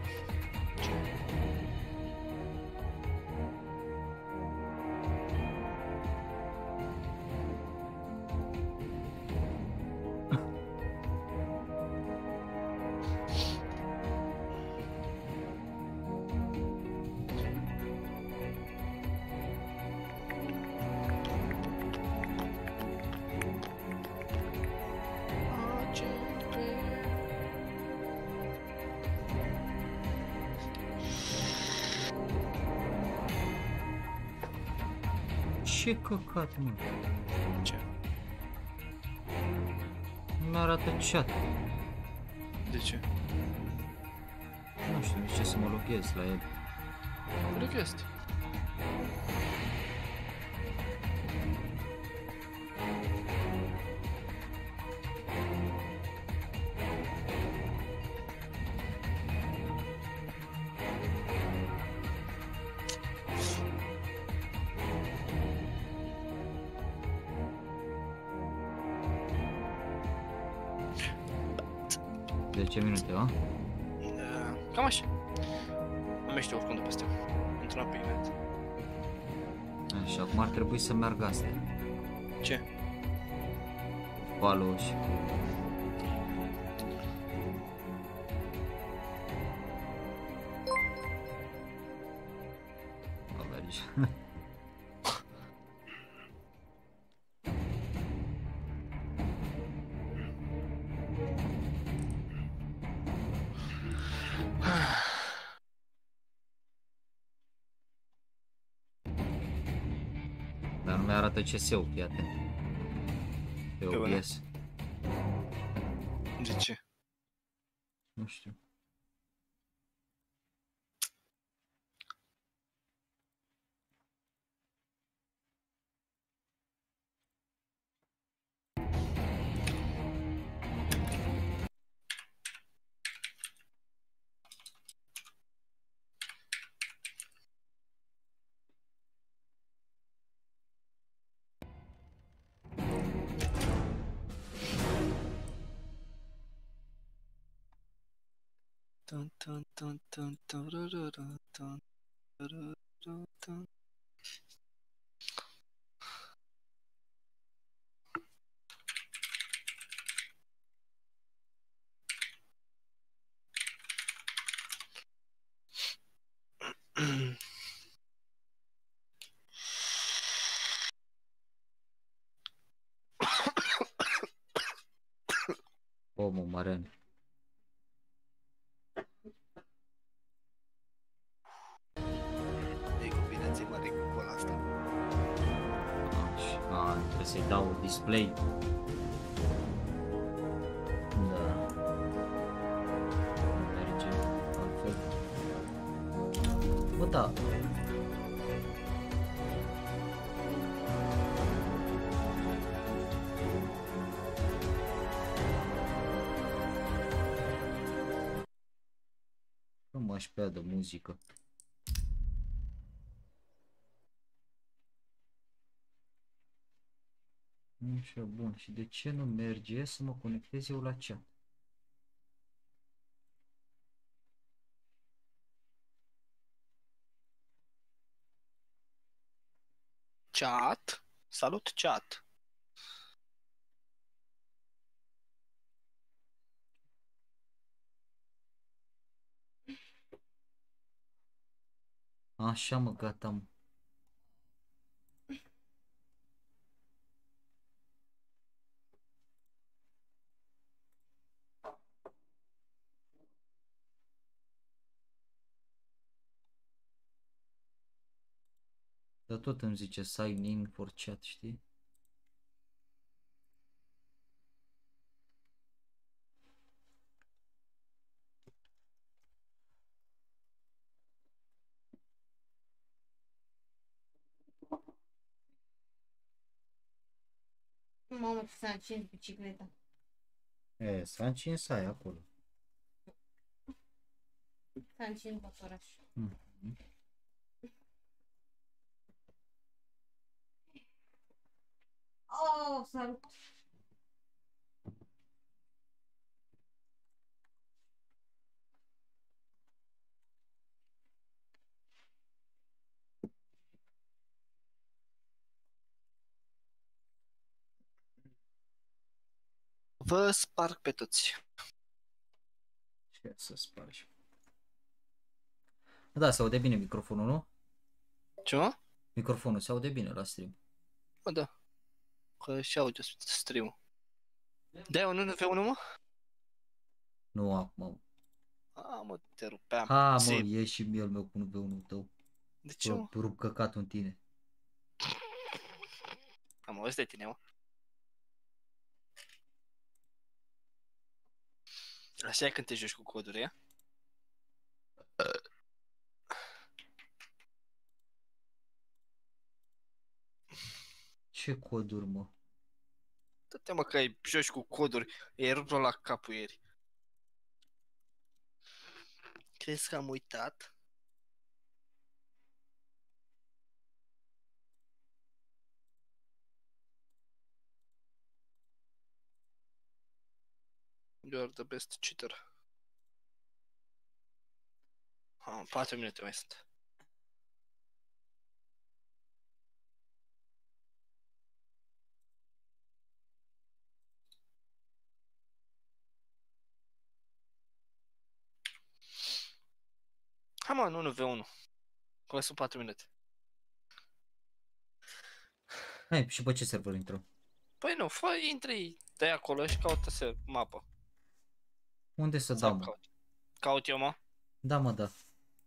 Ce căcat, mă? Ce? Nu mi-arată chat. De ce? Nu știu de ce să mă loghez la el. Cred că este. De 10 minute, a? Cam așa. Nu mai știu oricum de peste. Într-un pic net. Așa, acum ar trebui să meargă astea. Ce? Follow și... O mergi. Dar nu mi-arată CS-ul, fii atent. Pe OBS. De ce? Nu știu. Dun, dun, dun, dun, dun, dun, dun, dun, dun, dun, dun. Omul Marian. E combinație mare cu cola asta. Așa, trebuie să-i dau display. Da. Nu merge altfel. Bă, da. Nu mă aș pe de muzică. Așa, bun. Și de ce nu merge să mă conectez eu la chat? Chat? Salut, chat! Așa, mă, gata, mă. Dar tot îmi zice sign in for chat, știi? Mamă, ce s-a încins bicicleta. E, s-a încins aia acolo. S-a încins motoraș. Oh, salut! Vă sparg pe toți. Ce să spargi? Da, se aude bine microfonul, nu? Ce, mă? Microfonul se aude bine la stream. Bă, da. Că și aude stream-ul. Dai unul pe unul, mă? Nu acum. A, mă, te rupeam. Ha, mă, ieși și el meu cu 1v1 tău. De ce, mă? Rup căcatul în tine. Am auzit de tine, mă. Așa e când te joci cu coduri, ia? Ce coduri, mă? Dă-te, mă, că ai joci cu coduri. E rupt la capul ieri. Crezi că am uitat? You are the best cheater. 4 minute mai sunt. Hai, mă, nu 1v1. Că mai sunt 4 minute. Hai, și pe ce server intru? Păi nu, intri, dai acolo și caută-se mapă. Unde să dau, mă? Caut eu, mă? Da, mă, da.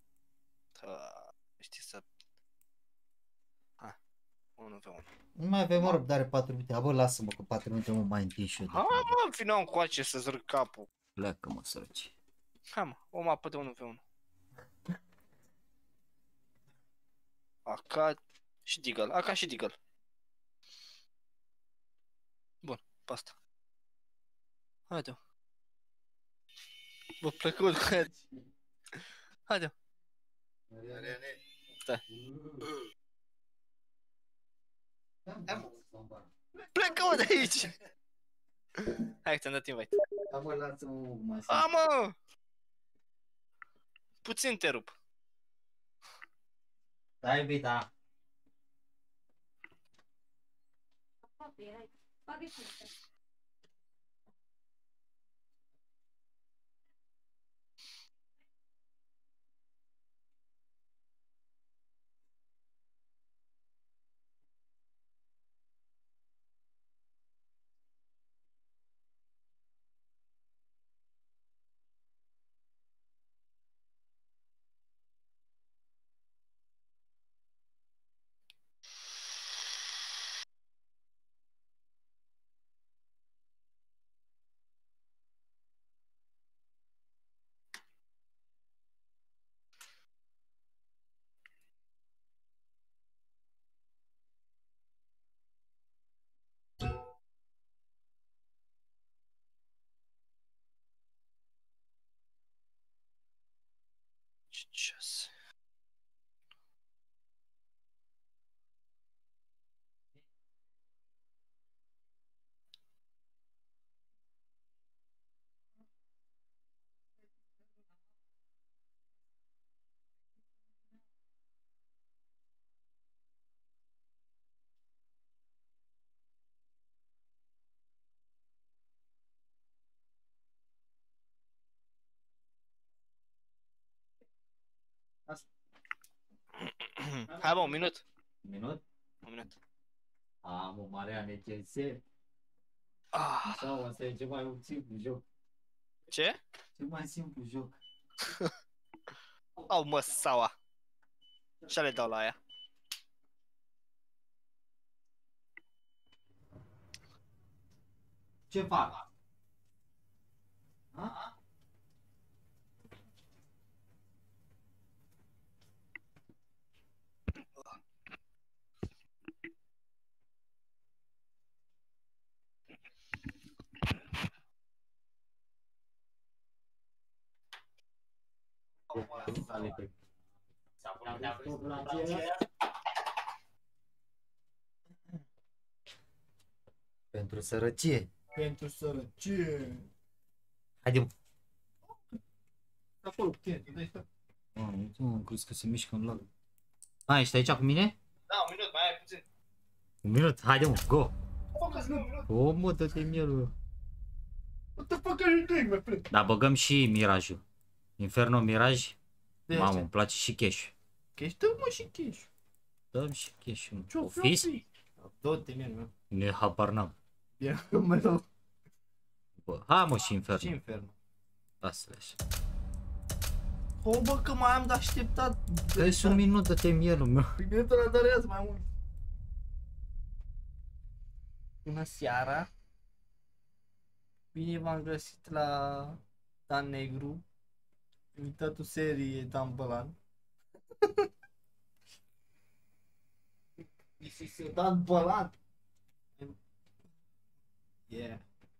Știi să... Hai, 1v1. Nu mai avem o răbdare 4 minute. Bă, lasă-mă că 4 minute mă mai întâi și eu. Hai, mă, vină încoace să-ți râd capul. Pleacă-mă, sărăci. Hai, mă, o mapă de 1v1. Aca și Deagle, Aca și Deagle. Bun, pe asta. Haide-o. Bă, plăcut, haide-o. Stai. Plecă-mă de aici! Hai că ți-am dat invite. Da, mă, lasă-mă, mai A, mă! Puțin te rup. Da, iubita. Ce-s? Hai, bă, un minut. Un minut? Un minut. Am o mare necese. Ah. Sau asta e cel mai simplu joc. Ce? Cel mai simplu joc. Au, mă, saua. Și le dau la aia. Ce fac? Ha? Pentru sărăcie. Pentru sărăcie. Haide-mă. Acolo, cu tine, tu dai stăp. Am crezut că se mișcă în loc. Ești aici cu mine? Da, un minut, mai ai puțin. Un minut, haide-mă, go! Focus, nu, un minut. O, mă, dă-te mielul. What the fuck are you doing, my friend? Da, băgăm și Mirajul. Inferno Miraj. De Mamă, asta. îmi place și cash. Cash, dă-mă și cash. Dăm și cash-ul. Ce-o Office? Dă-te, mie, Ne habar n-am. ia, mă dau. Bă, hai mă și Inferno. Și Inferno. Lasă-le așa. O, bă, că mai am de așteptat. Dă-i un minut, dă-te mielul meu. Minutul ăla dărează mai mult. Bună seara! Bine v-am găsit la Dan Negru, invitatul serie Dan Bălan. This is Dan Bălan! Yeah.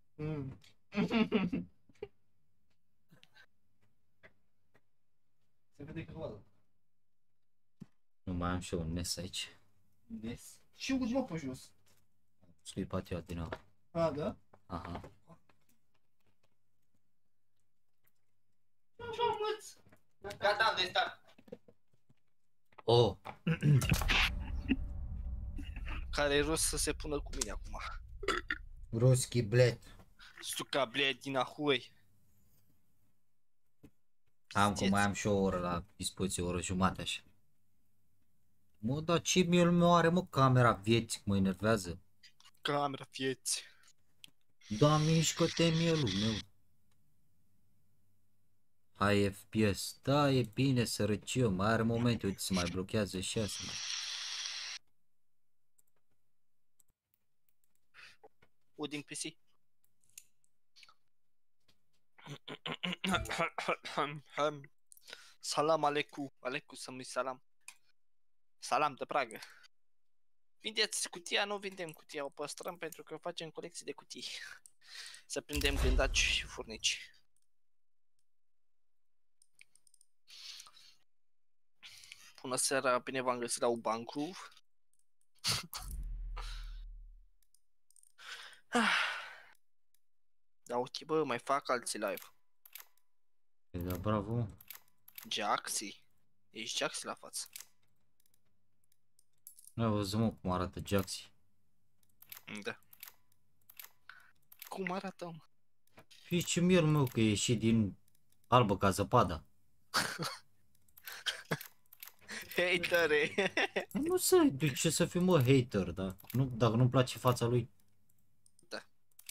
Se vede că văd. Nu mai am și eu un NES aici. NES? Și ultima pe jos. Scuipat eu din nou. A, da? Aha. Gata, am de stat. Oh. Care e rost să se pună cu mine acum? Ruski blet. Suca bled din ahuei. Am cum mai am și o oră la dispoziție, o oră jumate așa. Mă, dar ce miel meu are, mă, camera vieții, mă enervează. Camera vieții. Da, mișcă-te mielul meu. Hai FPS, da, e bine, sărăcie, mai are momente, uite, se mai blochează și asta. Udin PC. Salam aleikum, aleikum să-mi salam. Salam de Praga. Vindeți cutia, nu vindem cutia, o păstrăm pentru că facem colecții de cutii. Să prindem gândaci și furnici. Bună seara, bine v-am găsit la Ubancru. Da, ok, bă, mai fac alții live. Da, bravo. Jaxi? Ești Jaxi la față. Nu ai văzut, mă, cum arată Jaxi. Da. Cum arată, mă? Fii ce miel, meu, că e ieșit din albă ca zăpada. Hatere! Nu să, de ce să fiu, mă, hater, da? Nu, dacă nu-mi place fața lui. Da.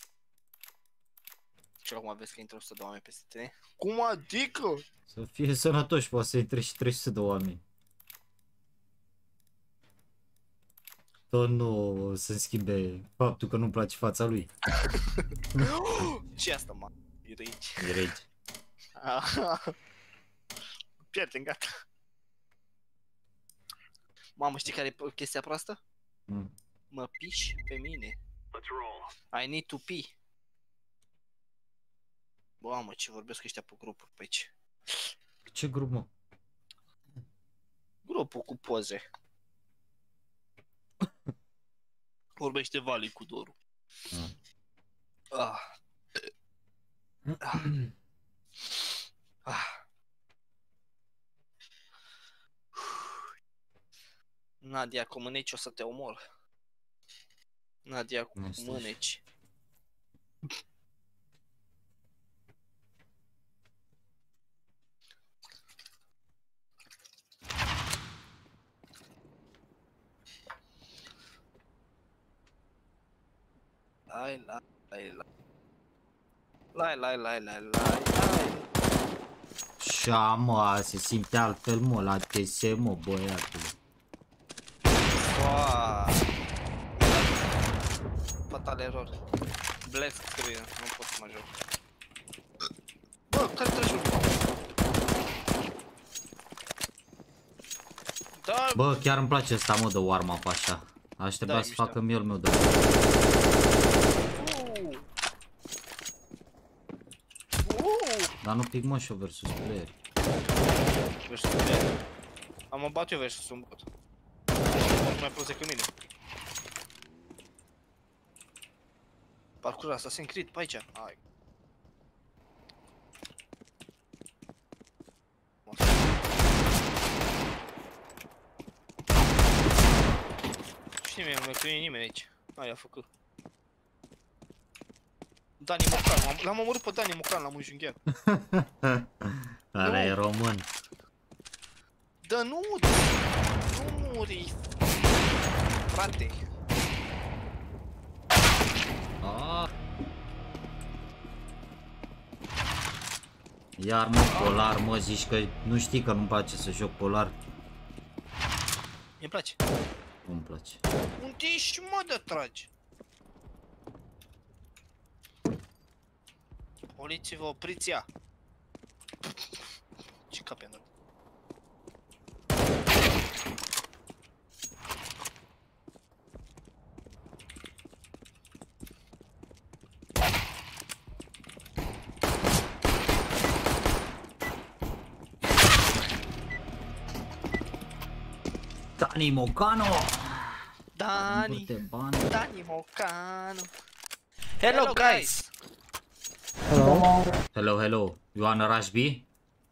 Și acum vezi că intră 100 de oameni peste tine? Cum adică? Să fie sănătoși, poate să intre și 300 de oameni. Tot nu să-mi schimbe faptul că nu-mi place fața lui. Ce asta, mă? E rage. E rage. Pierdem, gata. Mamă, știi care e chestia proastă? Mă piși pe mine. I need to pee. Bă, mamă, ce vorbesc ăștia pe grupuri pe aici. Ce grup, mă? Grupul cu poze. Vorbește Vali cu Doru. Nadia, cu mâneci o să te omor. Nadia, cu mâneci. Lai. Și-a, mă, se simte altfel, mă, la TS, mă, băiatul. Fatal error. Blast screen, nu pot să mă joc. Bă, care te joc? Da. Bă, chiar îmi place asta, mă, de warm-up așa. Aș trebui să facă miel meu de Dar nu pic, mă, și-o versus player. Versus player? Am bat eu versus un bot. Ești mai prost decât mine. Parcurs Assassin's Creed pe aici. Hai. Știi, mi-a primit nimeni aici. Aia a făcut. Dani Mocan, l-am omorât pe Dani Mocan, l-am înjunghiat. Ăla e român. Da, nu muri, frate. Iar, mă, polar, mă, zici că nu știi că nu-mi place să joc polar. Mi-e place. Nu-mi place. Unde ești, mă, de tragi? Oliți-vă, opriți-a! Ce capi am dat? Dani Mocano! Dani Mocano! Hello guys! Hello. You wanna rush B?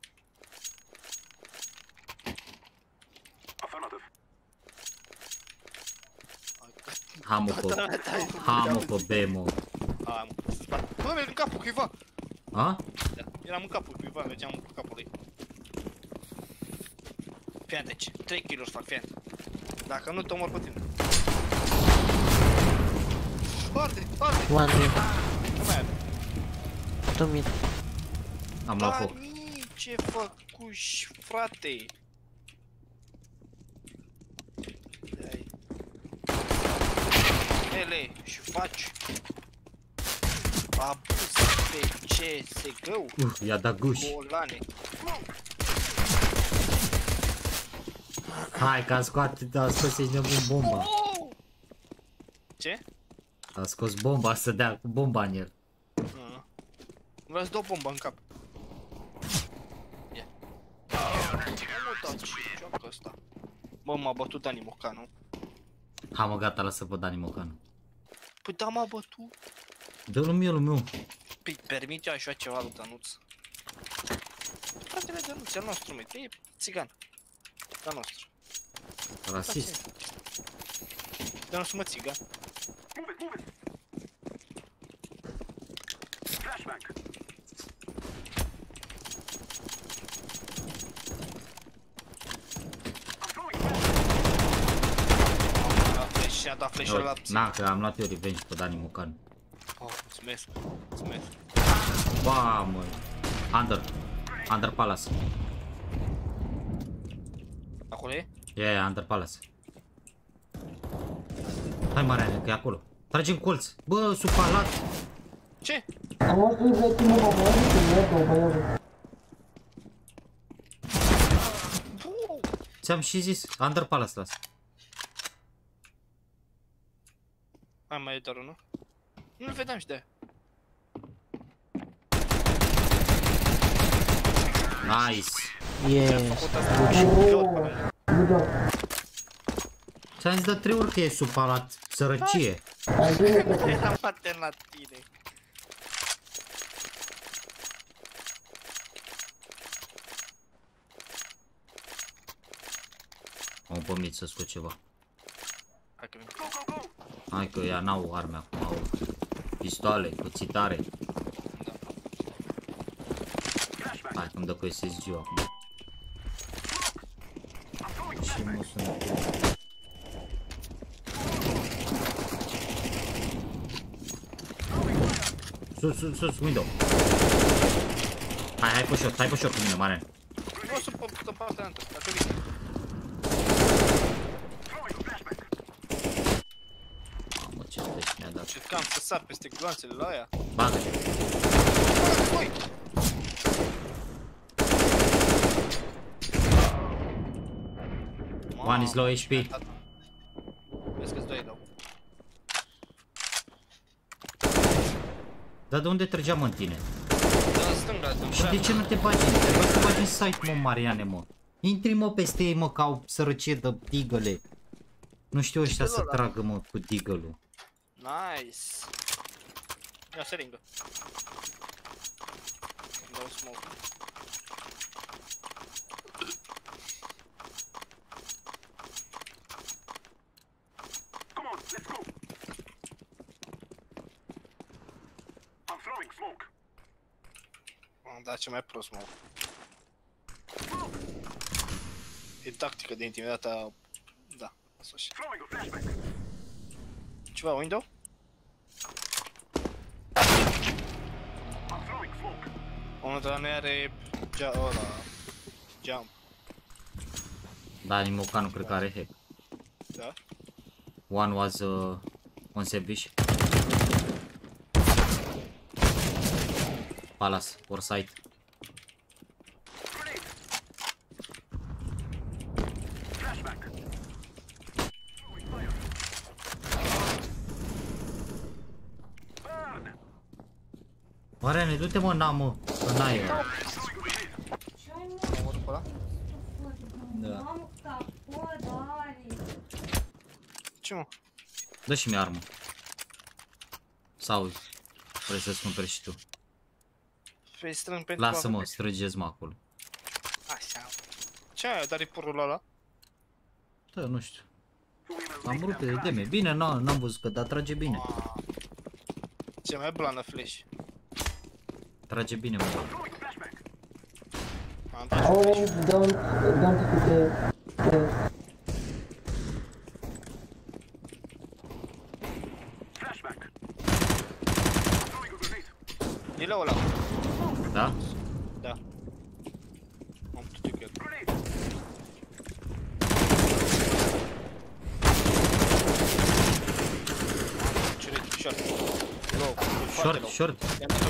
Hamă pe B, mă. Bă, merg în capul cuiva! A? Eram în capul cuiva, mergeam în capul lui. Fian, deci, 3 kill-uri fac, fian. Dacă nu te omor pe tine. Arde! One mid. Nu mai are. 2 mid. Am luat foc. Ce făcuși, frate? Ele, și faci abuz pe CSGO. I-a dat guș. Bolane. Hai că a scos aici nebun bomba. Ce? A scos bomba să dea cu bomba în el. Vreau să dau bomba în cap. Ia. Nu dați, joacă ăsta. Bă, m-a bătut Dani Mocanu. Ha, mă, gata, lasă pe Dani Mocanu. Păi da, m-a bătut. Dă-l meu. Păi, permite așa ceva lui Dănuț. Fratele Dănuț, al nostru, măi, e țigan. Al nostru. Rasist. Dănuț, mă, țigan. Și-a dat flash-ul la pțin. Na, că am luat eu revenge pe Dani Mocanu. Oh, mulțumesc. Ba, mă. Under Palace. Acolo e? E, Under Palace. Hai, Mariane, că e acolo. Trage în colț. Bă, supalat. Ce? Ți-am și zis, Under Palace las. Hai, mai e doar unul. Nu-l vedeam și de-aia. Nice. Yes. Ți-am zis de 3 ori că e supalat. Sărăcie. Eram atent la tine. Am pomit să scot ceva. Hai că vin. Hai că ea n-au arme acum, au pistoale, cuțitare. Hai că-mi dă cu SSG-ul acum. Și mă sunt. Sus, window. Hai pe shot cu mine, Marian. Nu să pot pe partea altă, dacă vine. Mamă, ce flash mi-a dat. Încercam să sar peste gloanțele la aia. Bagă. One is low HP. Vezi că-ți doi dau. Dar de unde trăgeam în tine? Da, stânga, Și de ce nu te bagi? Trebuie să bagi în site, mă, Mariane, mă. Intri, mă, peste ei, mă, ca o sărăcie de digăle. Nu știu ăștia să tragă, mă, cu digălul. Nice. Ia seringă. Îmi dau smoke. Come on, let's go. I'm throwing smoke. Am dat ce mai prost, mă. E tactică de intimidată. Da, asta și. Ceva window? Unul de la noi are ăla jump. Da, Nimoca nu cred că are hack. Da? One was on sandwich. Palace, or site. Mariane, du-te mă, mă, că n-ai. Da. Ce mă? Dă și mie armă. Sau vrei să-ți cumperi și tu? Păi strâng pentru... Lasă-mă, strângeți-mă acolo. Așa. Ce ai, dar e purul ăla? Da, nu știu. Am rupt de deme. Bine, n-am văzut că, dar trage bine. Ce mai blană flash. Trage bine, mă. Don't E la ăla. Da? Da. Am putut eu. Short, short.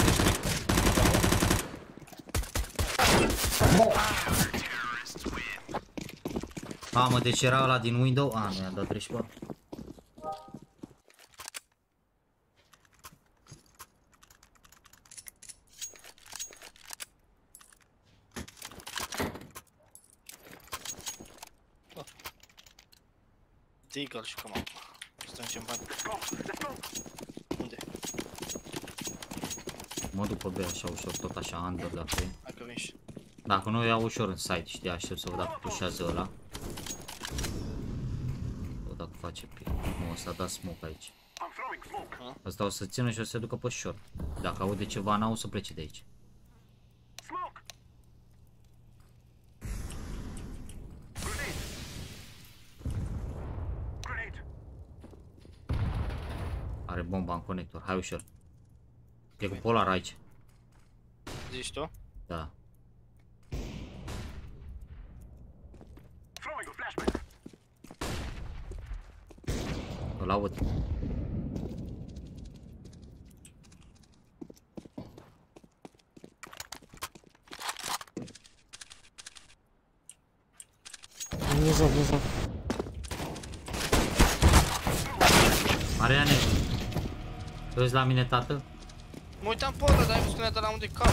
Mă, deci era ăla din window? Nu i-am dat greș, bă. Deagle și cum acum. Strângem bani. Unde? Mă duc pe B așa ușor, tot așa, under dacă e. Hai că vin și. Dacă nu, iau ușor în site, știi, aștept să văd dacă pușează ăla. O dacă face pic. Nu, ăsta a dat smoke aici. Asta o să țină și o să se ducă pe short. Dacă aude ceva, n-au să plece de aici. Are bomba în conector, hai ușor. E cu polar aici. Zici tu? Da. Îl aud. Внизу, внизу. Mariane, te uiți la mine, tată? Mă uitam pe ăla, dar ai văzut că ne-a dat la unde cap.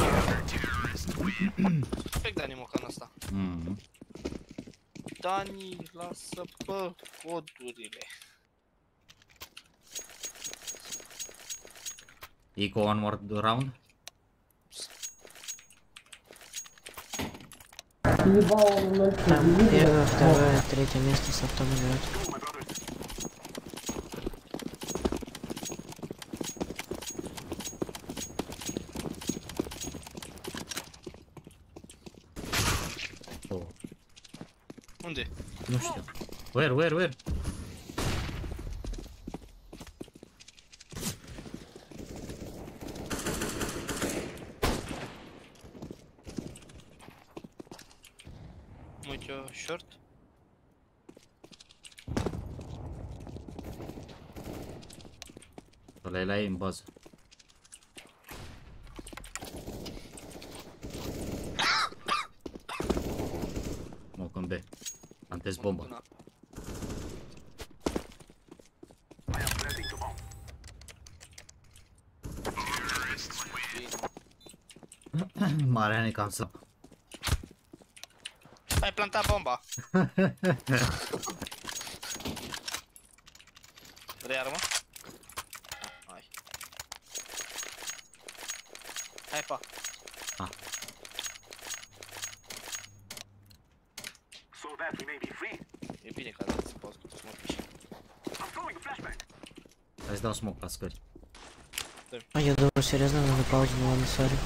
Perfect Dani mocanul ăsta. Dani, lasă pe codurile. E cu one more round? Там первое, второе, третье место с автом играют. Unde? Nu știu. Where? Uite eu short. Ăla e la ei în bază. Mă, când B. Plantez bomba. Mariane cam slab. Ai plantat bomba. Vrei armă? Hai. Hai pa. So that we may be free. E bine că ați poți să mă piși. I'm throwing a flashbang. Hai să dau smoke la scări. А я думаю, серьезно, надо паузу, ну ладно, сори.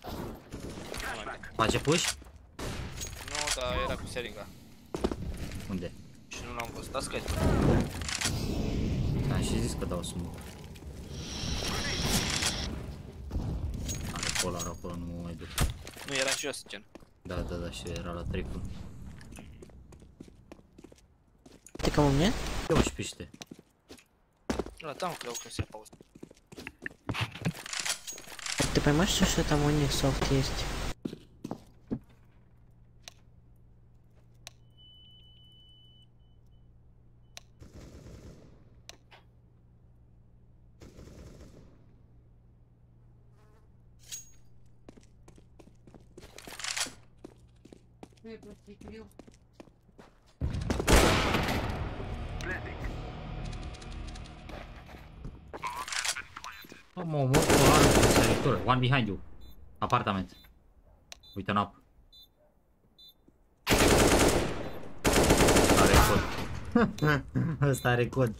Face push? Nu, dar era cu seringa. Unde? Și nu l-am văzut, asta scări. Am și zis că dau smoke. Are polar acolo, nu mă mai duc. Nu, era jos, gen. Da, și era la triplu. Ты кому мне? Eu și piște. La tam, cred că se ia pauză. Ты поймешь, что там у них софт есть? Am omor cu o armă de săritură. One behind you. Apartament. Uite în apă. Are cod. Ăsta are cod.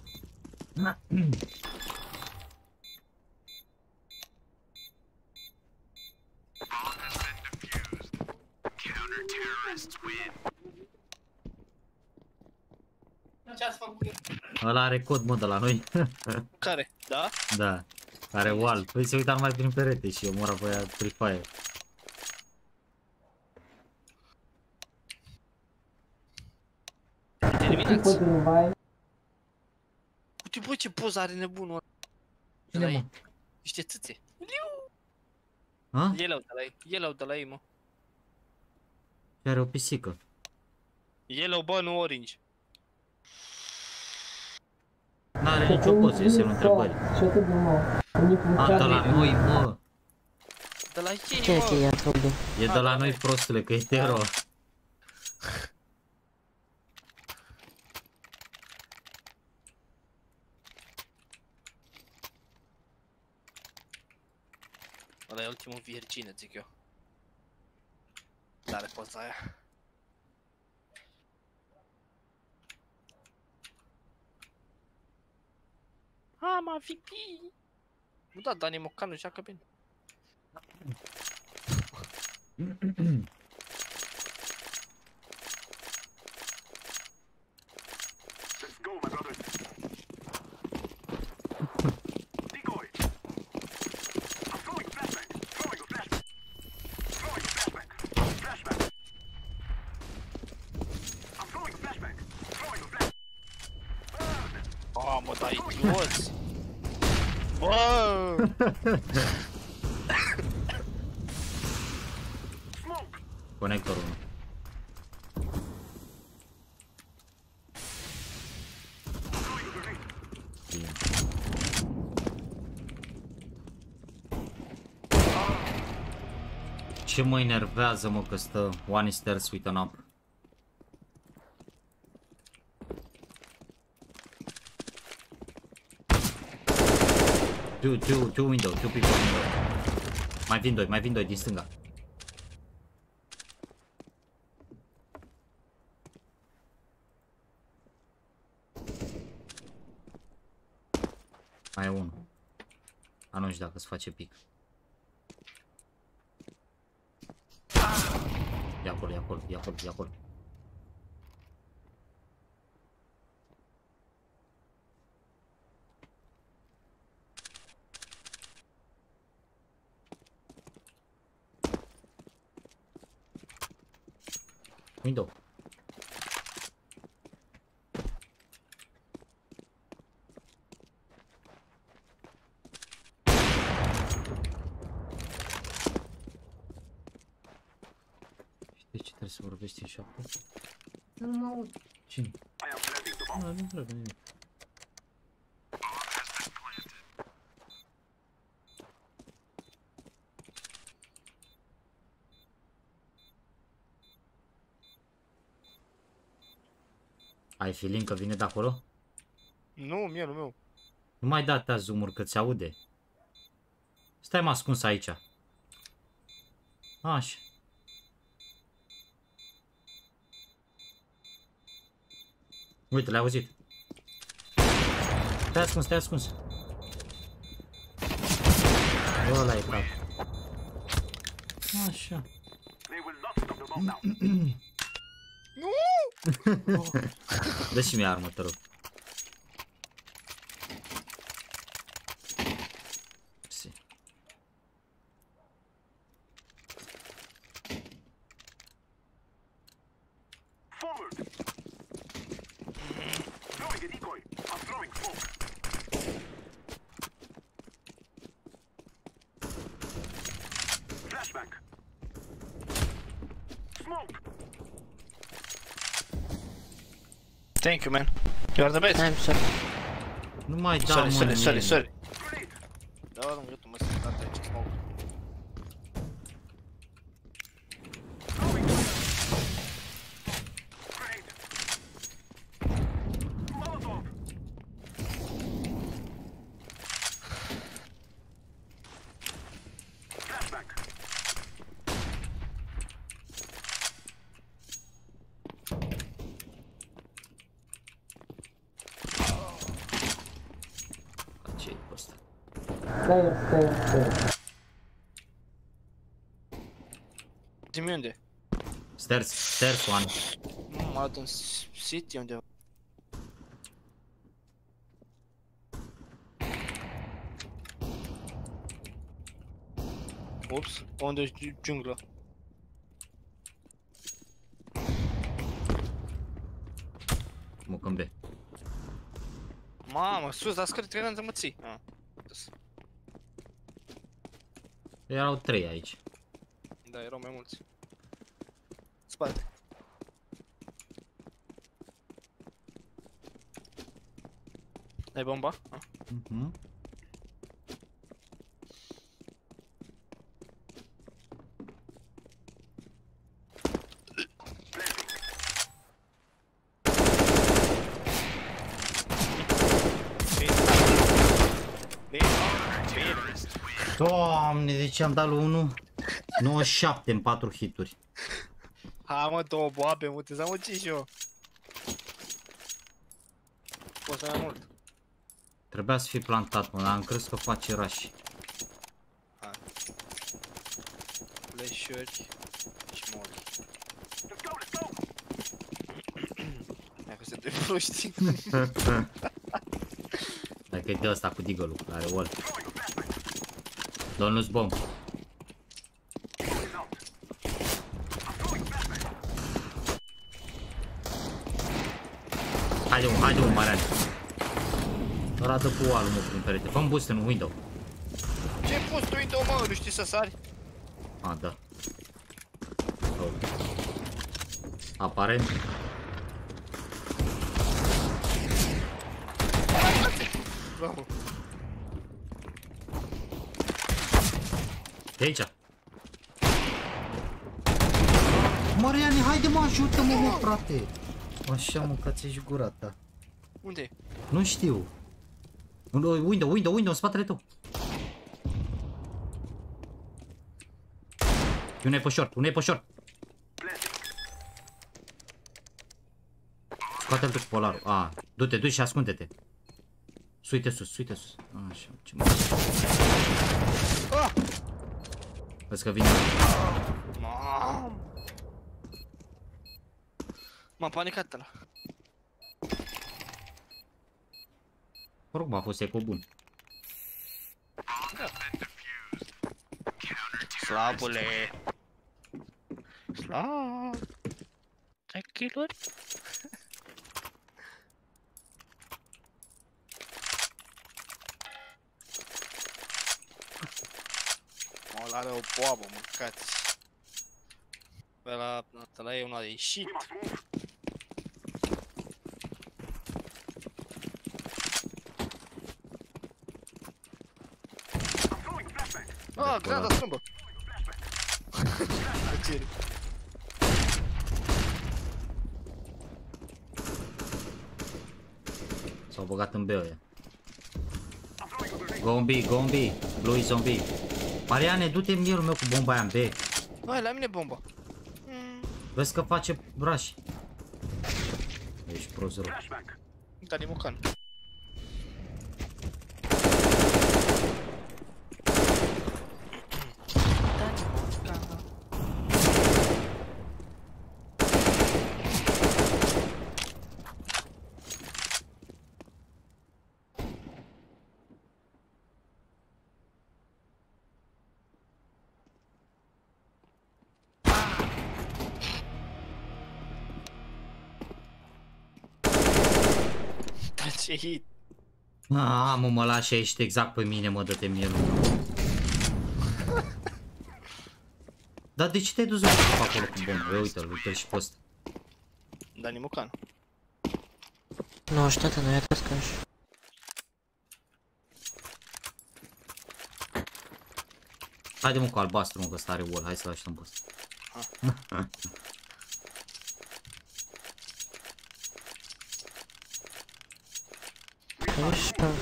Ce-ați făcut? Ăla are cod, mă, de la noi. Care? Da? Da. Are wall. Păi se uita numai prin perete și omora pe aia Free Fire. Terminați. Uite, bă, ce poză are nebunul ăla. Cine, mă? Niște țâțe. Ha? Yellow de la ei, mă. Are o pisică. Yellow, bă, nu orange. N-are nicio poză, e semnul întrebării. A, de la noi, mă. De la ei, Ce i-a făcut? E de la noi, prostule, că e tero. Ăla e ultimul virgine, zic eu. Dar poza aia. Ama VP! Nu da, Dani Mocanu joacă bine. Let's go, my brothers. Decoy. I'm throwing flashback. Throwing a flashback. Throwing a flashback. Flashback. I'm throwing flashback. Throwing a flashback. Oh, mă, da idioți! Bă! Conectorul. Bine. Ce mă enervează, mă, că stă one stairs with an up. Two window, two people window. Mai vin doi din stânga. Mai e unul. A, nu știu dacă se face pic. E acolo, e acolo, e acolo, e acolo. Window. Știi ce trebuie să vorbești în șapte? Nu mă aud. Cine? Nu trebuie nimic. Ai feeling că vine de acolo? Nu, mie, nu meu. Nu mai da atâtea zoom-uri că ți aude. Stai mă ascuns aici. Așa. Uite, l-ai auzit. Stai ascuns, stai ascuns. Ăla e cap. Așa. Nu! Dă și mie armă, te rog. Forward. Throwing a decoy. I'm throwing smoke. Thank you, man. You are the best. I'm sorry. Nu mai da, Sorry. Da, nu, eu mă sunt dat aici, smoke. Ce-i pe ăsta? Zi-mi unde? Stairs one. M-a dat în city undeva. Ups, unde-i jungla? Mă câmbe. Mamă, sus, dar scări 3 rând să mă ții. Erau 3 aici. Da, erau mai mulți. Spate. Ai bomba? Mhm. Doamne, de ce am dat lui 1? 97 în 4 hituri. Ha, mă, 2 boabe, mă, te zamuci și eu. Poți să mai mult. Trebuia să fii plantat, mă, dar am crezut că face rush. Flash-uri și mori. Hai că se doi proști. Dacă e de ăsta cu deagle-ul, are wall. Don't lose bomb. Haide-mă, Marian. Arată cu wall-ul, mă, prin perete. Fă-mi boost în window. Ce-ai pus tu window, mă? Nu știi să sari? A, da. Oh. Aparent. Bravo. De aici. Mariane, haide mă, ajută-mă, mă, frate. Așa, mă, că ți-ești gura ta. Unde? Nu știu. Window, în spatele tău. Unul e pe short. Scoate-l tu cu polarul. A, du-te și ascunde-te. Suite sus. Așa, ce mă... Vezi că vine. M-am panicat ăla. Mă rog, m-a fost eco bun. Slabule. Slab. Ai kill-uri? Ăla are o boabă, mâncați. Ăla e una de ieșit. Ah, granada strâmbă! S-au băgat în B ăia. Go on B. Blue is on B. Mariane, du-te mielul meu cu bomba aia în B. Hai, la mine bomba. Vezi că face rush. Ești prost rău. Dani Mucan. Ce hit. Mă lași, ești exact pe mine, mă, dă-te mielul. Dar de ce te-ai dus acolo cu bombă? Uite-l și pe ăsta. Dani Mucan. Ну, что ты на это скажешь? Haide mă cu albastru, mă, că ăsta are wall. Hai să-l așteptăm pe ăsta. Хорошо.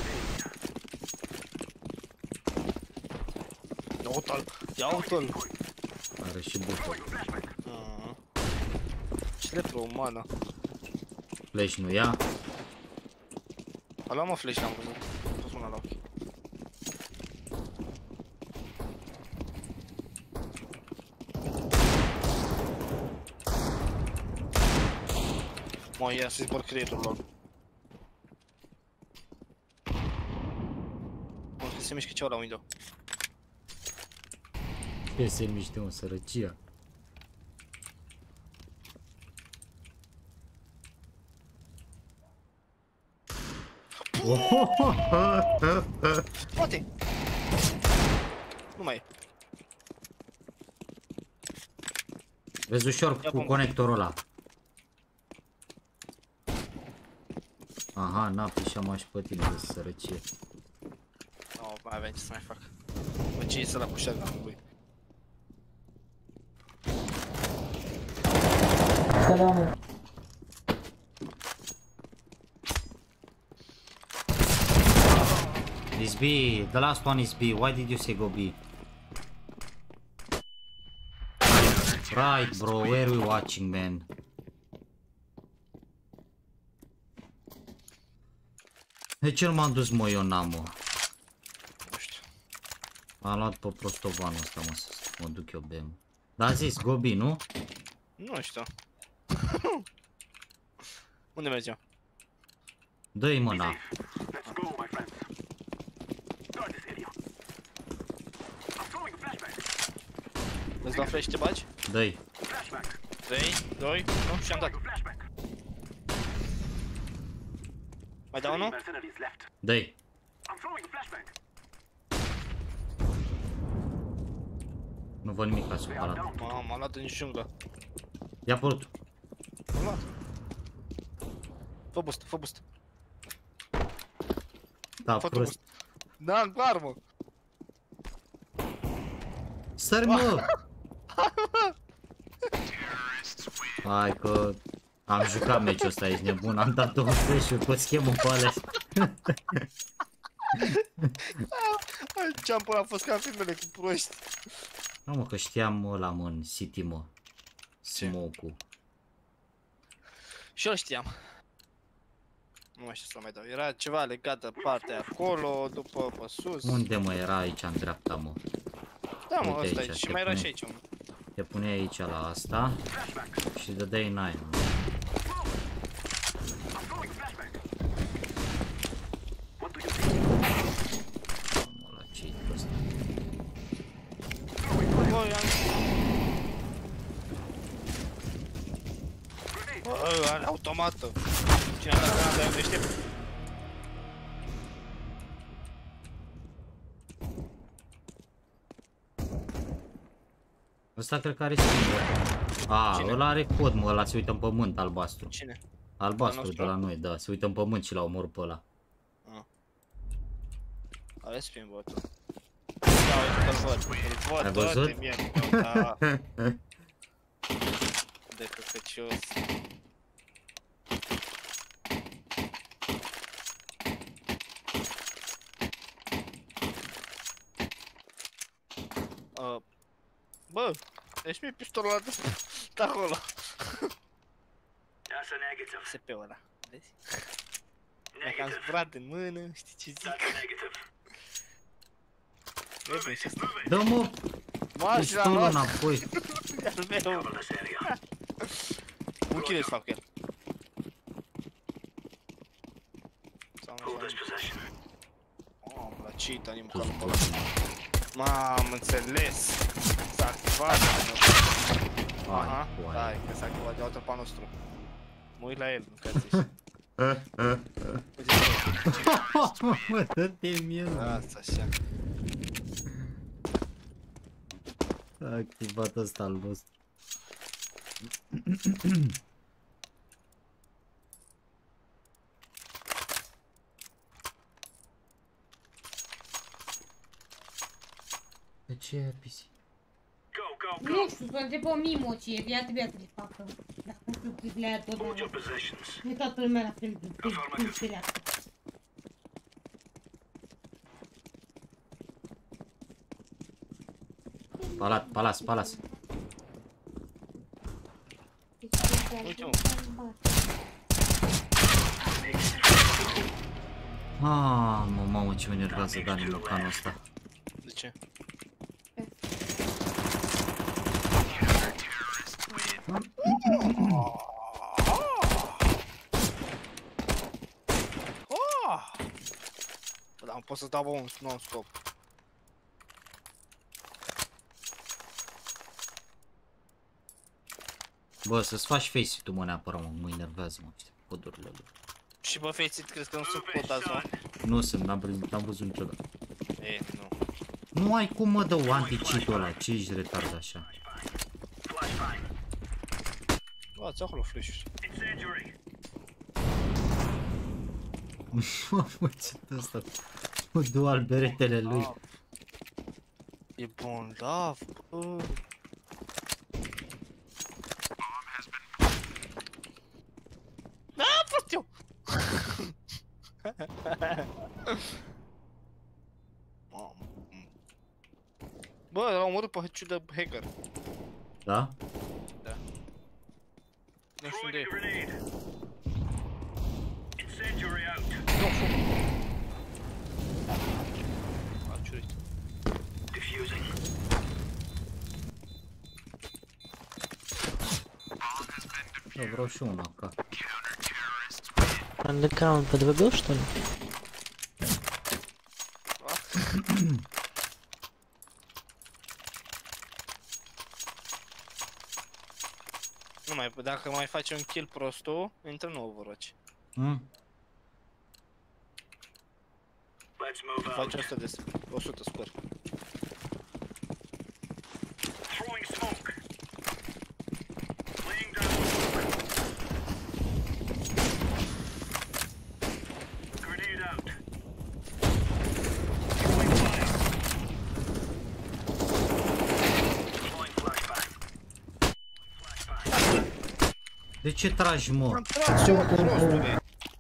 Uite-l, ia uite-l. Are și butul. Ce letră umană. Flash nu ia. A luat mă flash, l-am văzut. A fost mâna la ochi. Mă, ia să-i zbor creierul lor. Mă, că se mișcă ceva la window. Ce se miște, mă, sărăcia. Poate! Nu mai e. Vezi ușor cu conectorul ăla. Aha, n-a pișam și pe tine, vezi, sărăcie. Nu, mai avem ce să mai fac. Bă, ce e să-l cu shotgun-ul lui? Salam. It's B, the last one is B. Why did you say go B? Right, bro, where are we watching, man? De ce nu m-am dus, mă, eu n-am, mă? Nu știu. M-am luat pe prostovanul ăsta, mă, să mă duc eu be, mă. Dar a zis, go B, nu? Nu știu. Unde mergem? Dă-i mâna. Let's go, my friends. Guard this area. I'm throwing a flashbang. Îți dau flash și te bagi? Dă-i. Flashbang. 3, 2, 1 și am dat. Flashbang. Mai dau unul? Mercenaries left. Dă-i. I'm throwing a flashbang. Nu văd nimic ca supărat. Mamă, m-a luat în junglă. I-a apărut. M-a luat. Fă boost, fă boost. Da, Fă prost. boost. Da, clar, mă. Sări, mă! Hai că am jucat meciul ăsta, ești nebun, am dat 2 flash-uri pe schemă pe alea. Ce-am până a fost ca filmele cu proști. Nu, mă, că știam ăla, mă, în City, mă. Smoke-ul. Și eu știam. Nu mai știu să mai dau. Era ceva legat de partea acolo, după pe sus. Unde, mă, era aici, în dreapta, mă? Da, mă, Uite ăsta aici, aici. Și te mai era pune- și aici, mă. Te pune aici la asta și dădeai în aia. I'm throwing a flashbang. What do you think? Mă, la ce-i ăsta? Băi, Bă, are automată. Cine a dat granada, eu deștept. Ăsta cred că are singur. A, Cine? ăla are cod, mă, ăla se uită în pământ, albastru. Cine? Albastru Al de nostru? la noi, da, se uită în pământ și l-a omorât pe ăla. Aveți spin botul. Da, uite că-l văd. Îl Ai văd, văzut? dă-te mie, bă, da. De căcăcios. Bă, deci mi-e pistolul ăla de acolo. That's a negative. SP-ul ăla, vezi? Dacă am zburat în mână, știi ce zic? That's negative. Vezi, și asta. Dă-mă Mașina pistolul noastră! înapoi. E al meu! Cover this area. Un kill îți fac cu el. Sau nu Hold știu. this possession. Mamă, la cheat, am mâncat pe ăla. Mamă, înțeles! S-a activat! Aha, hai, că s-a activat de altă pe al nostru. Mă uit la el, nu că zici. Mă, dă-te mie. Asta așa. S-a activat ăsta al nostru. ce pisi? Nu știu, să întreb o Mimo ce e, viață să facă. Dacă nu știu le aia tot de nu toată lumea la fel de speriată. Palas. Mamă, ce mă enervează Dani Mocanul ăsta. De ce? Dar nu pot să dau un non-scop. Bă, să-ți faci face-it-ul, mă, neapărat, mă enervează, mă, ăștia podurile lui. Și bă, face-it, crezi că nu sunt podați, mă? Nu sunt, n-am văzut niciodată. E, nu. Nu ai cum, mă, dă anti-cheat-ul ăla, ce ești retard așa? Luați acolo flash-uri. Mă, ce-t ăsta? Cu dual beretele lui. E bolnav, bă. Da, fost eu! Bă, l-a omorât pe hăciu de hacker. Da? Da. Nu știu unde e. Nu, a ciurit. Eu vreau și una, ca. Underground ПДВ, что ли? Nu mai, dacă mai faci un kill prostul, intră în Overwatch. Faci 100 de 100 score. De ce tragi, mă? Am tras eu, prostule!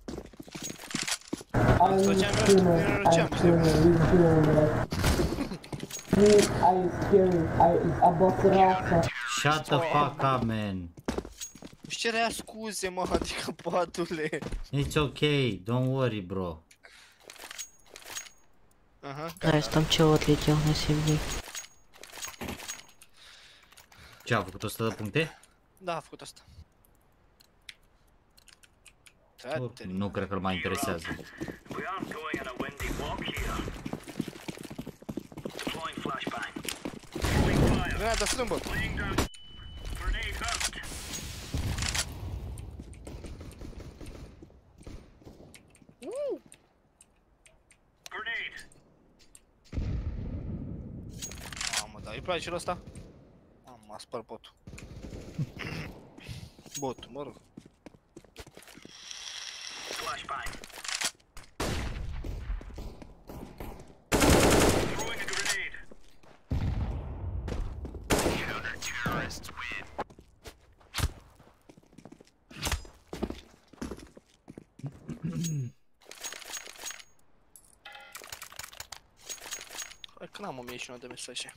Shut the fuck up, man. Își cerea scuze, mă, adică patule. It's okay, don't worry, bro. Nice, там чел отлетел на 7 дней. Ce, a făcut 100 de puncte? Da, a făcut asta. Nu cred că îl mai interesează. Grenada strâmbă! Mamă, da, îi place celul ăsta? M-a spăr botul. Botul, mă rog. Hai că n-am 1009 de mesaje.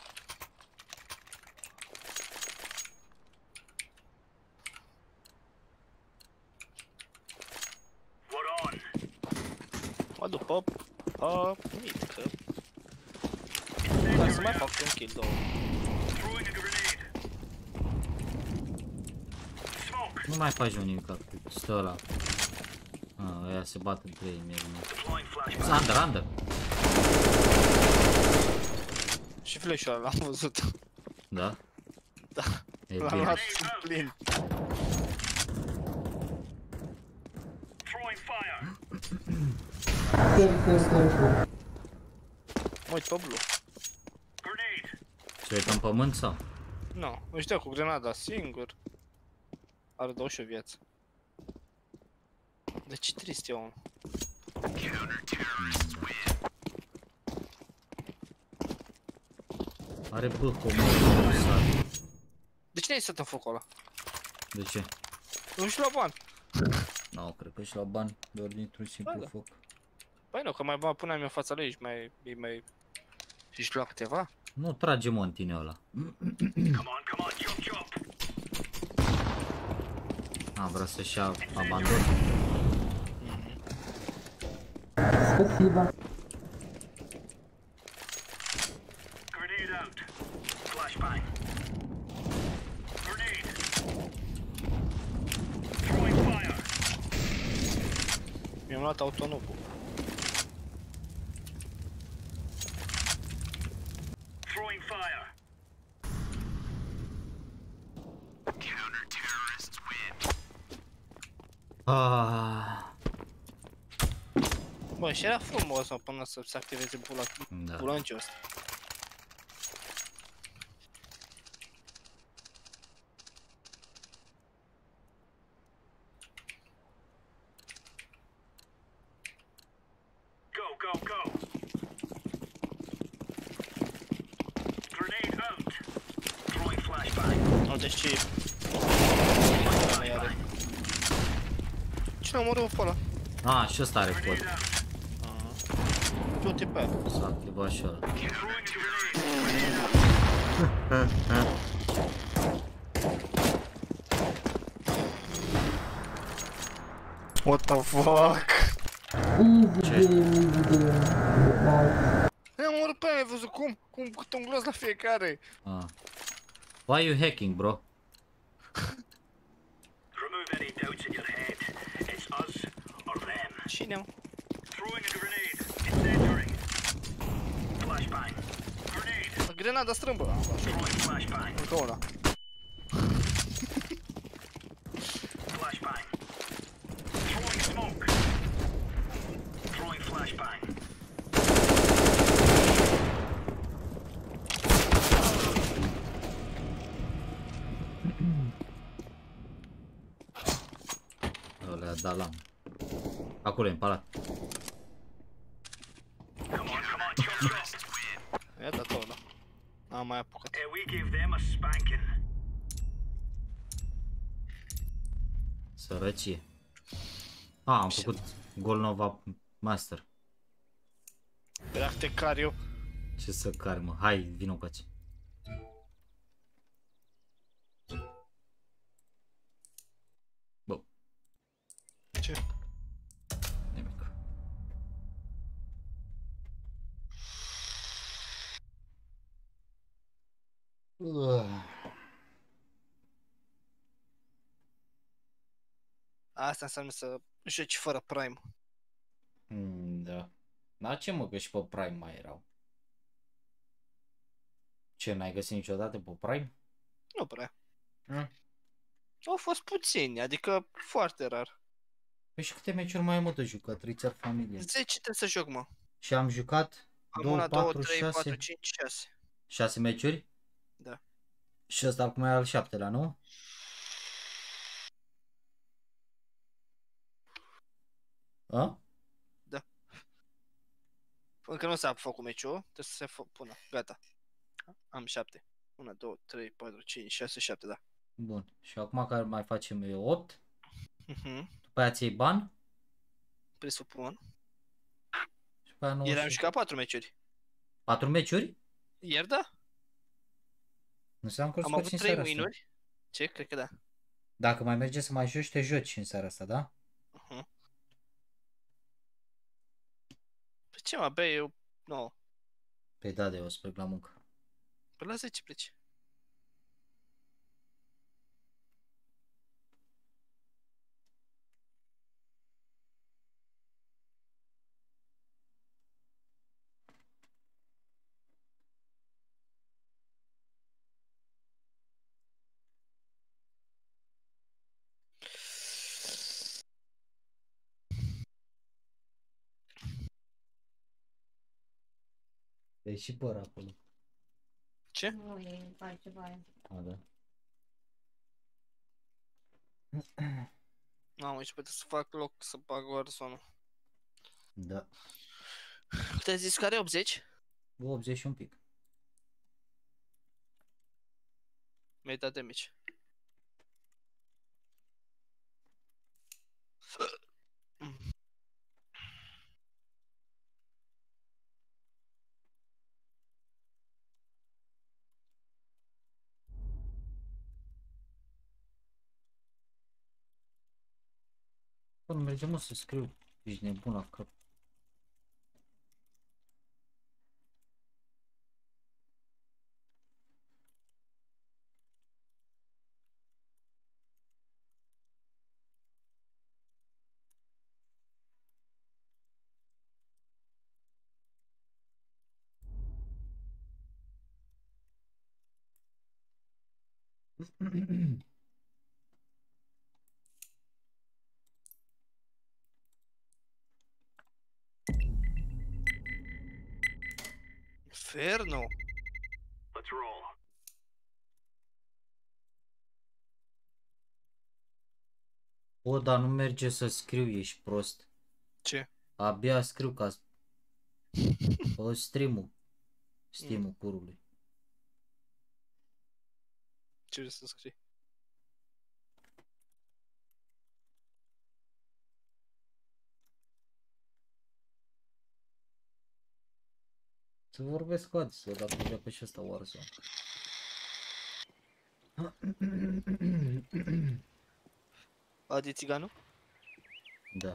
Mă duc pe mitcă. Ca să mai fac un kill, două. Nu mai faci nimic, stă ăla. Aia se bat între ei, mie. Under. Și flash-ul ăla l-am văzut. Da? Da. L-am luat plin. Mă uit pe blue. Se uită în pământ sau? Nu, ăștia cu grenada singur. Are 21 viață. De ce trist e omul? Are băcul. De ce n-ai stat în focul ăla? De ce? Nu și la bani. Nu, cred că și la bani, doar dintr-un simplu foc. Păi nu, că mai puneam eu fața lui și își lua câteva. Nu trage mă în tine ăla. A, vreau să-și ia abandon. Спасибо. Grenade out. Flashbang. Grenade. Throwing fire. Mi-am luat autonopul. Throwing fire. Counter-terrorists win. Bă, și era frumos până să se activeze bulanciul ăsta. Go, go, go. Grenade out. Throwing flashbang. Nu, deci ce... Cine a omorât pe ăla? A, și ăsta are cod. Du-te pe aia. S-a activat și ăla. What the fuck? Ce? Ne-am omorât pe aia, ai văzut cum? Cum cât un glas la fiecare. Why you hacking, bro? Remove any doubts in your head. It's us or them. Cine? Throwing a grenade. Incendiary. Flashbang. Grenade. Grenada strâmbă. Throwing flashbang. Încă una. Flashbang. Throwing smoke. Throwing flashbang. Ăla da lam. Acolo e în palat. Ia dat ăla. N-am mai apucat. We give them a spanking. Sărăcie. A, am făcut Golnova Master. Pe dacă te car eu. Ce să car, mă? Hai, vino cu aici. Bă. Ce? Nimic. Asta înseamnă să joci fără Prime. Da. Dar ce mă, că și pe Prime mai erau. Ce, n-ai găsit niciodată pe Prime? Nu prea. Au fost puțini, adică foarte rar. Păi și câte meciuri mai ai, mă, de jucat? 3 țări familie. 10 trebuie să joc, mă. Și am jucat Am 2, 1, 2, 4, 3, 6, 4, 5, 6. 6 meciuri? Da. Și ăsta acum e al 7-lea, nu? A? Da. Încă nu s-a făcut meciul, trebuie să se pună. Gata. Am 7. 1, 2, 3, 4, 5, 6, 7, da. Bun. Și acum care mai facem e 8. După aia ți-ai ban. Presupun. Și după aia 9. Ieri am jucat 4 meciuri. 4 meciuri? Ieri da. Înseamnă că am avut 3 win-uri. Ce? Cred că da. Dacă mai merge să mai joci, te joci în seara asta, da? Păi ce mă, bă, eu... Nu. Păi da, de eu o să plec la muncă. Păi la 10 pleci. E și păr acolo. Ce? Nu, e altceva aia. A, da. Mamă, și poate să fac loc să bag Warzone. Da. Te-ai zis care e 80? 80 și un pic. Mi-ai dat damage. Bă, nu merge mă să scriu. Ești nebun la cap. Inferno. Let's roll. Bă, dar nu merge să scriu, ești prost. Ce? Abia scriu ca... Bă, stream-ul. Steam-ul curului. Ce vrei să scrii? Să vorbesc cu Adis, dacă vrea pe și ăsta Warzone. Adi Țiganu? Da.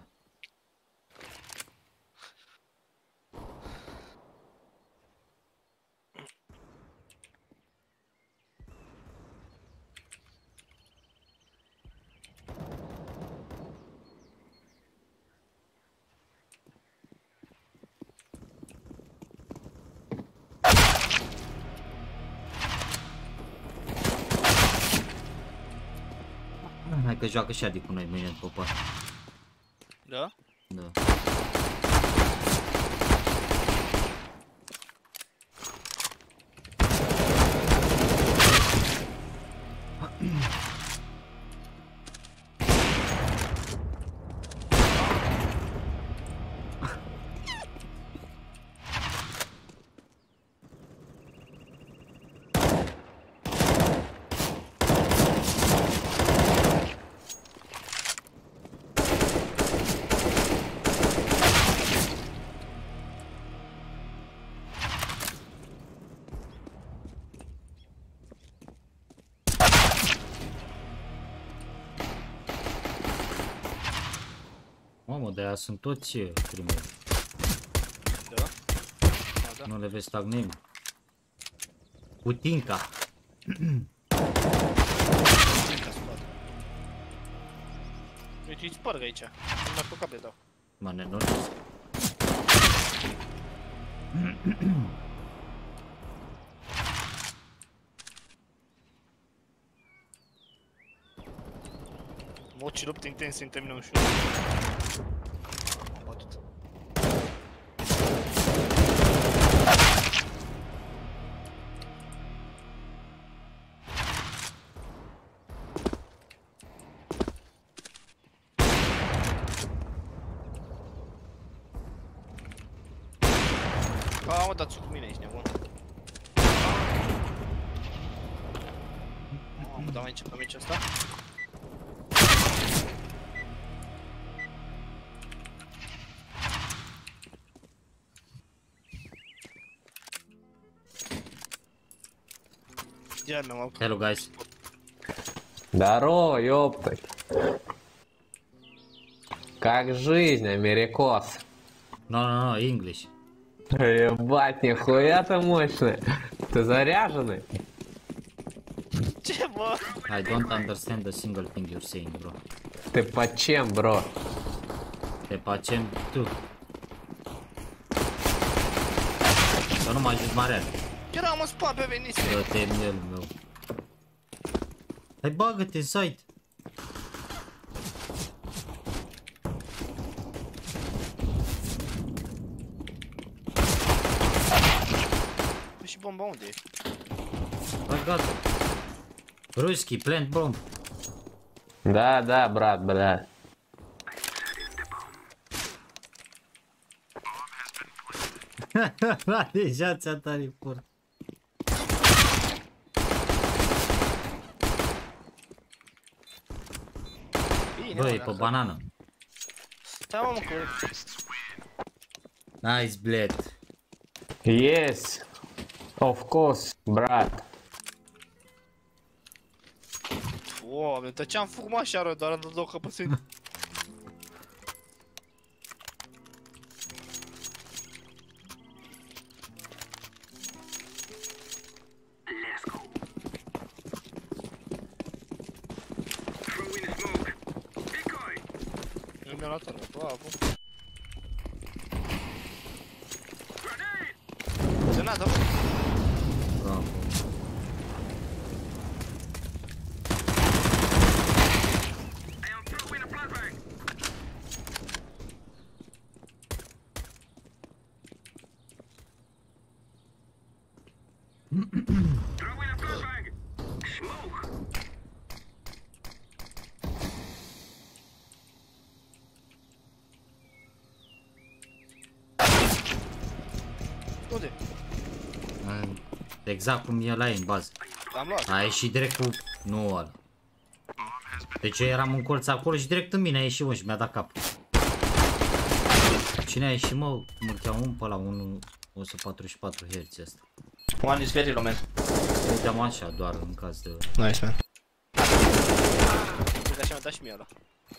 Hai că joacă și Adi cu noi mâine după par. Da? Da. Mamă, de-aia sunt toți primeri. Da? Da. Nu le vezi tag name. Putinca. Uite, îi sparg aici. Nu mai pe cap le dau. Mă, nenorocesc. Mă, ce luptă intensă în termină ușor. Am bătut. Mă, dați cu mine, ești nebun. Mă, dau aici pe meciul ăsta. Hello guys. Здорово, ёпты. Как жизнь, америкос? No, English. Ебать, нихуя ты мощный. Ты заряженный? Чего? I don't understand a single thing you're saying, bro. Ты под чем, бро? Te pacem tu. Să nu mă ajut Marian. Era mă spate pe venit. Dă-te în el meu. Hai bagă-te în site. Și bomba unde e? Hai gata. Ruski, plant bomb. Да, да, брат, блядь. Deja ți-a tarit pur. Bă, e pe banană. Stai mă, că... Nice, bled. Yes. Of course, brat. Doamne, dar ce-am făcut mă așa rău, doar am dat două căpățâni. Nu mi-a luat armă, bravo. Grenadă, bă. Bravo. Unde? Exact cum e la ei în bază. L-am luat. A ieșit direct cu... Nu ăla. Deci eu eram în colț acolo și direct în mine a ieșit, mă, și mi-a dat cap. Cine a ieșit, mă? Mă cheamă pe la 144 Hz ăsta. One is very low, man. Uiteam așa, doar în caz de... Nice, man. Uite, așa mi-a dat și mie ăla.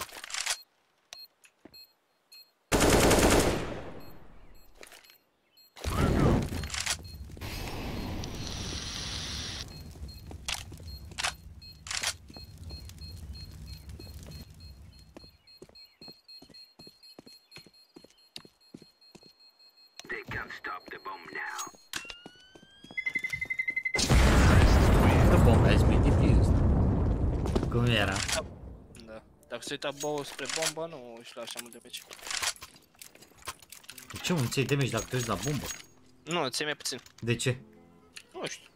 The bomb has been defused. Cum era? Da. Dacă se uita boul spre bombă, nu își lua așa mult de peci. De ce nu ți-ai damage dacă te uiți la bombă? Nu, ți-ai mai puțin. De ce? Nu știu.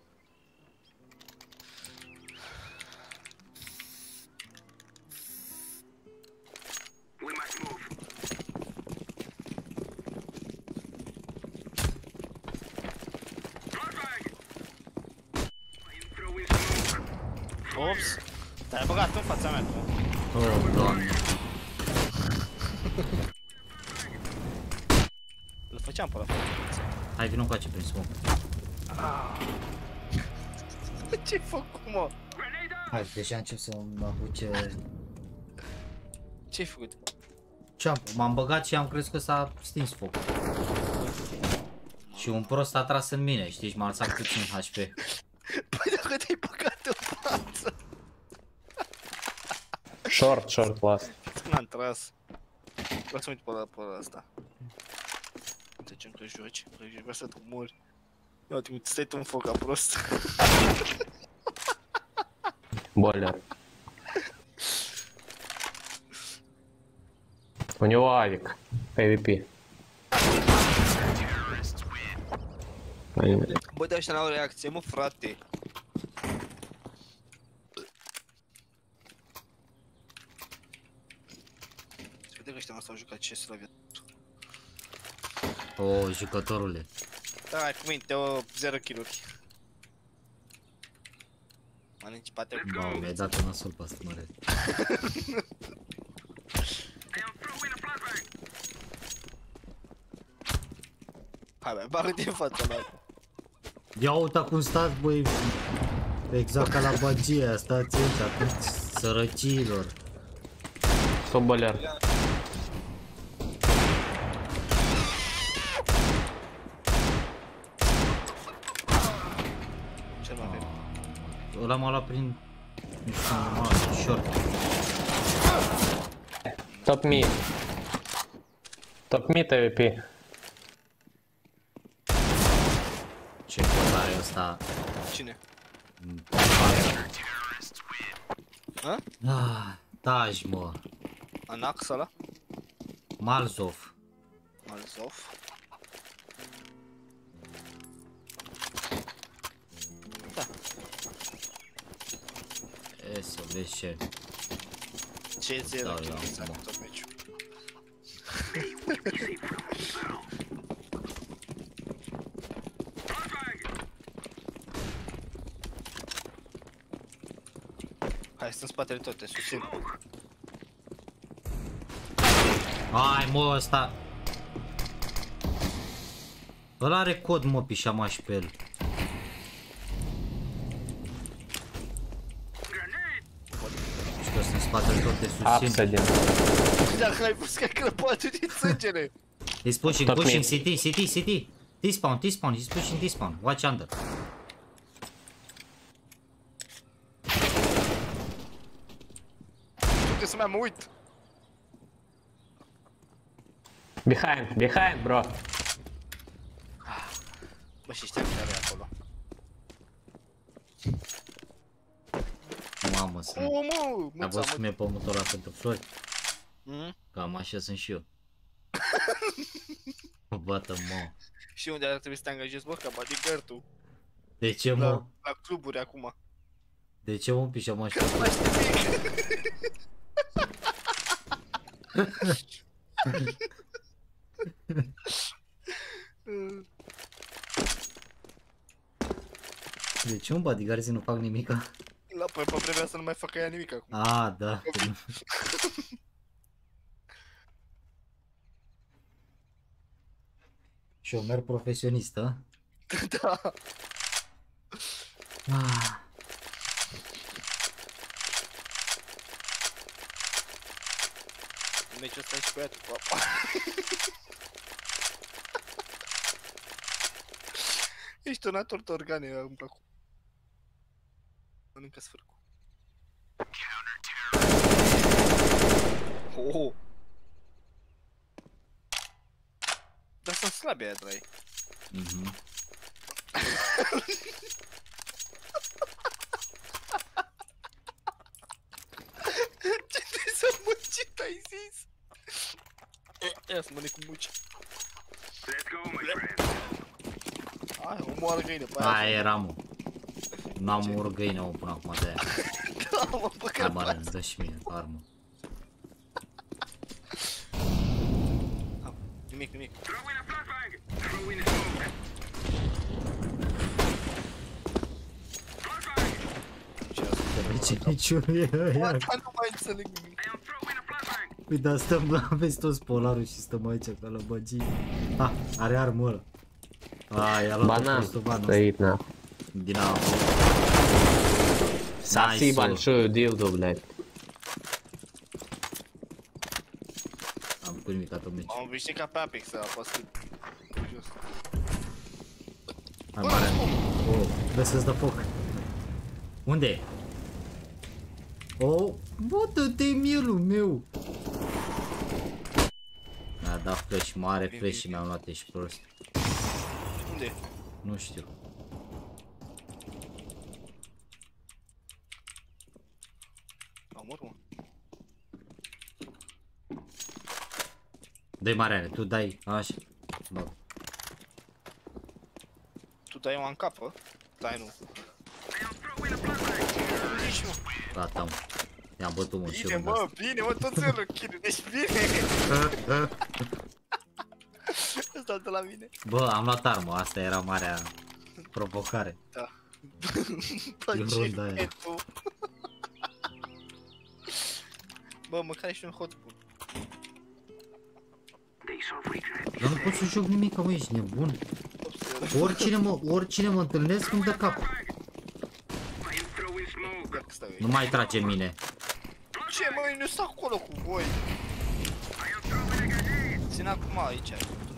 Ops! Te-ai băgat în fața mea, tu. Oh, doamne. Îl făceam pe ăla. Hai, vină încoace prin smoke. Ce-ai făcut, mă? Hai, deja încep să mă apuce... Ce-ai făcut? M-am băgat și am crezut că s-a stins focul. Și un prost a tras în mine, știi, și m-a lăsat puțin HP. Păi dacă te-ai băgat în față. Short, last. N-am tras. Vreau să mă uit pe ăsta. Înțelegem că joci, vreau să te mori. Ia uite, stai tu în foc ca prost. Бойлер. У него авик. AVP. Bă, de ăștia n-au reacție, mă, frate. Se vede că ăștia n-au jucat CS la viață. O, jucătorule. Da, cu minte, 0 kill-uri. Mănânci pateu. Bă, mi-ai dat un nasol pe asta, măre. Hai, bă, bagă-te în fața mea. Ia uita cum stați, băi. Exact ca la bagia, stați aici, atunci sărăcilor. Sunt boiler. Ce m-a avem? Ăla m-a luat prin... Nu știu, m-a luat short. Top mid. Top mid AVP. Ce căutare ăsta? Cine? Taj, mă. Anax ăla? Malzov. Malzov. Da. E să vezi ce. Ce ți-e Da, dacă da, exact da. tot meciul. Hai, sunt în spatele tot, te susțin. Hai mă, ăsta. Ăla are cod, mă, pișamaș pe el. Și că sunt spatele tot te susțin. Dacă l-ai pus ca crăpatul din sângele. He's pushing, city. T-spawn, he's pushing T-spawn. Watch under. Trebuie să mă uit. Behind, bro. Bă, și știam că avea acolo. Mamă, sunt. A văzut cum e pământul ăla pentru flori? Cam așa sunt și eu. Bată, mă. Și unde ar trebui să te angajezi, bă, ca bodyguard tu? De ce, mă? La cluburi acum. De ce, mă, pișamaș? Că nu mai știu nimic. De ce un bodyguard nu fac nimica? La pe vremea să nu mai facă ea nimic acum. Ah, da. Șomer profesionist, a? Da. Meciul ăsta e și cu ea, tu, papa. Ești donator de organe, îmi plac. Mănâncă sfârcul. Oh. Dar sunt slabe aia, dragi. Ce trebuie să muncit, ai zis? Ia să mănânc cu muci. Let's go, my friend. Hai, omoară găină pe aia. Aia era, mă. N-am omorât găină, mă, până acum de aia. Da, mă, băgat. Hai, mă, îmi dă și mie armă. Nimic. Throw in a flashbang. Throw in a smoke. Flashbang. Ce niciunul e ăia? Nu mai înțeleg nimic. Păi da, stăm, aveți toți polarul și stăm aici ca la băgii. Ha, are armă ăla. A, i-a luat postul banul ăsta. Din apă. Соси большую дилду, блядь. Am făcut nimic atunci meci. Am obișnuit ca pe Apex să apăs. Hai, mare. Oh, vezi să-ți dă foc. Unde e? Oh, bă, dă-te mielul meu. Mi-a dat flash, mare flash și mi-am luat, ești prost. Unde? Nu știu. Amor, mă. Dă-i Mariane, tu dai, așa. Bă. Tu dai o în capă? Dai nu. Nici nu. Gata, mă. I-am bătut, mă, și eu. Bine, mă, bine, mă, toți în răchine, deci bine. Ăsta de la mine. Bă, am luat armă, asta era marea provocare. Da. E runda aia. Bă, măcar ești un hot bun. Dar nu pot să joc nimic, mă, ești nebun. Oricine mă întâlnesc îmi dă cap. Nu mai trage în mine. Ce, mă, nu stau acolo cu voi. Țin acum aici.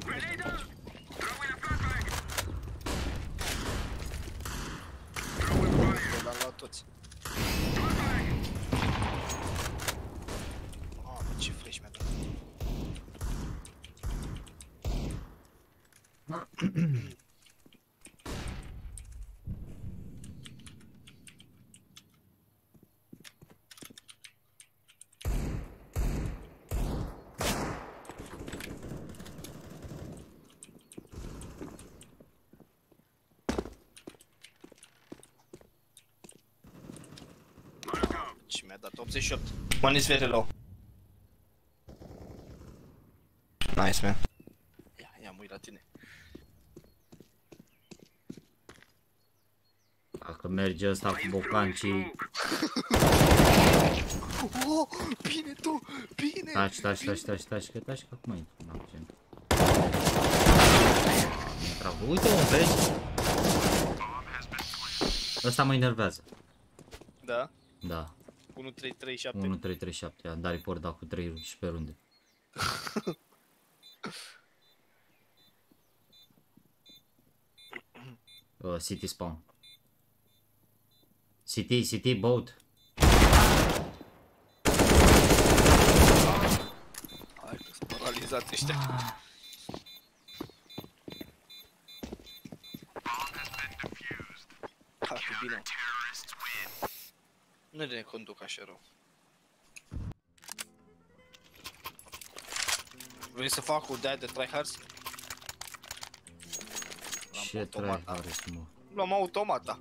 L-am luat toți. Mamă, ce flash mi-a dat. Ce mi-a dat? 88. One is very low. Nice, man. Ia mui la tine. Dacă merge ăsta cu bocancii Oh, bine tu, bine! Taci, că acum intru în accent. Uite-mă, vezi? Ăsta mă enervează. Da? Da. 1-3-3-7. 1-3-3-7, am dat report, da, cu 13 runde. City spawn. City boat. Hai că sunt paralizați ăștia. Ha, că bine. Nu ne conduc așa rău. Vrei să fac o de tryhards? Ce tryhards, mă? Luăm automata.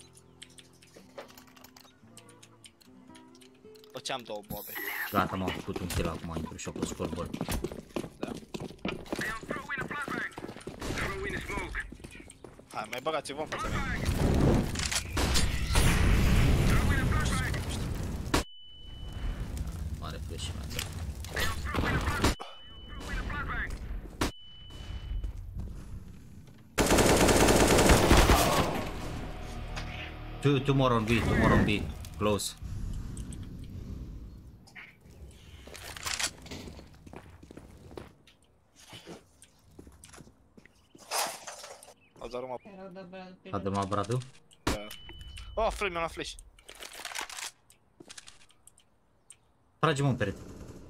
Făceam 2 bobe. Gata, m-am făcut un kill acum, intru și-o pe scoreboard. Da. Hai, mai băgați-vă în fața mea. Mare flash mai dat. Two more on B, close. A dat bradul? Da. Oh, frame, mi-am luat flash. Trage-mă în perete.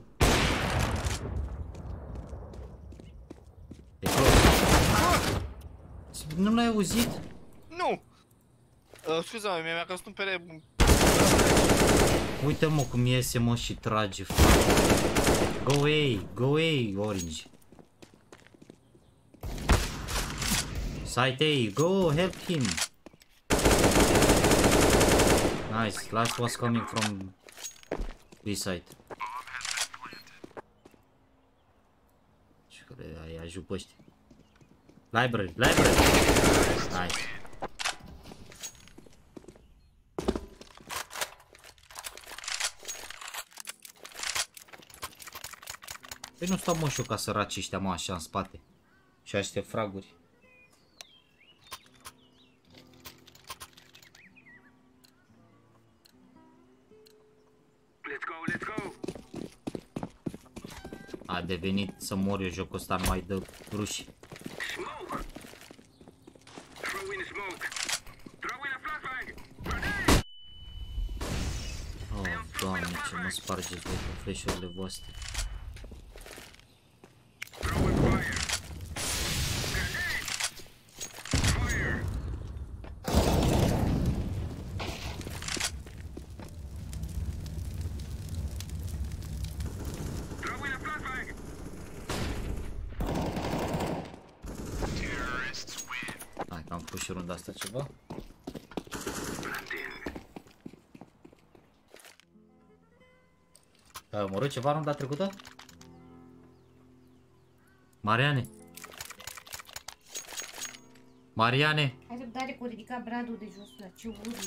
E close. Nu l-ai auzit? Nu! Scuza-mă, mi-a căzut un pere... Uite-mă cum iese, mă, și trage. Go away, Orange. Site A, go help him. Nice, last was coming from this side. Și că îi ajut pe ăștia. Library. Nice. Păi nu stau, mă, și eu ca săraci ăștia, mă, așa în spate. Și aștia fraguri. A devenit să mor eu jocul ăsta, nu mai dă ruși. Oh, Doamne, ce mă spargeți voi cu flash-urile voastre. Hai că am pus și runda asta ceva. Ai omorât ceva runda trecută? Mariane? Ai răbdare cu ridica bradul de jos la ce urli.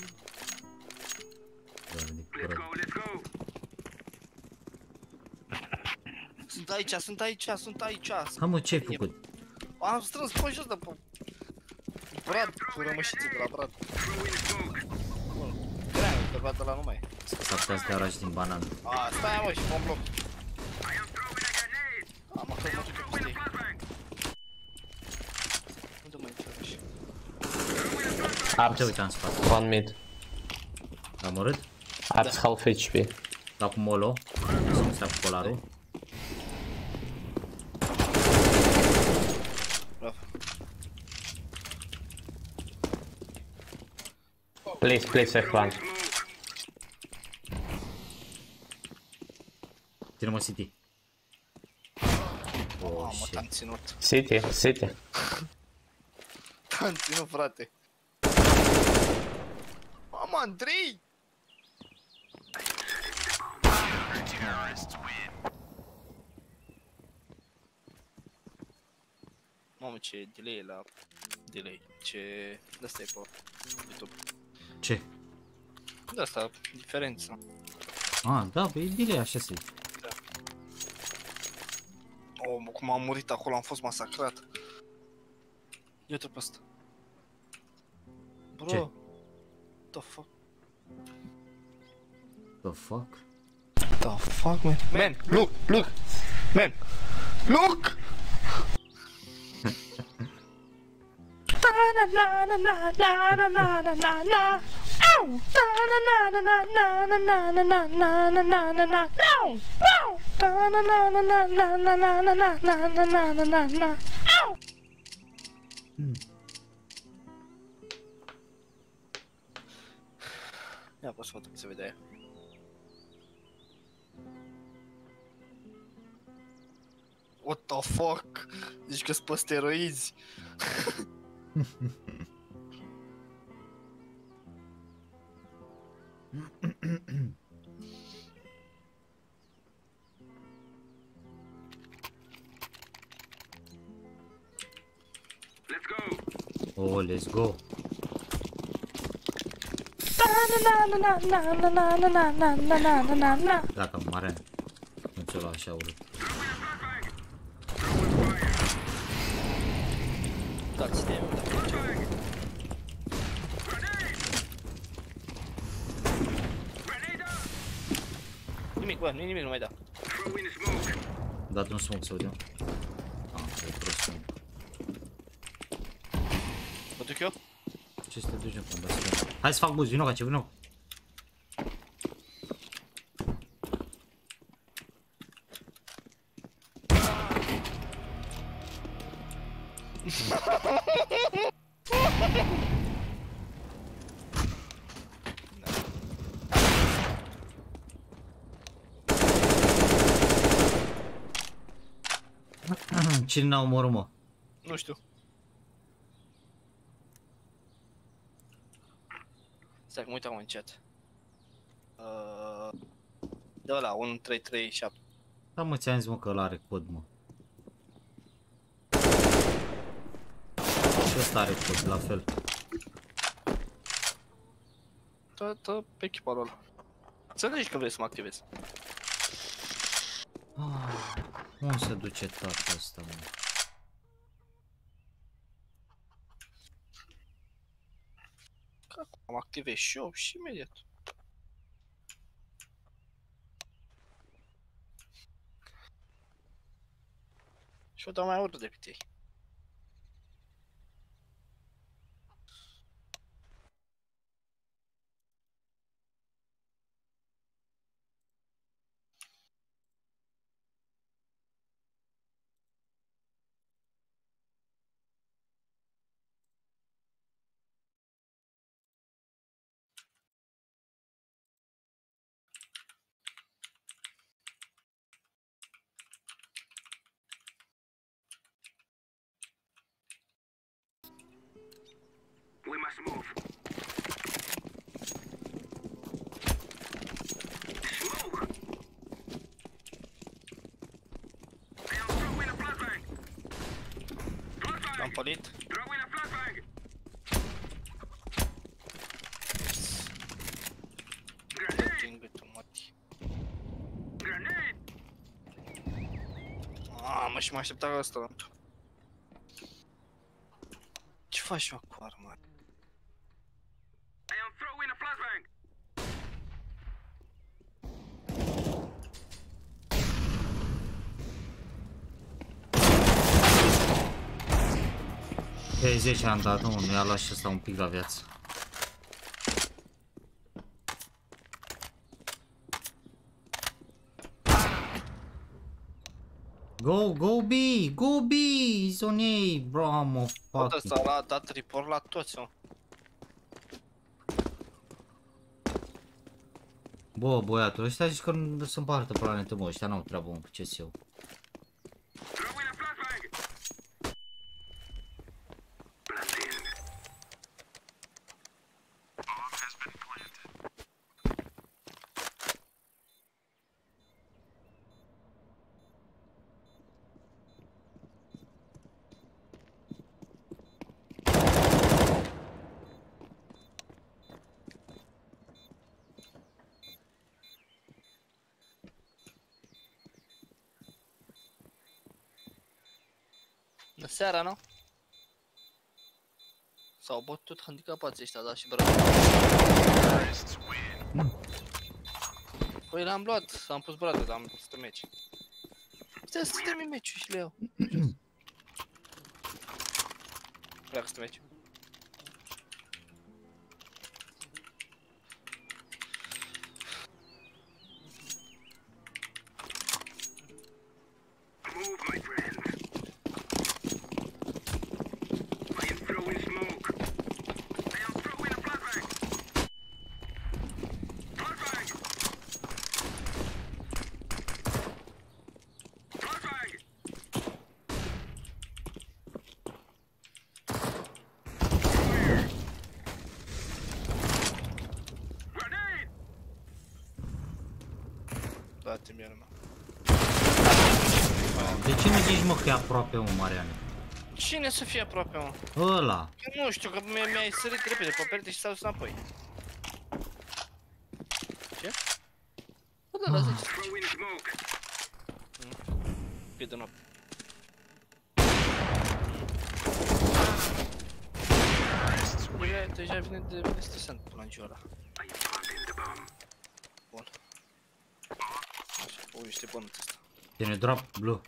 Sunt aici. Ha, mă, ce-ai făcut? Am strâns pe jos de pe... Brad, cu rămășițe de la Brad. Greau, că Brad ăla nu mai e. S-ar putea să te aragi din banană. A, stai, mă, și mă bloc. A, mă, că mă duc eu peste ei. Unde mă intră Abs. Uite în spate. One mid. L-a omorât? Abs half HP. Da cu molo. Să-mi stea cu colarul. Please, F1. Ține-mă City. Oh, mă, t-am ținut. City. T-am ținut, frate. Mamă, Andrei! Mamă, ce delay e la... Delay. Ce... De-asta e pe YouTube. Ce? De-asta, diferența. Ah, da, băi, bine, așa să-i. Oh, cum am murit acolo, am fost masacrat. Ia-te pe asta. Bro. Ce? The fuck? The fuck? The fuck, man? Man, look, look! Man! Look! Ia poți să se vede aia. What the fuck? Zici că-s pe steroizi? Oh, let's go. Dacă mare, nu ți-o lua așa urât. Dați-te eu, nimic, bă, nimic nu mai da. Dat un smoke să vedem. Ah, e prost smoke. Mă duc eu? Ce să te duci în fund, asta? Hai să fac buz, vino, ce vino. Cine n-a omorât, mă? Nu știu. Stai că mă uitam în chat. De ăla, 1337. Da, mă, ți-am zis, mă, că ăla are cod, mă. Și ăsta are cod, la fel. Tot pe echiparul ăla. Înțelegi că vrei să mă activezi. Unde se duce toată asta, mă? Că am activez și eu și imediat. Și o dau mai urât de pitei. We must move. Smoke! I am throwing a flashbang! L-am pălit. Throwing a flashbang! Grenade! Grenade! Mă, și mă aștepta la asta. Ce faci eu cu arma? I am throwing a flashbang! Pe 10 am dat, nu, mi-a luat și ăsta un pic la viață. Go, go B, go B, he's on A, bro, I'm a fucking... Ăsta l-a dat report la toți, mă. Bă, băiatul, ăștia zici că nu se împartă planete, mă, ăștia n-au treabă, mă, ce eu. Bună seara, nu? S-au bătut handicapați ăștia, da, și bravo. Păi l-am luat, am pus bradă, dar am pus meci. Stai să termin meciul și le iau. Pleacă să meci. Move, my friend. I am throwing smoke. I am throwing a flashbang. Flashbang. Flashbang. Fire. Grenade. Da-te-mi iară, mă. De ce nu zici, mă, că e aproape, mă, Mariane? Cine să fie aproape, mă? Ăla. Eu nu știu, că mi-ai sărit repede pe perete și s-a dus înapoi. Ce? Bă, da, la 10. Cât de noapte. Deja vine de stresant până în ziua ăla. Bun. Așa, ui, este bonul ăsta. Can you drop blue?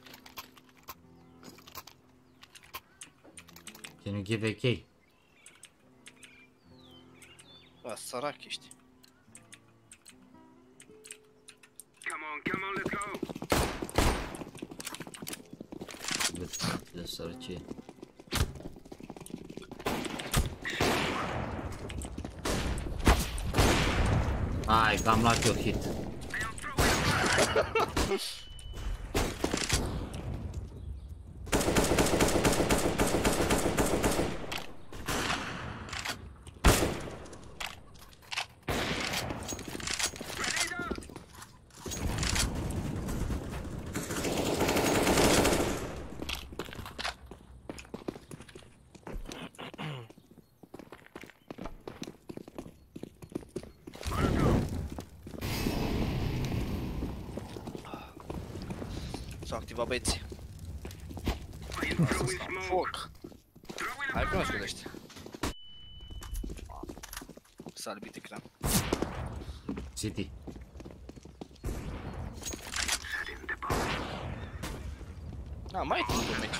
Can you give a key? Bă, sărac ești. Come on, let's go. De sărăcie. Hai, că am luat eu hit. S-au activat băieții. Foc. Hai că nu scudește. S-a albit ecran. City. A, mai e timpul meci.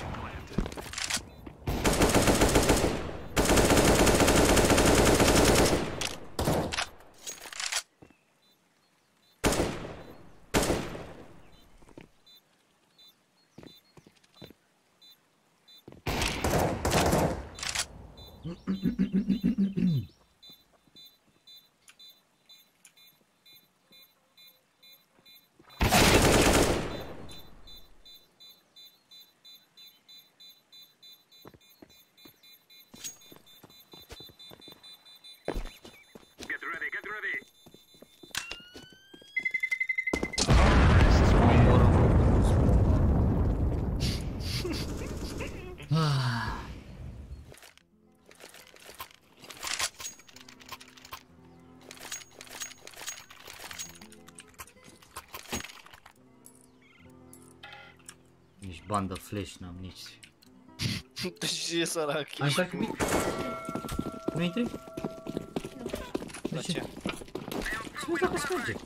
Nici bandă flash n-am nici. Și e sărac. Ai stat cu mine? Nu intri? De ce? Să mă dacă se merge.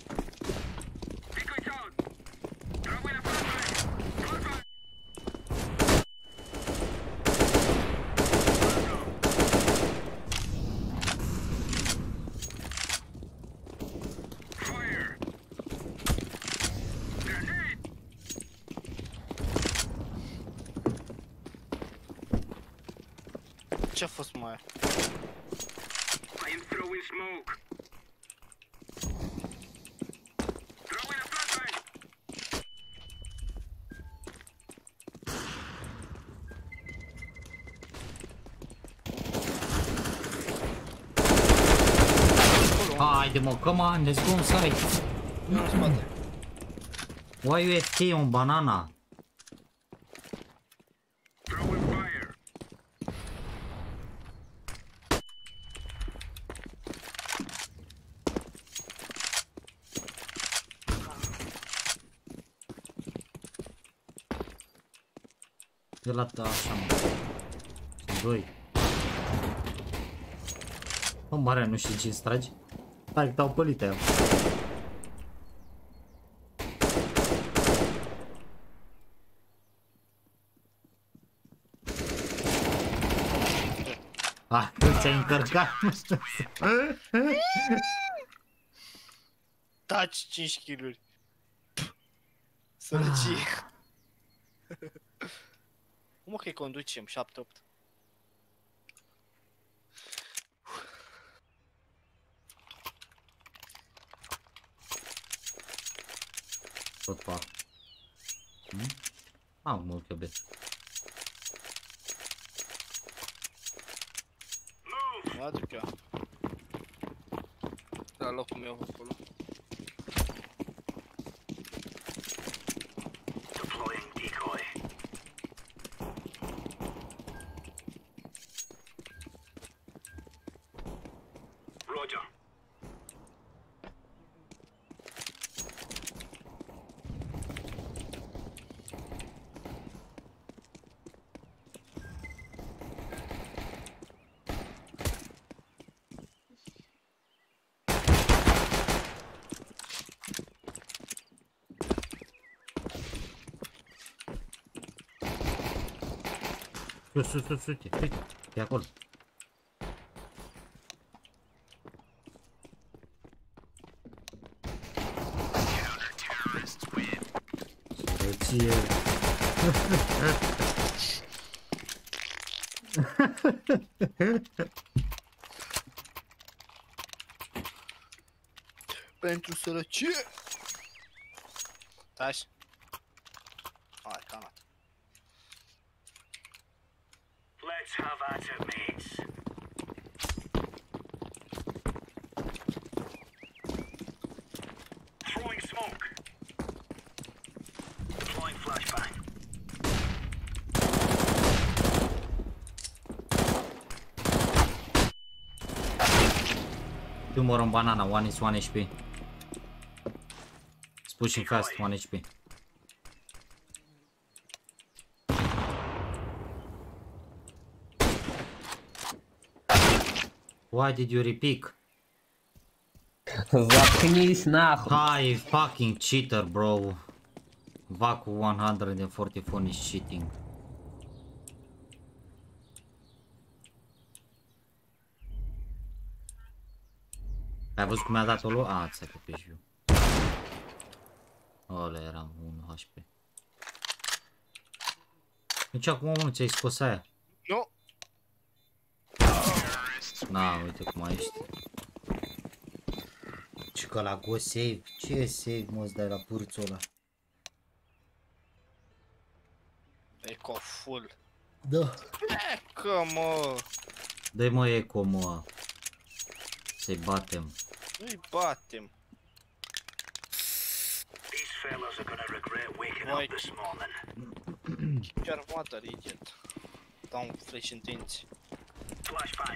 Ce a fost mai? I am throwing smoke. Throwing a flashbang. Haide mă, come on, let's go inside. Nu în spate. Why you AFK on banana? De la așa, mă. Doi. Mă, Marian, nu știi ce-ți tragi? Stai că te-au pălit aia. Ah, tu ți-ai încărcat. Taci 5 kill-uri. Sărăcie. Cum că-i conducem? 7-8. Tot par. Am mult că bet. Mă aduc eu. La locul meu acolo. Deploying decoy. Roger. Sus, uite, e acolo. Sărăcie. Pentru sărăcie. Taci. Hai, cam. Let's have at it, mates. Throwing smoke. Deploying flashbang. Two more on banana, one is 1 HP. It's pushing fast, 1 HP. Why did you repick? Заткнись нахуй. Hi, fucking cheater, bro. Vacu 144 is cheating. Ai văzut cum mi-a dat-o lui? A, ți-a pe viu. Ăla era 1 HP. Deci acum nu ți-ai scos aia? Nu. Na, uite cum ai ești. Și că la go save, ce save mă îți dai la pârțul ăla? Eco full. Da. Eco, mă. Dă-i mă eco, mă. Să-i batem. Nu-i batem. These fellas are gonna regret waking up this morning. Chiar water, idiot. Dau un flash în dinți. Flashbang.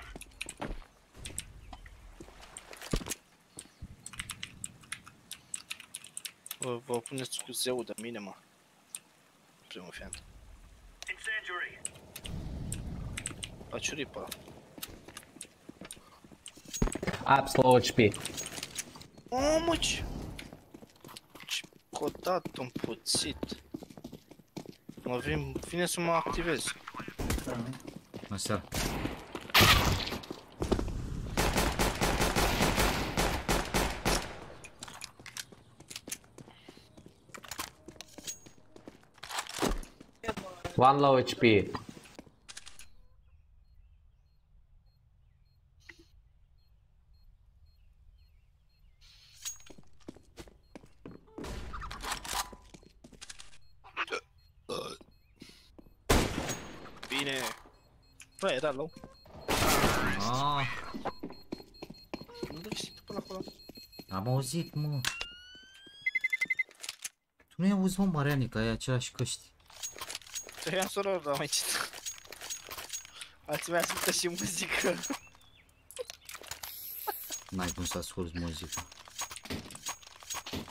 Vă puneți cu zeu de mine, mă. Primul fiant. Incendiary. La ciuripă. Apps low HP. O, mă, ce codat un puțit. Mă vine să mă activez. Bună seara. One low HP. Bine. Bă, era low. Nu duci tu până acolo. Am auzit, mă. Tu nu-i auzi, mă, Mariani, că ai aceleași căști. Te i-am soror, dar mai citit. Alții mei ascultă și muzică. N-ai cum să asculti muzică.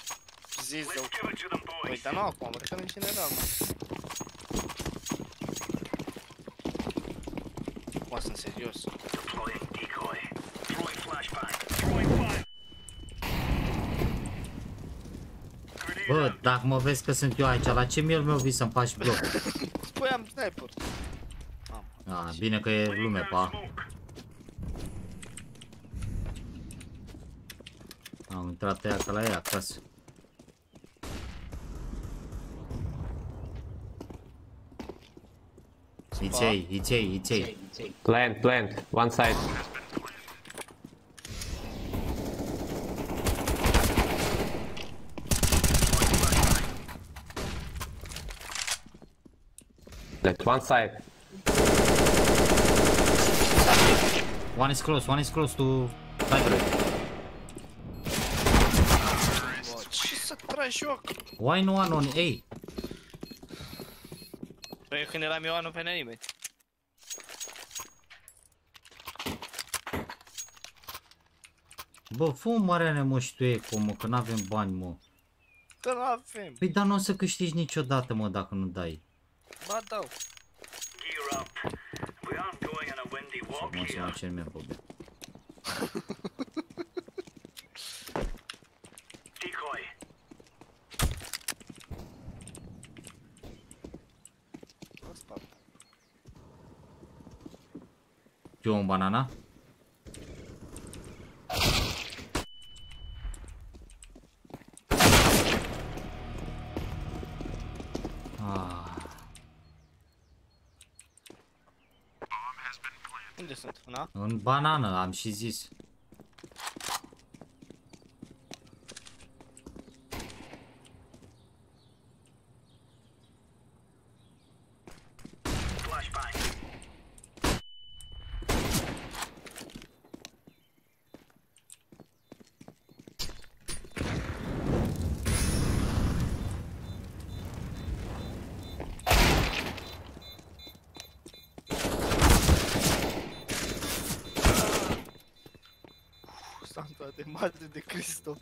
Zi, zău. Păi, dar nu acum, cred că în general, mă. sunt serios. Deploying decoy. Throwing flashbang. Throwing fire. Bă, dacă mă vezi că sunt eu aici, la ce miel meu vii să-mi faci bloc? Păi am sniper. Bine că e lume, pa. Am intrat ea ca la ea acasă. It's A. Plant, one side. One side. One is close to library. Ce să tragi joc? Why no one on A? Păi când eram eu nu venea nimeni. Bă, fă-o Mariane, mă, și tu eco, mă, că n-avem bani, mă. Că n-avem. Păi dar nu o să câștigi niciodată, mă, dacă nu dai. Ba dau. Gear up. We aren't going on a windy walk Mă, să mă here. cer mie, bă. Decoy. Eu un banana? Unde sunt? Una? În banană, am și zis. Flashbang. Santa de Madre de Cristo.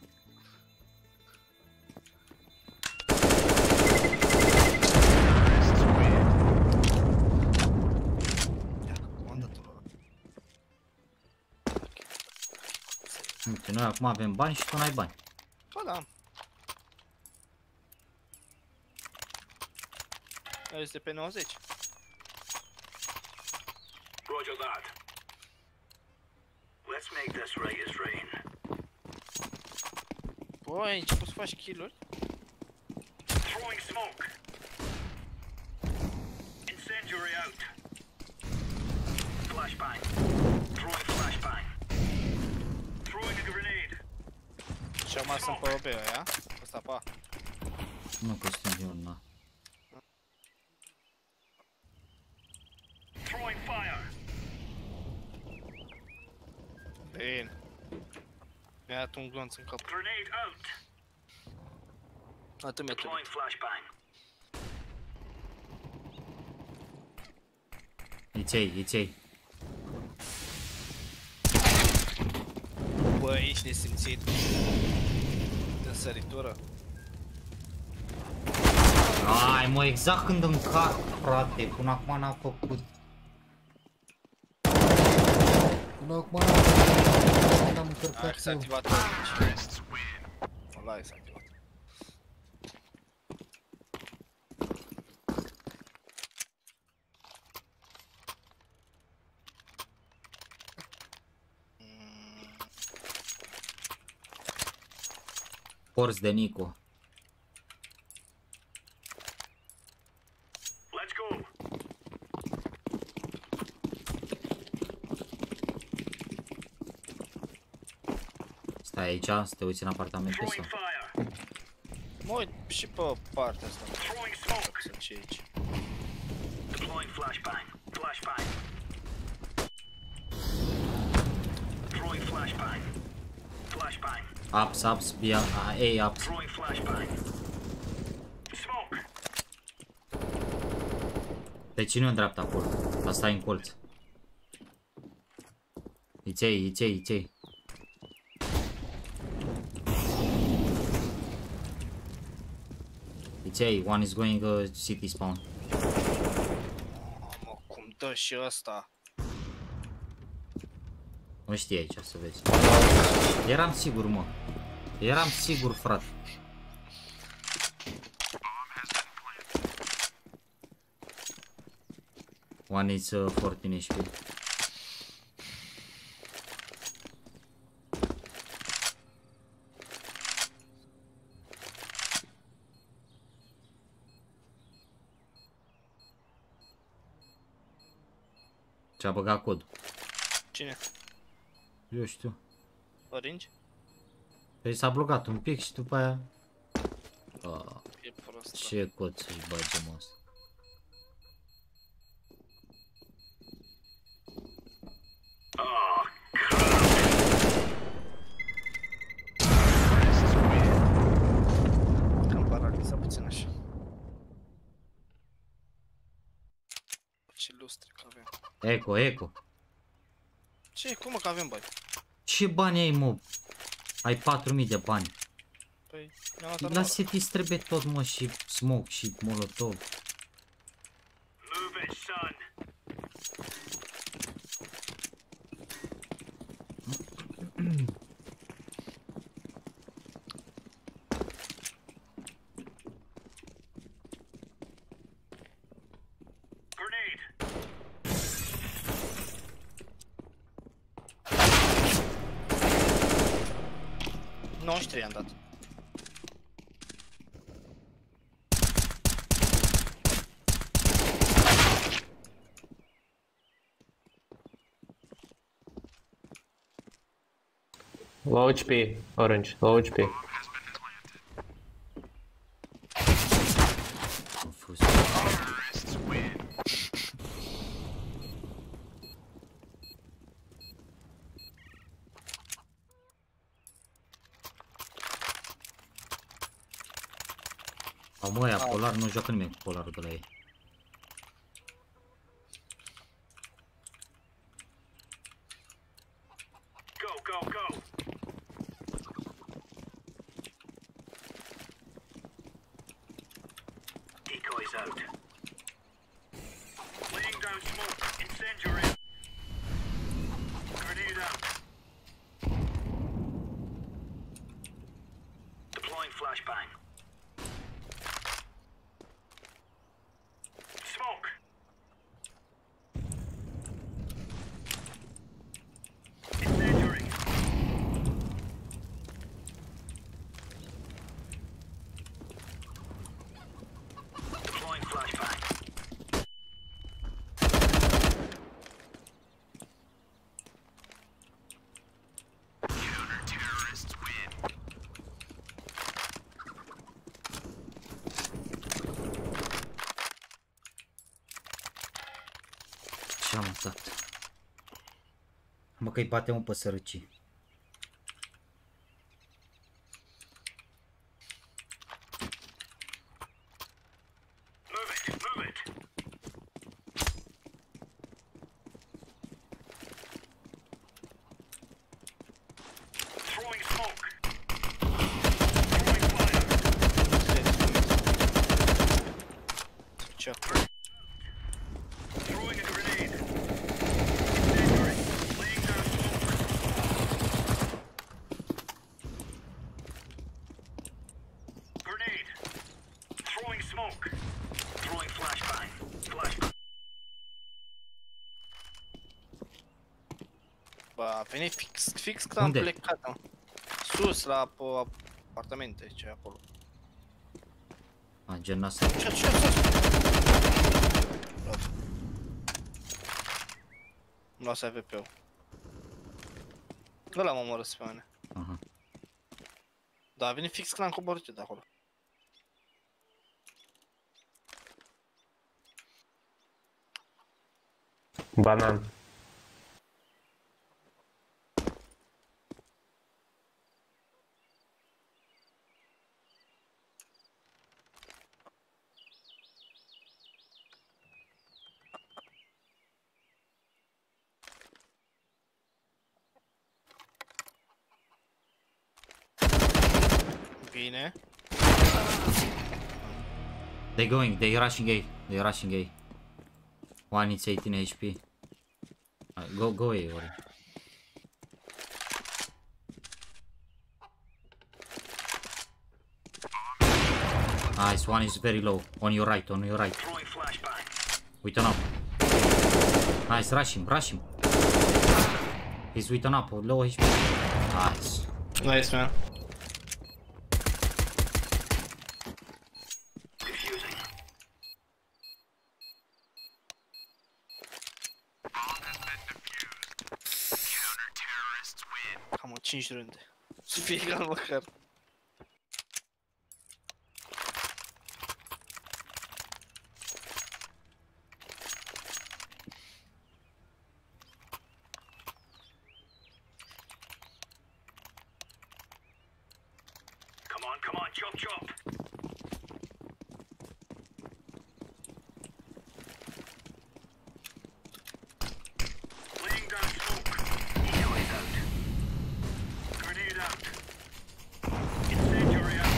Uite, noi acum avem bani și tu n-ai bani. Ba da. Este pe 90. Roger that. Let's make this right as rain. Băi, ai început să faci kill-uri? Throwing smoke. Incendiary out. Flashbang. Throwing flashbang. Throwing a grenade. Și acum sunt pe OB ăia. Ăsta pa. Nu că sunt eu, na. Throwing fire. Bine. Mi-a dat un glonț în cap. Grenade out. Atât mi-a Deploying flashbang. It's A. Bă, ești nesimțit. În săritură. Ai, mă, exact când încarc, frate. Până acum n-am făcut. Până acum n-am încărcat. Hai, s-a activat aici. Ăla s-a activat. Porți de Nico. Let's go. Stai aici, să te uiți în apartamente sau? Mă uit și pe partea asta. Throwing smoke. Sunt și aici. Deploying flashbang. Flashbang. Throwing flashbang. Flashbang. Ups, B, A, ups. Throwing flashbang. Smoke. Te ține în dreapta acolo. Asta e în colț. It's A. It's A, one is going city spawn. Mă, cum dă și ăsta? Nu știi aici, să vezi. Eram sigur, mă. Eram sigur, frate. One is 14 HP. Ce-a băgat codul? Cine? Eu știu. Orange? Păi s-a blocat un pic și după aia... E prost. Ce cod să-și bage, mă, asta? Cam paraliza puțin așa. Ce lustre că avem. Eco. Ce? Cum mă că avem bani? Ce bani ai, mă? Ai 4000 de bani. Păi, mi-am luat La setis trebuie tot, mă, și smoke și molotov. Move it, son. Grenade. 93 am dat. Low HP, orange, low HP. Mă, ăia polar, nu joacă nimeni cu polarul de la ei. Go. Decoys out. Laying down smoke. Incendiary. Grenade out. Deploying flashbang. Smoke. Incendiary. Deploying flashbang. Counter-terrorists win. Ce-am dat? Mă, că-i bate, mă, pe sărăcii. Move it. Throwing smoke. Throwing fire. Ce? Throwing a grenade. Incendiary. Laying down smoke. Grenade. Throwing smoke. Throwing flashbang. Flashbang. Bă, a venit fix când am Unde? plecat, mă. Sus, la apartamente, ce acolo. A, gen asta. Ce? Nu lasă AVP-ul. Ăla mă omorâs pe mine. Aha. Da, a venit fix când am coborât eu de acolo. Banan. Bine. They rushing A. One is 18 HP. Go away, ori. Nice, one is very low. On your right, on your right. Wait on up. Nice, rush him, rush him. He's with an up, low HP. Nice. Nice, man. Cam o 5 runde. Să fie egal măcar. Come on, chop chop. Laying down smoke. Decoys out. Grenade out. Incendiary out.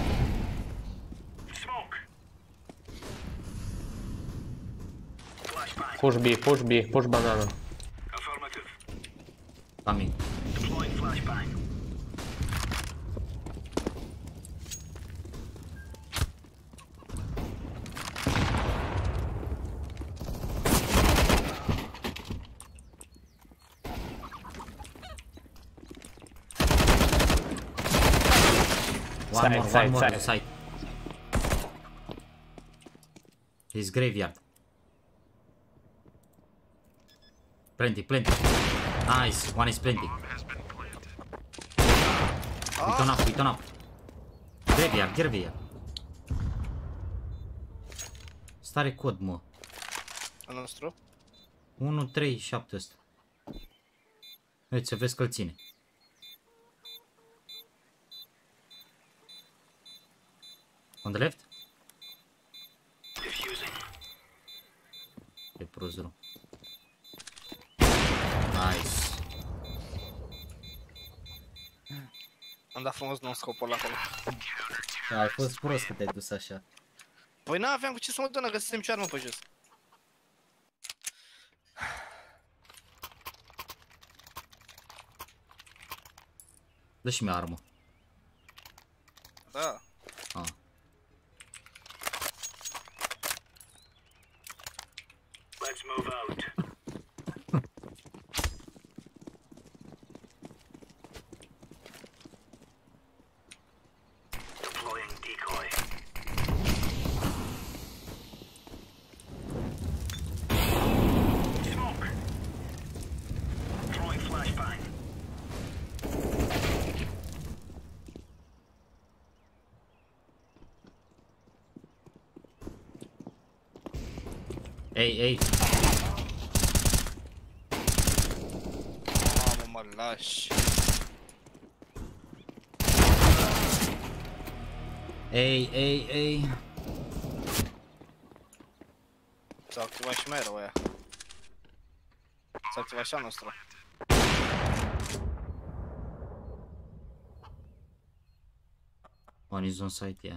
Smoke. Flashbang. Push B, push banana. Affirmative. Coming. Deploying flashbang. One more to side. He's graveyard. Plenty. Nice, one is plenty. We turn up. Graveyard. Stare cod, mă. Al nostru? 1-3-7 ăsta. Uite, să vezi că-l ține. On the left? Diffusing. E prost rău. Nice. Am dat frumos non scopul ăla acolo. Ai fost prost că te-ai dus așa. Păi n-aveam cu ce să mă dă, găsisem ce armă pe jos. Dă și mie armă. Da. Ah. Let's move out. Deploying decoy. Smoke. Throwing flashbang. Ei. Mamă, mă lași. Ei. S-a activat și mai rău aia. S-a activat și al nostru. One is on site, yeah.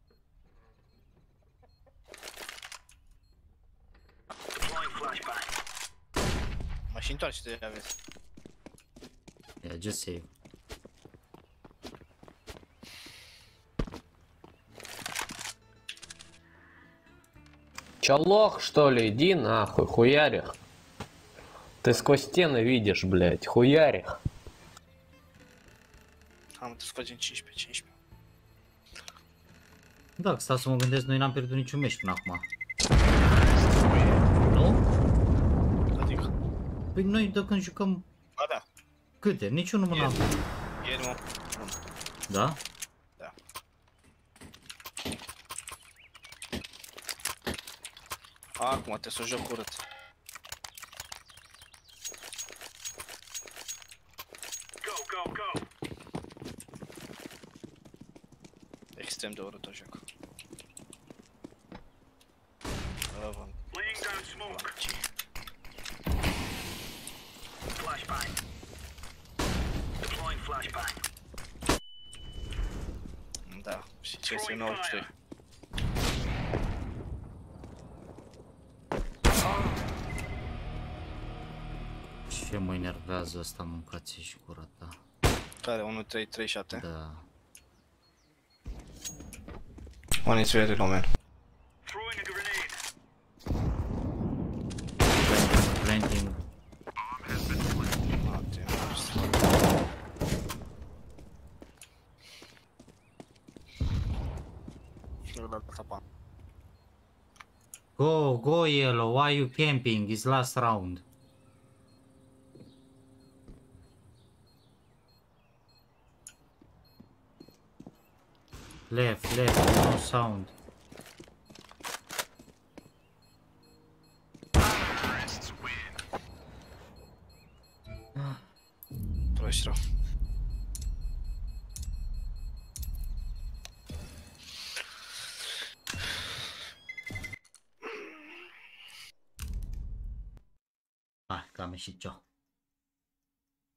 Și întoarce-te, aveți. Yeah, just save. Чё, лох, что ли? Иди нахуй, хуярих. Ты сквозь стены видишь, блядь, хуярих. Am trebuie să facem 15. Da, stau să mă gândesc, noi n-am pierdut niciun meci până acum. Nu? Adică? Păi noi de când jucăm... Ba da. Câte? Niciunul mă n-am. Ieri, mă. Da? Da. Acum trebuie să joc urât. Go. Extrem de urât o joc. Laying down smoke. Flashbang. Deploying flashbang. Da, și ce este nou știi. Ce mă enervează ăsta, mâncați și gura ta. Care? 1-3-3-7? Da. One is very low, man. Planting. Go yellow, why you camping? It's last round. Left, no sound. Proști. Ah, cam ieșit cea.